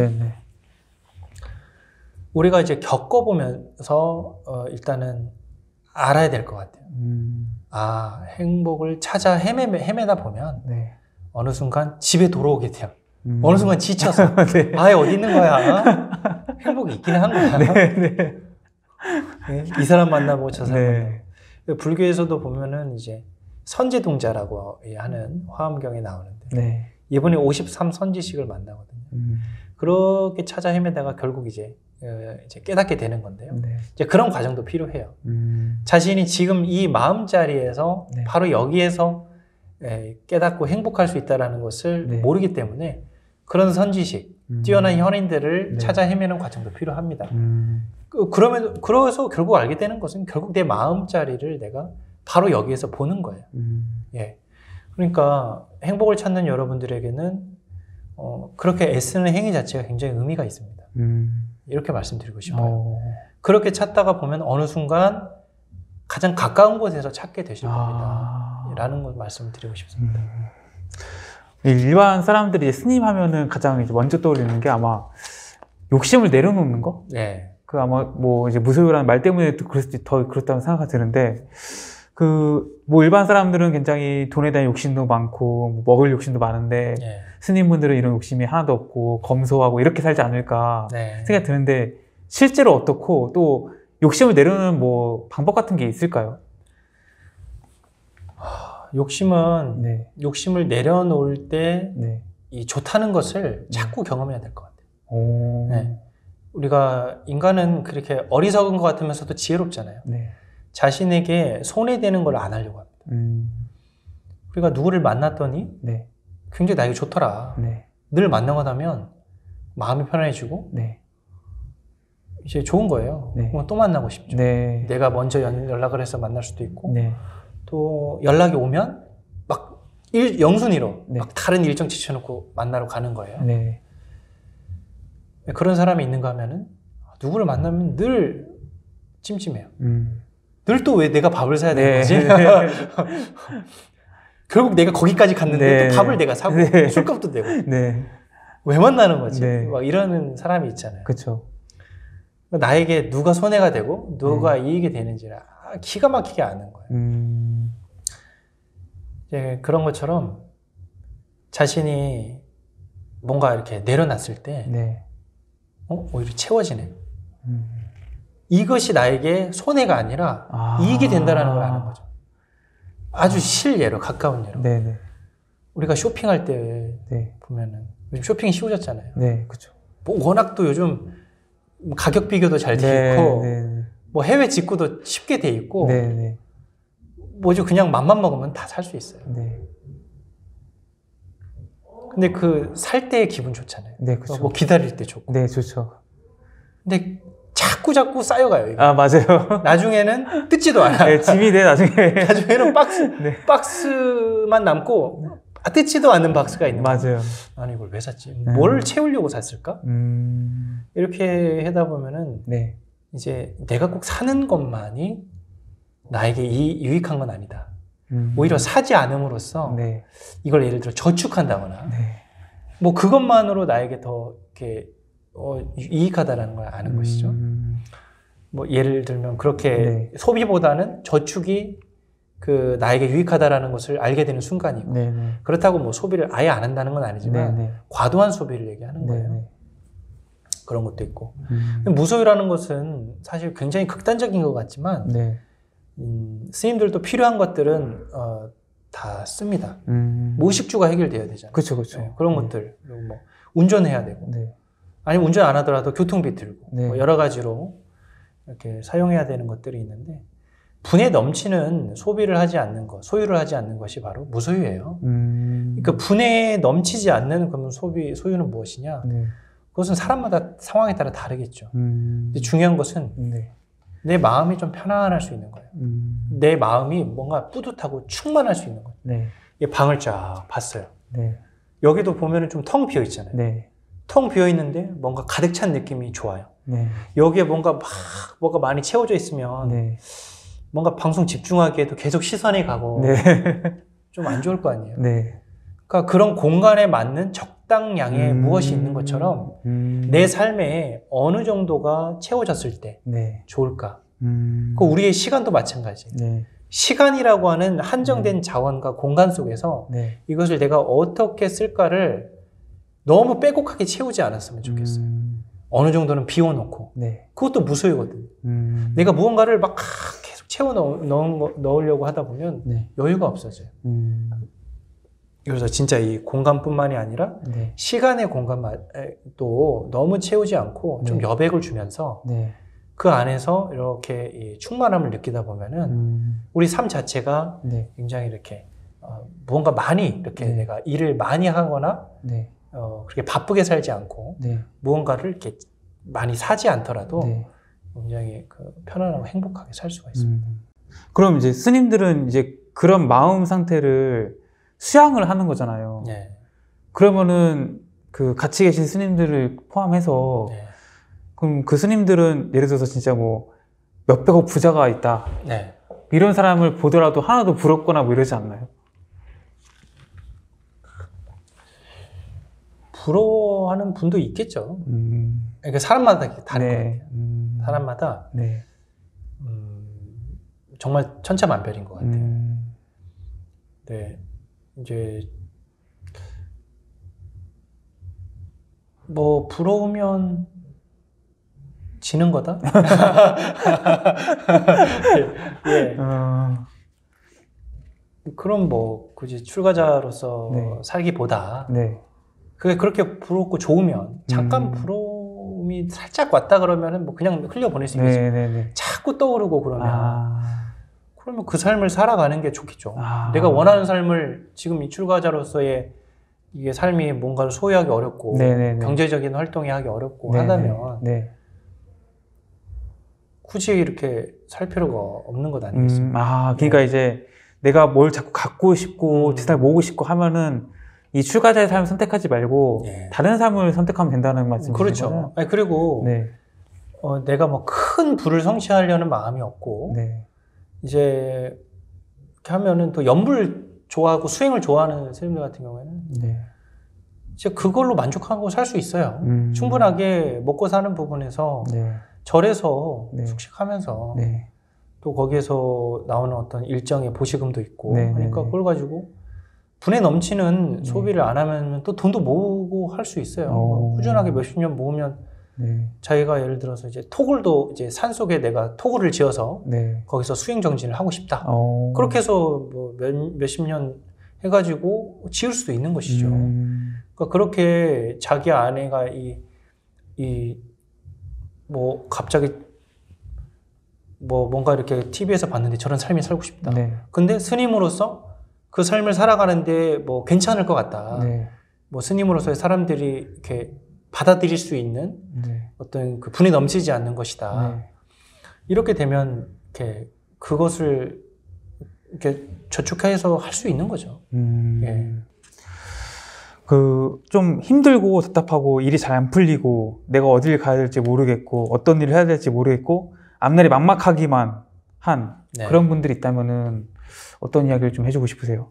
우리가 이제 겪어보면서 일단은 알아야 될 것 같아요. 아, 행복을 찾아 헤매다 보면 어느 순간 집에 돌아오게 돼요. 어느 순간 지쳐서 아예 어디 있는 거야? 행복이 있긴 한 거야. 이 사람 만나고 저 사람 만나고. 불교에서도 보면은 이제 선제동자라고 하는 화엄경에 나오는데 이분이 53선지식을 만나거든요. 그렇게 찾아 헤매다가 결국 이제 깨닫게 되는 건데요. 이제 그런 과정도 필요해요. 자신이 지금 이 마음자리에서 바로 여기에서 깨닫고 행복할 수 있다는 것을 모르기 때문에 그런 선지식, 뛰어난 현인들을 찾아 헤매는 과정도 필요합니다. 그래서 결국 알게 되는 것은 결국 내 마음자리를 내가 바로 여기에서 보는 거예요. 그러니까 행복을 찾는 여러분들에게는 그렇게 애쓰는 행위 자체가 굉장히 의미가 있습니다. 이렇게 말씀드리고 싶어요. 그렇게 찾다가 보면 어느 순간 가장 가까운 곳에서 찾게 되실 겁니다. 라는 걸 말씀을 드리고 싶습니다. 일반 사람들이 스님 하면은 가장 이제 먼저 떠오르는 게 아마 욕심을 내려놓는 거? 그 아마 뭐 이제 무소유라는 말 때문에 더 그렇다고 생각이 드는데 뭐 일반 사람들은 굉장히 돈에 대한 욕심도 많고 뭐 먹을 욕심도 많은데 스님분들은 이런 욕심이 하나도 없고 검소하고 이렇게 살지 않을까 생각이 드는데 실제로 어떻고 또 욕심을 내려놓는 뭐 방법 같은 게 있을까요? 욕심은 욕심을 내려놓을 때 이 좋다는 것을 자꾸 경험해야 될 것 같아요. 우리가 인간은 그렇게 어리석은 것 같으면서도 지혜롭잖아요. 자신에게 손해되는 걸 안 하려고 합니다. 우리가 누구를 만났더니 굉장히 나에게 좋더라. 늘 만나고 나면 마음이 편안해지고 이제 좋은 거예요. 그럼 또 만나고 싶죠. 내가 먼저 연락을 해서 만날 수도 있고 또 연락이 오면 막 영순위로 막 다른 일정 지쳐놓고 만나러 가는 거예요. 그런 사람이 있는가 하면은 누구를 만나면 늘 찜찜해요. 늘 또 왜 내가 밥을 사야 되는 거지? 결국 내가 거기까지 갔는데 또 밥을 내가 사고 술값도 내고 왜 만나는 거지? 막 이러는 사람이 있잖아요. 나에게 누가 손해가 되고 누가 이익이 되는지를 기가 막히게 아는 거예요. 이제 그런 것처럼 자신이 뭔가 이렇게 내려놨을 때 오히려 채워지네. 이것이 나에게 손해가 아니라 이익이 된다는 걸 아는 거죠. 아주 실예로, 가까운 예로. 우리가 쇼핑할 때 보면은 요즘 쇼핑이 쉬워졌잖아요. 뭐 워낙 또 요즘 가격 비교도 잘 돼 있고 뭐 해외 직구도 쉽게 돼 있고 뭐죠, 그냥 맘만 먹으면 다 살 수 있어요. 근데 그 살 때의 기분 좋잖아요. 뭐 기다릴 때 좋고. 좋죠. 근데 자꾸 쌓여가요. 이게. 아, 맞아요. 나중에는 뜯지도 않아. 네, 짐이 돼, 나중에. 나중에는 박스만 남고, 뜯지도 않는 박스가 있는 거예요. 맞아요. 아니, 이걸 왜 샀지? 뭘 채우려고 샀을까? 이렇게 하다 보면은, 네. 이제 내가 꼭 사는 것만이 나에게 유익한 건 아니다. 오히려 사지 않음으로써, 네. 이걸 예를 들어 저축한다거나, 네. 뭐 그것만으로 나에게 더 이렇게 이익하다라는 걸 아는 것이죠. 뭐 예를 들면 그렇게 네. 소비보다는 저축이 그 나에게 유익하다라는 것을 알게 되는 순간이고, 네, 네. 그렇다고 뭐 소비를 아예 안 한다는 건 아니지만 네, 네. 과도한 소비를 얘기하는 거예요. 네, 네. 그런 것도 있고. 무소유라는 것은 사실 굉장히 극단적인 것 같지만 네. 스님들도 필요한 것들은 다 씁니다. 무의식주가 해결돼야 되잖아요. 그렇죠, 그렇죠. 네, 그런 것들. 그리고 뭐 운전해야 되고, 네. 아니면 운전 안 하더라도 교통비 들고, 네. 뭐 여러 가지로 이렇게 사용해야 되는 것들이 있는데, 분에 넘치는 소비를 하지 않는 것, 소유를 하지 않는 것이 바로 무소유예요. 그러니까 분에 넘치지 않는 그러면 소유는 무엇이냐? 네. 그것은 사람마다 상황에 따라 다르겠죠. 근데 중요한 것은 네. 내 마음이 좀 편안할 수 있는 거예요. 내 마음이 뭔가 뿌듯하고 충만할 수 있는 거예요. 네. 이 방을 쫙 봤어요. 네. 여기도 보면은 좀 텅 비어 있잖아요. 네. 텅 비어 있는데 뭔가 가득 찬 느낌이 좋아요. 네. 여기에 뭔가 많이 채워져 있으면 네. 뭔가 방송 집중하기에도 계속 시선이 가고 네. 좀 안 좋을 거 아니에요. 네. 그러니까 그런 공간에 맞는 적당량의 무엇이 있는 것처럼 내 삶에 어느 정도가 채워졌을 때 네. 좋을까? 그 우리의 시간도 마찬가지. 네. 시간이라고 하는 한정된 자원과 공간 속에서 네. 이것을 내가 어떻게 쓸까를 너무 빼곡하게 채우지 않았으면 좋겠어요. 어느 정도는 비워놓고. 네. 그것도 무소유거든요. 내가 무언가를 막 계속 채워 넣으려고 하다 보면 네. 여유가 없어져요. 그래서 진짜 이 공간뿐만이 아니라 네. 시간의 공간도 너무 채우지 않고 좀 네. 여백을 주면서 네. 그 안에서 이렇게 이 충만함을 느끼다 보면은 우리 삶 자체가 네. 굉장히 이렇게 무언가 많이 이렇게 네. 내가 일을 많이 하거나 네. 그렇게 바쁘게 살지 않고 네. 무언가를 이렇게 많이 사지 않더라도 네. 굉장히 편안하고 행복하게 살 수가 있습니다. 그럼 이제 스님들은 이제 그런 마음 상태를 수양을 하는 거잖아요. 네. 그러면은 그 같이 계신 스님들을 포함해서 네. 그럼 그 스님들은 예를 들어서 진짜 뭐 몇백억 부자가 있다. 네. 이런 사람을 보더라도 하나도 부럽거나 뭐 이러지 않나요? 부러워하는 분도 있겠죠. 그러니까 사람마다 다른 것 네. 같아요. 사람마다 네. 정말 천차만별인 것 같아요. 네, 이제 뭐 부러우면 지는 거다. 예. 그럼 뭐 굳이 출가자로서 네. 살기보다 네. 그게 그렇게 부럽고 좋으면 잠깐 부러움이 살짝 왔다 그러면은 뭐 그냥 흘려보낼 수 있겠죠. 네, 네, 네. 자꾸 떠오르고 그러면 그 삶을 살아가는 게 좋겠죠. 내가 원하는 삶을 지금 이 출가자로서의 이게 삶이 뭔가를 소유하기 어렵고 네, 네, 네. 경제적인 활동이 하기 어렵고 네, 하다면 네. 굳이 이렇게 살 필요가 없는 것 아니겠습니까? 그러니까 네. 이제 내가 뭘 자꾸 갖고 싶고 재산을 모으고 싶고 하면은 이 출가자의 삶을 선택하지 말고 네. 다른 삶을 선택하면 된다는 말씀이신 그렇죠. 거죠? 아니, 그리고 네. 내가 뭐 큰 부를 성취하려는 마음이 없고 네. 이제 이렇게 하면은 또 연불 좋아하고 수행을 좋아하는 스님들 같은 경우에는 네. 이제 그걸로 만족하고 살 수 있어요. 충분하게 먹고 사는 부분에서 네. 절에서 네. 숙식하면서 네. 또 거기에서 나오는 어떤 일정의 보시금도 있고 네, 하니까 네, 네. 그걸 가지고 분에 넘치는 소비를 안 하면 또 돈도 모으고 할 수 있어요. 꾸준하게 몇십 년 모으면 네. 자기가 예를 들어서 이제 토굴도 이제 산 속에 내가 토굴을 지어서 네. 거기서 수행 정진을 하고 싶다. 그렇게 해서 뭐 몇십 년 해가지고 지을 수도 있는 것이죠. 그러니까 그렇게 자기 아내가 뭐 갑자기 뭐 뭔가 이렇게 TV에서 봤는데 저런 삶이 살고 싶다. 네. 근데 스님으로서 그 삶을 살아가는데 뭐 괜찮을 것 같다. 네. 뭐 스님으로서의 사람들이 이렇게 받아들일 수 있는 어떤 그 분이 넘치지 않는 것이다. 이렇게 되면 이렇게 그것을 이렇게 저축해서 할 수 있는 거죠. 예. 좀 힘들고 답답하고 일이 잘 안 풀리고 내가 어딜 가야 될지 모르겠고 어떤 일을 해야 될지 모르겠고 앞날이 막막하기만 한 그런 분들이 있다면은 어떤 이야기를 좀 해주고 싶으세요?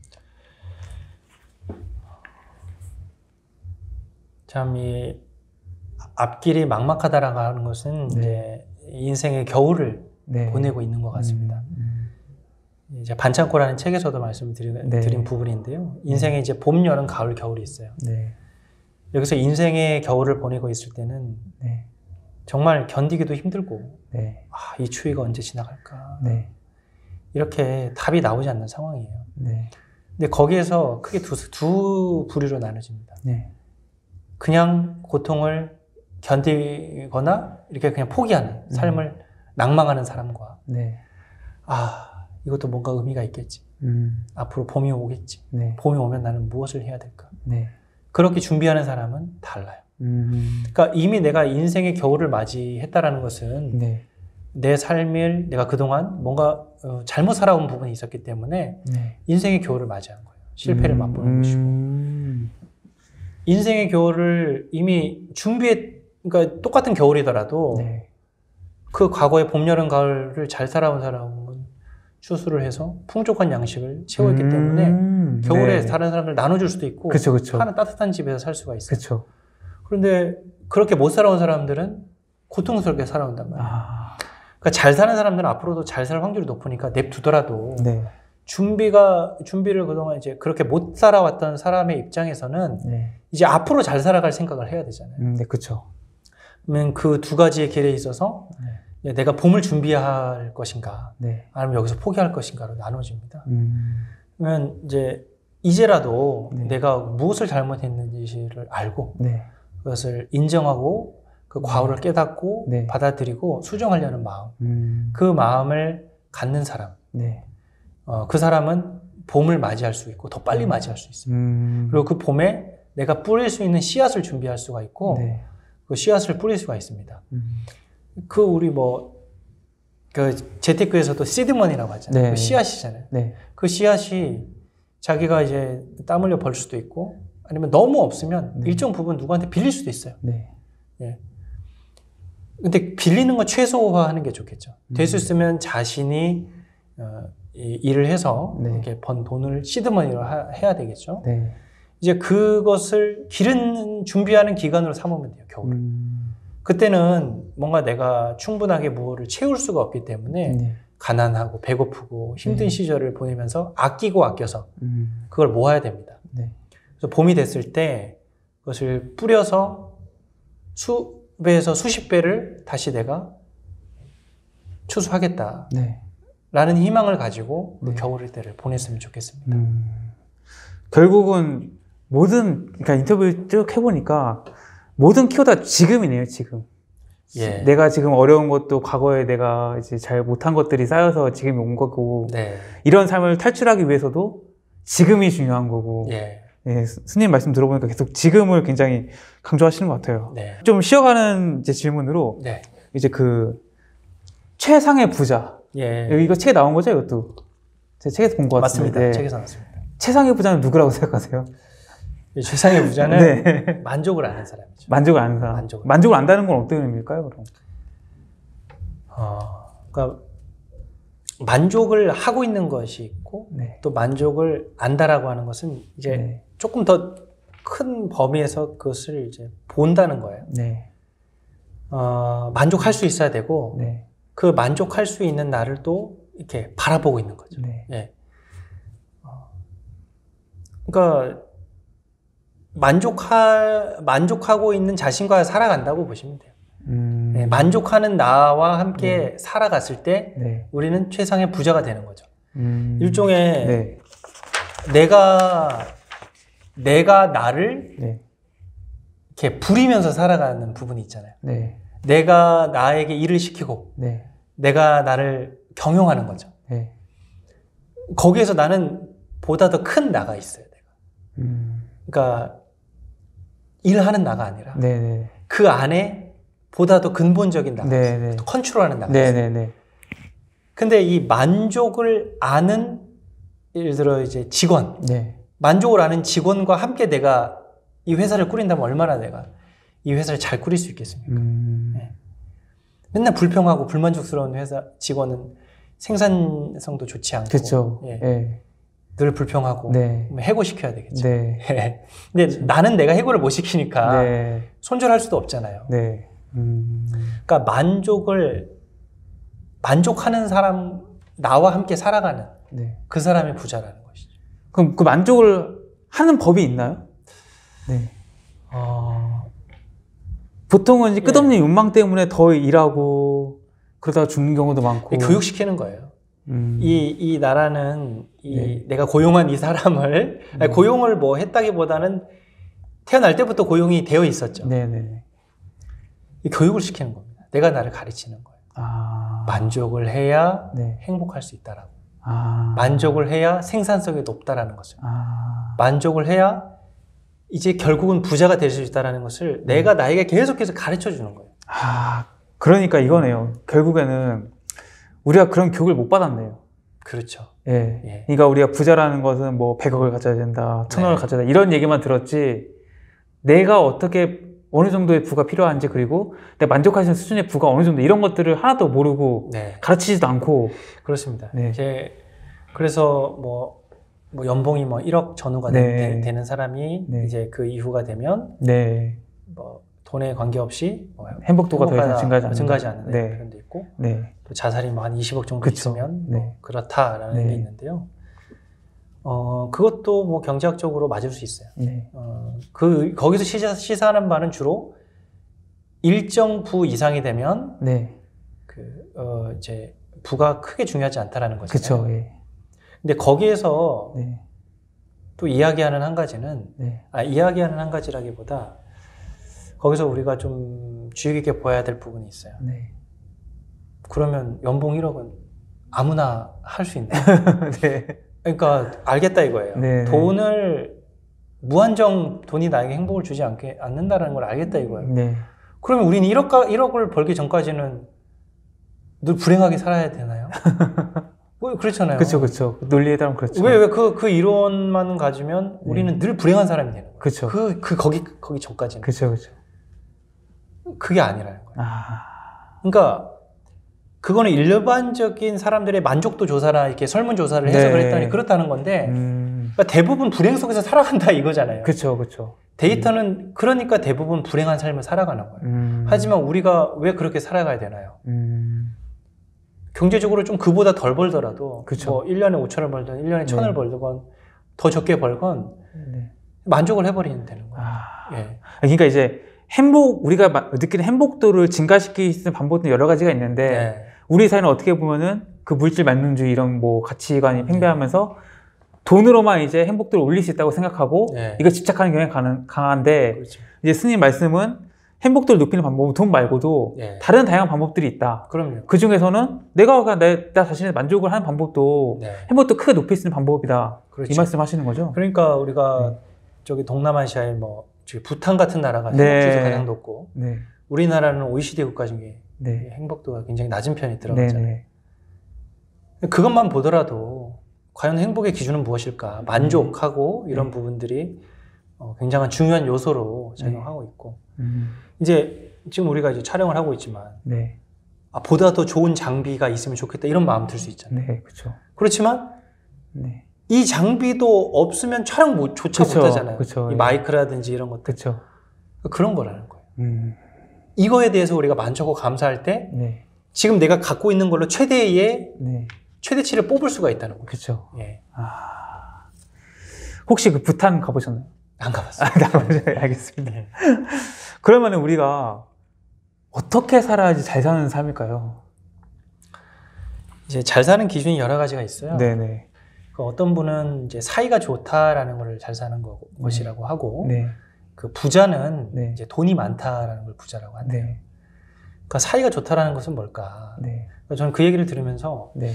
참 이 앞길이 막막하다라고 하는 것은 이제 인생의 겨울을 보내고 있는 것 같습니다. 이제 반창고라는 책에서도 말씀드린 부분인데요. 인생에 이제 봄, 여름, 가을, 겨울이 있어요. 여기서 인생의 겨울을 보내고 있을 때는 정말 견디기도 힘들고 아, 이 추위가 언제 지나갈까 이렇게 답이 나오지 않는 상황이에요. 근데 거기에서 크게 두 부류로 나눠집니다. 그냥 고통을 견디거나 이렇게 그냥 포기하는 삶을 낭망하는 사람과 아, 이것도 뭔가 의미가 있겠지. 앞으로 봄이 오겠지. 봄이 오면 나는 무엇을 해야 될까? 그렇게 준비하는 사람은 달라요. 그러니까 이미 내가 인생의 겨울을 맞이했다라는 것은 내 삶을 내가 그동안 뭔가 잘못 살아온 부분이 있었기 때문에 인생의 겨울을 맞이한 거예요. 실패를 맛보는 것이고. 인생의 겨울을 이미 그러니까 똑같은 겨울이더라도 그 과거의 봄, 여름, 가을을 잘 살아온 사람은 추수를 해서 풍족한 양식을 채웠기 때문에 겨울에 다른 사람들 나눠줄 수도 있고 하는 따뜻한 집에서 살 수가 있어요. 그런데 그렇게 못 살아온 사람들은 고통스럽게 살아온단 말이에요. 그러니까 잘 사는 사람들은 앞으로도 잘 살 확률이 높으니까 냅두더라도 준비를 그동안 이제 그렇게 못 살아왔던 사람의 입장에서는 이제 앞으로 잘 살아갈 생각을 해야 되잖아요. 그러면 그 두 가지의 길에 있어서 내가 봄을 준비할 것인가 아니면 여기서 포기할 것인가로 나눠집니다. 그러면 이제라도 내가 무엇을 잘못했는지를 알고 그것을 인정하고 그 과오를 깨닫고 받아들이고 수정하려는 마음 그 마음을 갖는 사람 그 사람은 봄을 맞이할 수 있고 더 빨리 맞이할 수 있어요. 그리고 그 봄에 내가 뿌릴 수 있는 씨앗을 준비할 수가 있고 그 씨앗을 뿌릴 수가 있습니다. 우리 그 재테크에서도 시드머니라고 하잖아요. 그 씨앗이잖아요. 그 씨앗이 자기가 이제 땀 흘려 벌 수도 있고 아니면 너무 없으면 일정 부분 누구한테 빌릴 수도 있어요. 근데 빌리는 거 최소화하는 게 좋겠죠. 될 수 있으면 자신이 일을 해서 이렇게 번 돈을 시드머니로 해야 되겠죠. 이제 그것을 준비하는 기간으로 삼으면 돼요, 겨울을. 그때는 뭔가 내가 충분하게 무엇을 채울 수가 없기 때문에 가난하고 배고프고 힘든 시절을 보내면서 아껴서 그걸 모아야 됩니다. 그래서 봄이 됐을 때 그것을 뿌려서 수배에서 수십 배를 다시 내가 추수하겠다. 라는 희망을 가지고 그 겨울 때를 보냈으면 좋겠습니다. 결국은 그러니까 인터뷰 쭉 해보니까 모든 키워드가 지금이네요, 지금. 내가 지금 어려운 것도 과거에 내가 이제 잘 못한 것들이 쌓여서 지금이 온 거고, 이런 삶을 탈출하기 위해서도 지금이 중요한 거고, 스님 말씀 들어보니까 계속 지금을 굉장히 강조하시는 것 같아요. 좀 쉬어가는 이제 질문으로, 이제 최상의 부자. 이거 책에 나온 거죠, 이것도? 제 책에서 본 것 같습니다. 맞습니다. 책에서 나왔습니다. 최상의 부자는 누구라고 생각하세요? 최상의 부자는 만족을 아는 사람이죠. 만족을 아는 사람. 만족을 안다는 건 어떤 의미일까요, 그럼? 그러니까 만족을 하고 있는 것이 있고 또 만족을 안다라고 하는 것은 이제 조금 더 큰 범위에서 그것을 이제 본다는 거예요. 만족할 수 있어야 되고 그 만족할 수 있는 나를 또 이렇게 바라보고 있는 거죠. 그러니까 만족하고 있는 자신과 살아간다고 보시면 돼요. 만족하는 나와 함께 살아갔을 때 우리는 최상의 부자가 되는 거죠. 일종의 내가 나를 이렇게 부리면서 살아가는 부분이 있잖아요. 내가 나에게 일을 시키고 내가 나를 경영하는 거죠. 거기에서 나는 보다 더 큰 나가 있어요. 내가. 그러니까 일하는 나가 아니라 네네. 그 안에 보다 더 근본적인 나가 있어요. 네네. 컨트롤하는 나가 있어요. 네네네. 근데 이 만족을 아는 예를 들어 이제 직원, 네. 만족을 아는 직원과 함께 내가 이 회사를 꾸린다면 얼마나 내가 이 회사를 잘 꾸릴 수 있겠습니까? 네. 맨날 불평하고 불만족스러운 회사 직원은 생산성도 좋지 않고, 그렇죠. 예. 네. 늘 불평하고 네. 해고시켜야 되겠죠. 네. 근데 나는 내가 해고를 못 시키니까 네. 손절할 수도 없잖아요. 네. 그러니까 만족하는 사람, 나와 함께 살아가는 네. 그 사람이 부자라는 것이죠. 그럼 그 만족을 하는 법이 있나요? 네. 보통은 이제 끝없는 욕망 때문에 더 일하고 그러다가 죽는 경우도 많고. 교육시키는 거예요. 이 나라는 네. 내가 고용한 이 사람을 고용을 뭐 했다기보다는 태어날 때부터 고용이 되어 있었죠. 네네. 이 교육을 시키는 겁니다. 내가 나를 가르치는 거예요. 만족을 해야 네. 행복할 수 있다라고. 만족을 해야 생산성이 높다라는 것을. 만족을 해야 이제 결국은 부자가 될 수 있다는 것을 내가 나에게 계속해서 가르쳐 주는 거예요. 그러니까 이거네요. 결국에는 우리가 그런 교육을 못 받았네요. 그렇죠. 예. 예. 그러니까 우리가 부자라는 것은 뭐 100억을 가져야 된다, 1000억을 네. 가져야 된다, 이런 얘기만 들었지, 내가 어떻게, 어느 정도의 부가 필요한지, 그리고 내가 만족할 수 있는 수준의 부가 어느 정도, 이런 것들을 하나도 모르고, 네. 가르치지도 않고. 그렇습니다. 네. 그래서 뭐 연봉이 뭐 1억 전후가 네. 되는 사람이 네. 이제 그 이후가 되면, 네. 뭐 돈에 관계없이 뭐 행복도가 더 이상 증가하지 않는 네. 그런 데 있고, 네. 또 자살이 뭐 한 20억 정도 그쵸. 있으면 네. 뭐 그렇다라는 네. 게 있는데요. 그것도 뭐 경제학적으로 맞을 수 있어요. 네. 거기서 시사하는 바는 주로 일정 부 이상이 되면 네. 이제 부가 크게 중요하지 않다라는 거잖아요. 그쵸, 예. 근데 거기에서 네. 또 이야기하는 한 가지는 네. 이야기하는 한 가지라기보다 거기서 우리가 좀 주의 깊게 봐야 될 부분이 있어요. 네. 그러면 연봉 1억은 아무나 할 수 있나요? 네. 그러니까 알겠다 이거예요. 네. 돈이 나에게 행복을 주지 않는다는 걸 알겠다 이거예요. 네. 그러면 우리는 1억을 벌기 전까지는 늘 불행하게 살아야 되나요? 그렇잖아요. 그렇죠. 논리에 따르면 그렇죠. 왜 그 이론만 가지면 우리는 늘 불행한 사람이 되는 거예요. 그렇죠. 거기 전까지는. 그렇죠. 그게 아니라는 거예요. 그러니까 그거는 일반적인 사람들의 만족도 조사나 이렇게 설문조사를 해석을 네. 했더니 그렇다는 건데 그러니까 대부분 불행 속에서 살아간다 이거잖아요. 그렇죠. 데이터는 그러니까 대부분 불행한 삶을 살아가는 거예요. 하지만 우리가 왜 그렇게 살아가야 되나요? 경제적으로 좀 그보다 덜 벌더라도 그쵸. 뭐 1년에 5천을 벌든 1년에 1,000을 네. 벌건 더 적게 벌건 네. 만족을 해버리면 되는 거예요. 예. 그러니까 이제 우리가 느끼는 행복도를 증가시킬 수 있는 방법도 여러 가지가 있는데 네. 우리 사회는 어떻게 보면은 그 물질 만능주의 이런 뭐 가치관이 팽배하면서 돈으로만 이제 행복도를 올릴 수 있다고 생각하고 네. 이거 집착하는 경향이 강한데 그렇죠. 이제 스님 말씀은 행복도를 높이는 방법은 돈 말고도 네. 다른 다양한 방법들이 있다. 그럼요. 그 중에서는 내가 나 자신의 만족을 하는 방법도 네. 행복도 크게 높일 수 있는 방법이다. 그렇죠. 이 말씀 하시는 거죠? 그러니까 우리가 저기 동남아시아의 뭐 부탄 같은 나라가 행복지수가 가장 높고 네. 우리나라는 OECD 국가 중에 네. 행복도가 굉장히 낮은 편이 들어가잖아요. 그것만 보더라도 과연 행복의 기준은 무엇일까? 만족하고 이런 부분들이 굉장한 중요한 요소로 작용하고 있고 이제 지금 우리가 이제 촬영을 하고 있지만 네. 보다 더 좋은 장비가 있으면 좋겠다 이런 마음 들 수 있잖아요. 네, 그렇죠. 그렇지만 네. 이 장비도 없으면 촬영조차 못하잖아요. 그쵸, 이 마이크라든지 이런 것들. 그쵸. 그런 거라는 거예요. 이거에 대해서 우리가 만족하고 감사할 때 네. 지금 내가 갖고 있는 걸로 최대치를 뽑을 수가 있다는 거예요. 그렇죠. 예. 혹시 그 부탄 가보셨나요? 안 가봤어요. 알겠습니다. 네. 그러면 우리가 어떻게 살아야지 잘 사는 삶일까요? 이제 잘 사는 기준이 여러 가지가 있어요. 네네. 어떤 분은 이제 사이가 좋다라는 걸 잘 사는 것이라고 하고, 네. 그 부자는 네. 이제 돈이 많다라는 걸 부자라고 한대요. 네. 그러니까 사이가 좋다라는 것은 뭘까? 네. 그러니까 저는 그 얘기를 들으면서, 네.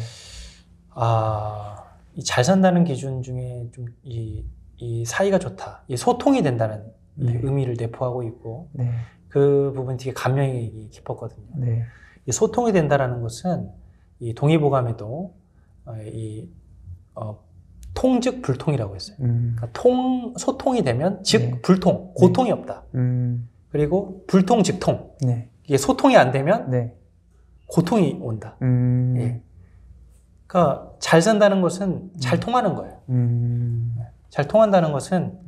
이 잘 산다는 기준 중에 좀 이 사이가 좋다, 이 소통이 된다는 이 의미를 내포하고 있고 그 부분이 되게 감명이 깊었거든요. 이 소통이 된다라는 것은 이 동의보감에도 통즉 불통이라고 했어요. 그러니까 소통이 되면 즉 불통, 고통이 없다. 그리고 불통 즉 통. 이게 소통이 안 되면 고통이 온다. 예. 그러니까 잘 산다는 것은 잘 통하는 거예요. 잘 통한다는 것은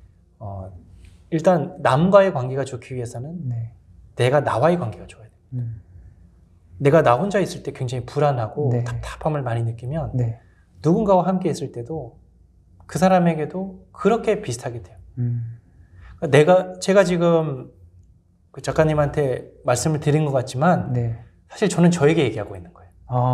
일단 남과의 관계가 좋기 위해서는 내가 나와의 관계가 좋아야 돼요. 내가 나 혼자 있을 때 굉장히 불안하고 답답함을 많이 느끼면 누군가와 함께 있을 때도 그 사람에게도 그렇게 비슷하게 돼요. 제가 지금 그 작가님한테 말씀을 드린 것 같지만 사실 저는 저에게 얘기하고 있는 거예요.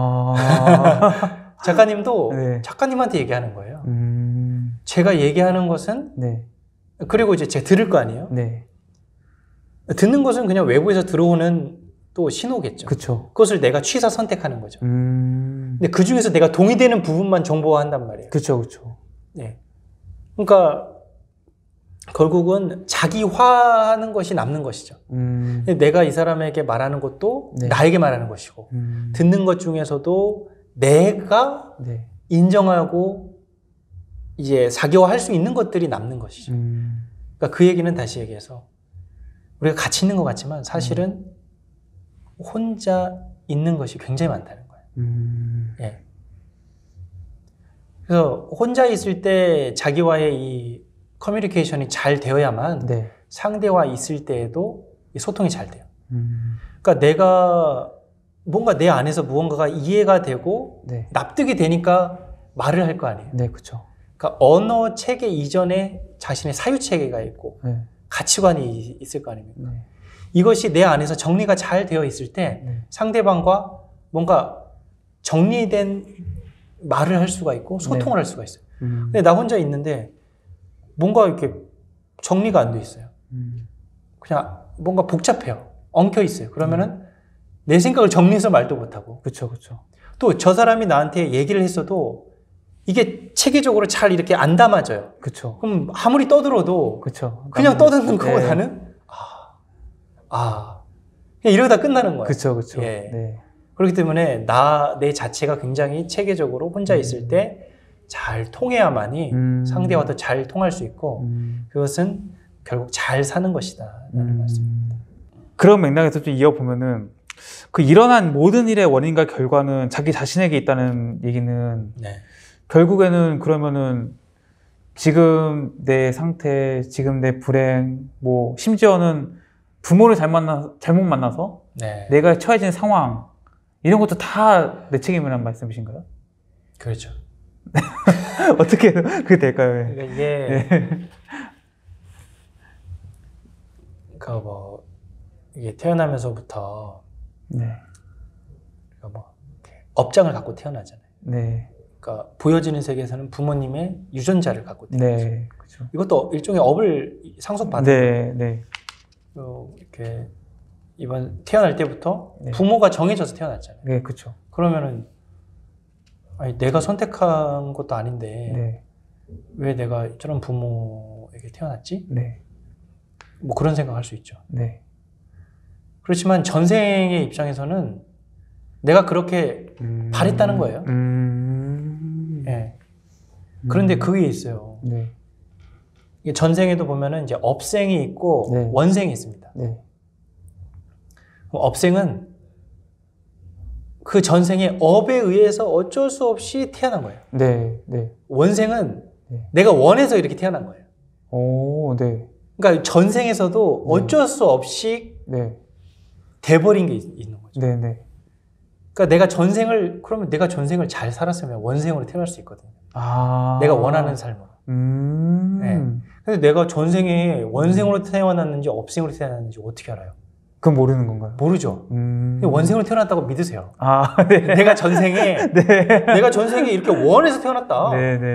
작가님도 작가님한테 얘기하는 거예요. 제가 얘기하는 것은 그리고 이제 제가 들을 거 아니에요. 듣는 것은 그냥 외부에서 들어오는 또 신호겠죠. 그쵸. 그것을 내가 취사 선택하는 거죠. 근데 그 중에서 내가 동의되는 부분만 정보화한단 말이에요. 그쵸. 네. 그러니까 결국은 자기화하는 것이 남는 것이죠. 내가 이 사람에게 말하는 것도 나에게 말하는 것이고 듣는 것 중에서도 내가 인정하고 이제 사교화할 수 있는 것들이 남는 것이죠. 그러니까 그 얘기는 다시 얘기해서 우리가 같이 있는 것 같지만 사실은 혼자 있는 것이 굉장히 많다는 거예요. 예. 그래서 혼자 있을 때 자기와의 이 커뮤니케이션이 잘 되어야만 상대와 있을 때에도 이 소통이 잘 돼요. 그러니까 내가 뭔가 내 안에서 무언가가 이해가 되고 납득이 되니까 말을 할 거 아니에요. 그렇죠. 그러니까 언어 체계 이전에 자신의 사유 체계가 있고 가치관이 있을 거 아닙니까? 이것이 내 안에서 정리가 잘 되어 있을 때 상대방과 뭔가 정리된 말을 할 수가 있고 소통을 할 수가 있어요. 근데 나 혼자 있는데 뭔가 이렇게 정리가 안 돼 있어요. 그냥 뭔가 복잡해요. 엉켜 있어요. 그러면은 내 생각을 정리해서 말도 못하고. 그쵸. 또 저 사람이 나한테 얘기를 했어도 이게 체계적으로 잘 이렇게 안 담아져요. 그쵸. 그럼 아무리 떠들어도 그냥 떠드는 거고 나는 그냥 이러다 끝나는 거예요. 그쵸. 예. 그렇기 때문에 내 자체가 굉장히 체계적으로 혼자 있을 때 잘 통해야만이 상대와도 잘 통할 수 있고 그것은 결국 잘 사는 것이다 라는 말씀입니다. 그런 맥락에서 좀 이어보면은 그 일어난 모든 일의 원인과 결과는 자기 자신에게 있다는 얘기는 결국에는 그러면은 지금 내 상태, 지금 내 불행, 뭐 심지어는 부모를 잘못 만나서 내가 처해진 상황 이런 것도 다 내 책임이라는 말씀이신가요? 그렇죠. 어떻게 그게 될까요? 그러니까 이게 이게 태어나면서부터 업장을 갖고 태어나잖아요. 그러니까 보여지는 세계에서는 부모님의 유전자를 갖고 태어나죠. 그렇죠. 이것도 일종의 업을 상속받는 거예요. 이렇게 이번 태어날 때부터 부모가 정해져서 태어났잖아요. 그렇죠. 그러면은 내가 선택한 것도 아닌데 왜 내가 저런 부모에게 태어났지? 뭐 그런 생각할 수 있죠. 그렇지만 전생의 입장에서는 내가 그렇게 바랬다는 거예요. 그런데 그게 있어요. 전생에도 보면은 이제 업생이 있고 원생이 있습니다. 업생은 그 전생의 업에 의해서 어쩔 수 없이 태어난 거예요. 원생은 내가 원해서 이렇게 태어난 거예요. 그러니까 전생에서도 어쩔 수 없이 돼버린 게 있는 거죠. 그러니까 그러면 내가 전생을 잘 살았으면 원생으로 태어날 수 있거든요. 내가 원하는 삶으로. 근데 내가 전생에 원생으로 태어났는지 업생으로 태어났는지 어떻게 알아요? 그건 모르는 건가요? 모르죠. 원생으로 태어났다고 믿으세요. 내가 전생에 이렇게 원해서 태어났다.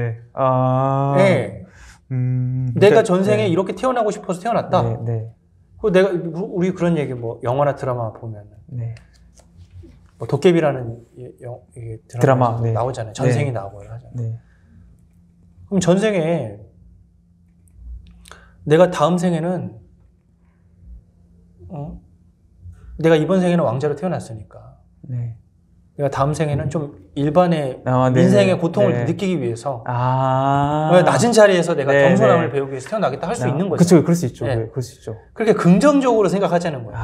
내가 전생에 이렇게 태어나고 싶어서 태어났다. 그리고 우리 그런 얘기 뭐 영화나 드라마 보면은 뭐 도깨비라는 드라마 나오잖아요. 전생이 나오고 하잖아요. 그럼 전생에 내가 다음 생에는 내가 이번 생에는 왕자로 태어났으니까 네. 내가 다음 생에는 좀 일반의 인생의 고통을 느끼기 위해서 낮은 자리에서 내가 겸손함을 배우기 위해서 태어나겠다 할 수 있는 거죠. 그렇죠, 그럴 수 있죠. 네. 그럴 수 있죠. 그렇게 긍정적으로 생각하자는 거예요.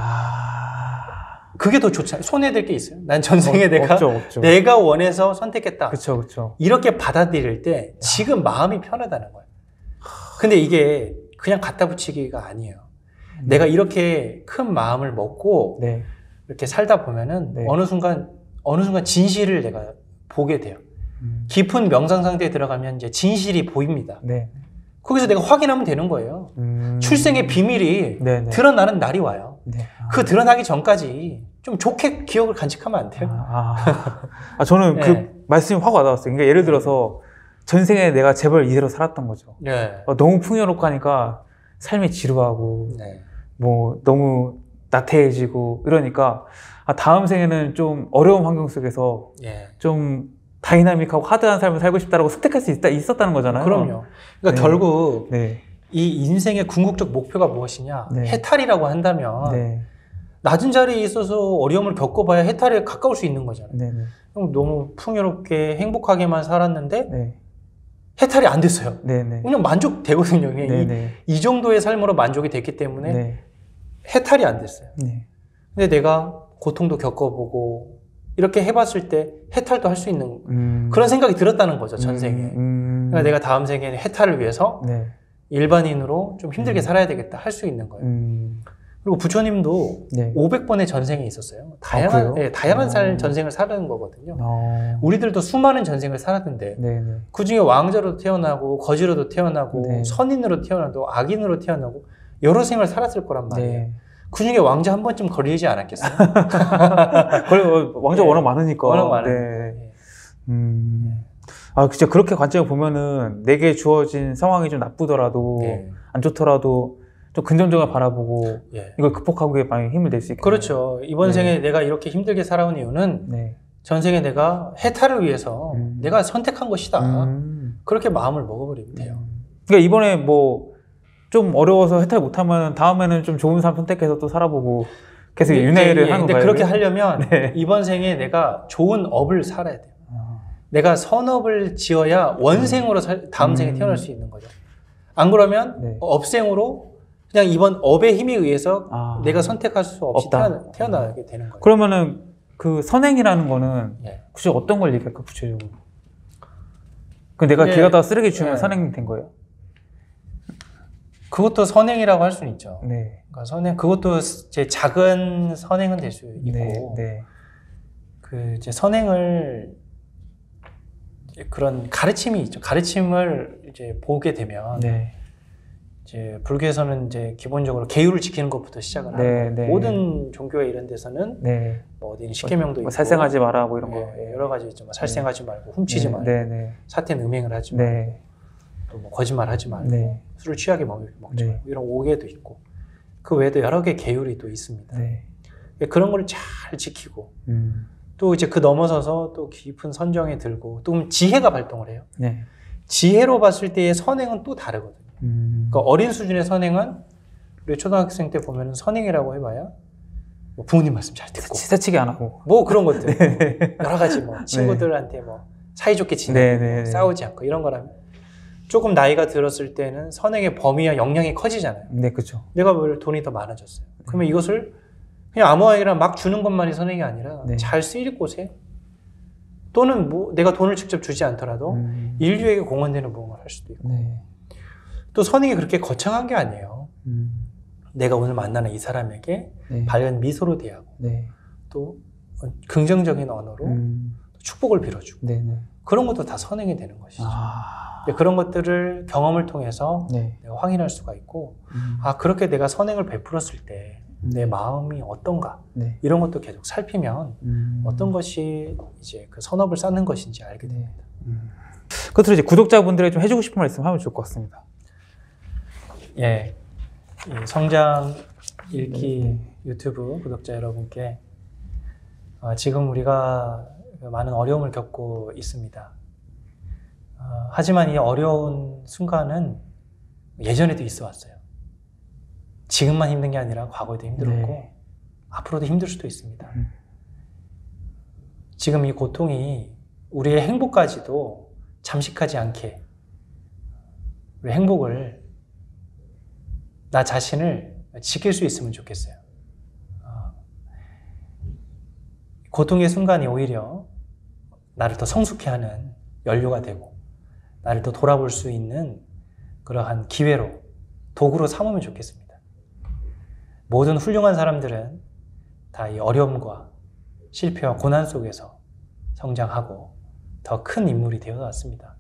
그게 더 좋잖아요. 손해될 게 있어요. 난 전생에 내가 원해서 선택했다. 그렇죠. 이렇게 받아들일 때 지금 마음이 편하다는 거예요. 근데 이게 그냥 갖다 붙이기가 아니에요. 내가 이렇게 큰 마음을 먹고 이렇게 살다 보면은 어느 순간 진실을 내가 보게 돼요. 깊은 명상 상태에 들어가면 이제 진실이 보입니다. 거기서 내가 확인하면 되는 거예요. 출생의 비밀이 드러나는 날이 와요. 그 드러나기 전까지 좀 좋게 기억을 간직하면 안 돼요. 저는 그 말씀이 확 와닿았어요. 그러니까 예를 들어서 전생에 내가 재벌 2세로 살았던 거죠. 너무 풍요롭고 하니까 삶이 지루하고 뭐 너무 나태해지고 이러니까 다음 생에는 좀 어려운 환경 속에서 좀 다이나믹하고 하드한 삶을 살고 싶다라고 선택할 수 있었다는 거잖아요. 그럼요. 그러니까 결국 이 인생의 궁극적 목표가 무엇이냐? 해탈이라고 한다면 낮은 자리에 있어서 어려움을 겪어봐야 해탈에 가까울 수 있는 거잖아요. 너무 풍요롭게 행복하게만 살았는데 해탈이 안 됐어요. 그냥 만족되거든요. 이 정도의 삶으로 만족이 됐기 때문에 해탈이 안 됐어요. 근데 내가 고통도 겪어보고 이렇게 해봤을 때 해탈도 할 수 있는 그런 생각이 들었다는 거죠. 전생에. 그러니까 내가 다음 생에는 해탈을 위해서 일반인으로 좀 힘들게 살아야 되겠다 할 수 있는 거예요. 그리고 부처님도 500번의 전생이 있었어요. 다양한 전생을 사는 거거든요. 우리들도 수많은 전생을 살았는데 그중에 왕자로 태어나고 거지로도 태어나고 선인으로 태어나고 악인으로 태어나고 여러 생을 살았을 거란 말이에요. 그중에 왕자 한 번쯤 걸리지 않았겠어요? 왕자 워낙 많으니까. 워낙 많으니까. 진짜 그렇게 관점을 보면은 내게 주어진 상황이 좀 나쁘더라도 안 좋더라도 좀 긍정적으로 바라보고 이걸 극복하기에 많이 힘을 낼 수 있겠네요. 그렇죠. 이번 생에 내가 이렇게 힘들게 살아온 이유는 전생에 내가 해탈을 위해서 내가 선택한 것이다. 그렇게 마음을 먹어버리면 돼요. 그러니까 이번에 뭐 좀 어려워서 해탈 못하면 다음에는 좀 좋은 삶 선택해서 또 살아보고 계속 윤회를 하는 거예요. 근데 그렇게 하려면 이번 생에 내가 좋은 업을 살아야 돼요. 내가 선업을 지어야 원생으로 다음 생에 태어날 수 있는 거죠. 안 그러면 업생으로 그냥 이번 업의 힘에 의해서 내가 선택할 수 없이 태어나게 되는 거예요. 그러면은 그 선행이라는 거는 혹시 어떤 걸 얘기할까 구체적으로? 그 내가 길 가다가 쓰레기 주면 선행이 된 거예요? 그것도 선행이라고 할 수는 있죠. 그러니까 선행, 그것도 제 작은 선행은 될 수 있고, 그 이제 선행을 그런 가르침이 있죠. 가르침을 이제 보게 되면 이제 불교에서는 이제 기본적으로 계율을 지키는 것부터 시작을 하고 모든 종교에 이런 데서는 뭐 어디 십계명도 있고 살생하지 마라 뭐 이런 거 여러 가지 있죠. 살생하지 말고 훔치지 말고 사태는 음행을 하지 말고 또 뭐 거짓말하지 말고 술을 취하게 먹지 말고 이런 5개도 있고 그 외에도 여러 개 계율이 또 있습니다. 그런 걸 잘 지키고 또 이제 그 넘어서서 또 깊은 선정에 들고 또 지혜가 발동을 해요. 지혜로 봤을 때의 선행은 또 다르거든요. 그러니까 어린 수준의 선행은 우리 초등학생 때 보면 선행이라고 해봐야 뭐 부모님 말씀 잘 듣고 새치기 안 하고 뭐 그런 것들 여러 가지 뭐 친구들한테 뭐 사이좋게 지내고 싸우지 않고 이런 거라면 조금 나이가 들었을 때는 선행의 범위와 역량이 커지잖아요. 그렇죠. 내가 왜 돈이 더 많아졌어요. 그러면 이것을 그냥 아무에게나 막 주는 것만이 선행이 아니라 잘 쓰일 곳에 또는 뭐 내가 돈을 직접 주지 않더라도 인류에게 공헌되는 무언가를 할 수도 있고 또 선행이 그렇게 거창한 게 아니에요. 내가 오늘 만나는 이 사람에게 밝은 미소로 대하고 또 긍정적인 언어로 축복을 빌어주고 그런 것도 다 선행이 되는 것이죠. 그런 것들을 경험을 통해서 내가 확인할 수가 있고 그렇게 내가 선행을 베풀었을 때 내 마음이 어떤가 이런 것도 계속 살피면 어떤 것이 이제 그 선업을 쌓는 것인지 알게 됩니다. 끝으로 이제 구독자분들에게 좀 해주고 싶은 말씀 하면 좋을 것 같습니다. 이 성장 읽기 유튜브 구독자 여러분께 지금 우리가 많은 어려움을 겪고 있습니다. 하지만 이 어려운 순간은 예전에도 있어 왔어요. 지금만 힘든 게 아니라 과거에도 힘들었고 네. 앞으로도 힘들 수도 있습니다. 지금 이 고통이 우리의 행복까지도 잠식하지 않게 우리 행복을 나 자신을 지킬 수 있으면 좋겠어요. 고통의 순간이 오히려 나를 더 성숙해 하는 연료가 되고 나를 더 돌아볼 수 있는 그러한 기회로 도구로 삼으면 좋겠습니다. 모든 훌륭한 사람들은 다 이 어려움과 실패와 고난 속에서 성장하고 더 큰 인물이 되어 왔습니다.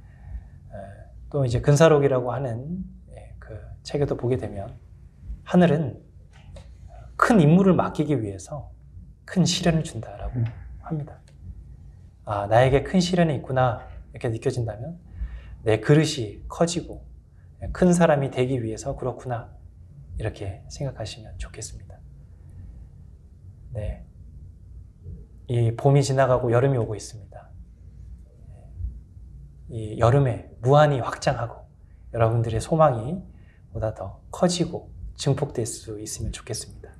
또 이제 근사록이라고 하는 그 책에도 보게 되면 하늘은 큰 임무를 맡기기 위해서 큰 시련을 준다라고 합니다. 아, 나에게 큰 시련이 있구나 이렇게 느껴진다면 내 그릇이 커지고 큰 사람이 되기 위해서 그렇구나 이렇게 생각하시면 좋겠습니다. 네, 이 봄이 지나가고 여름이 오고 있습니다. 이 여름에 무한히 확장하고 여러분들의 소망이 보다 더 커지고 증폭될 수 있으면 좋겠습니다.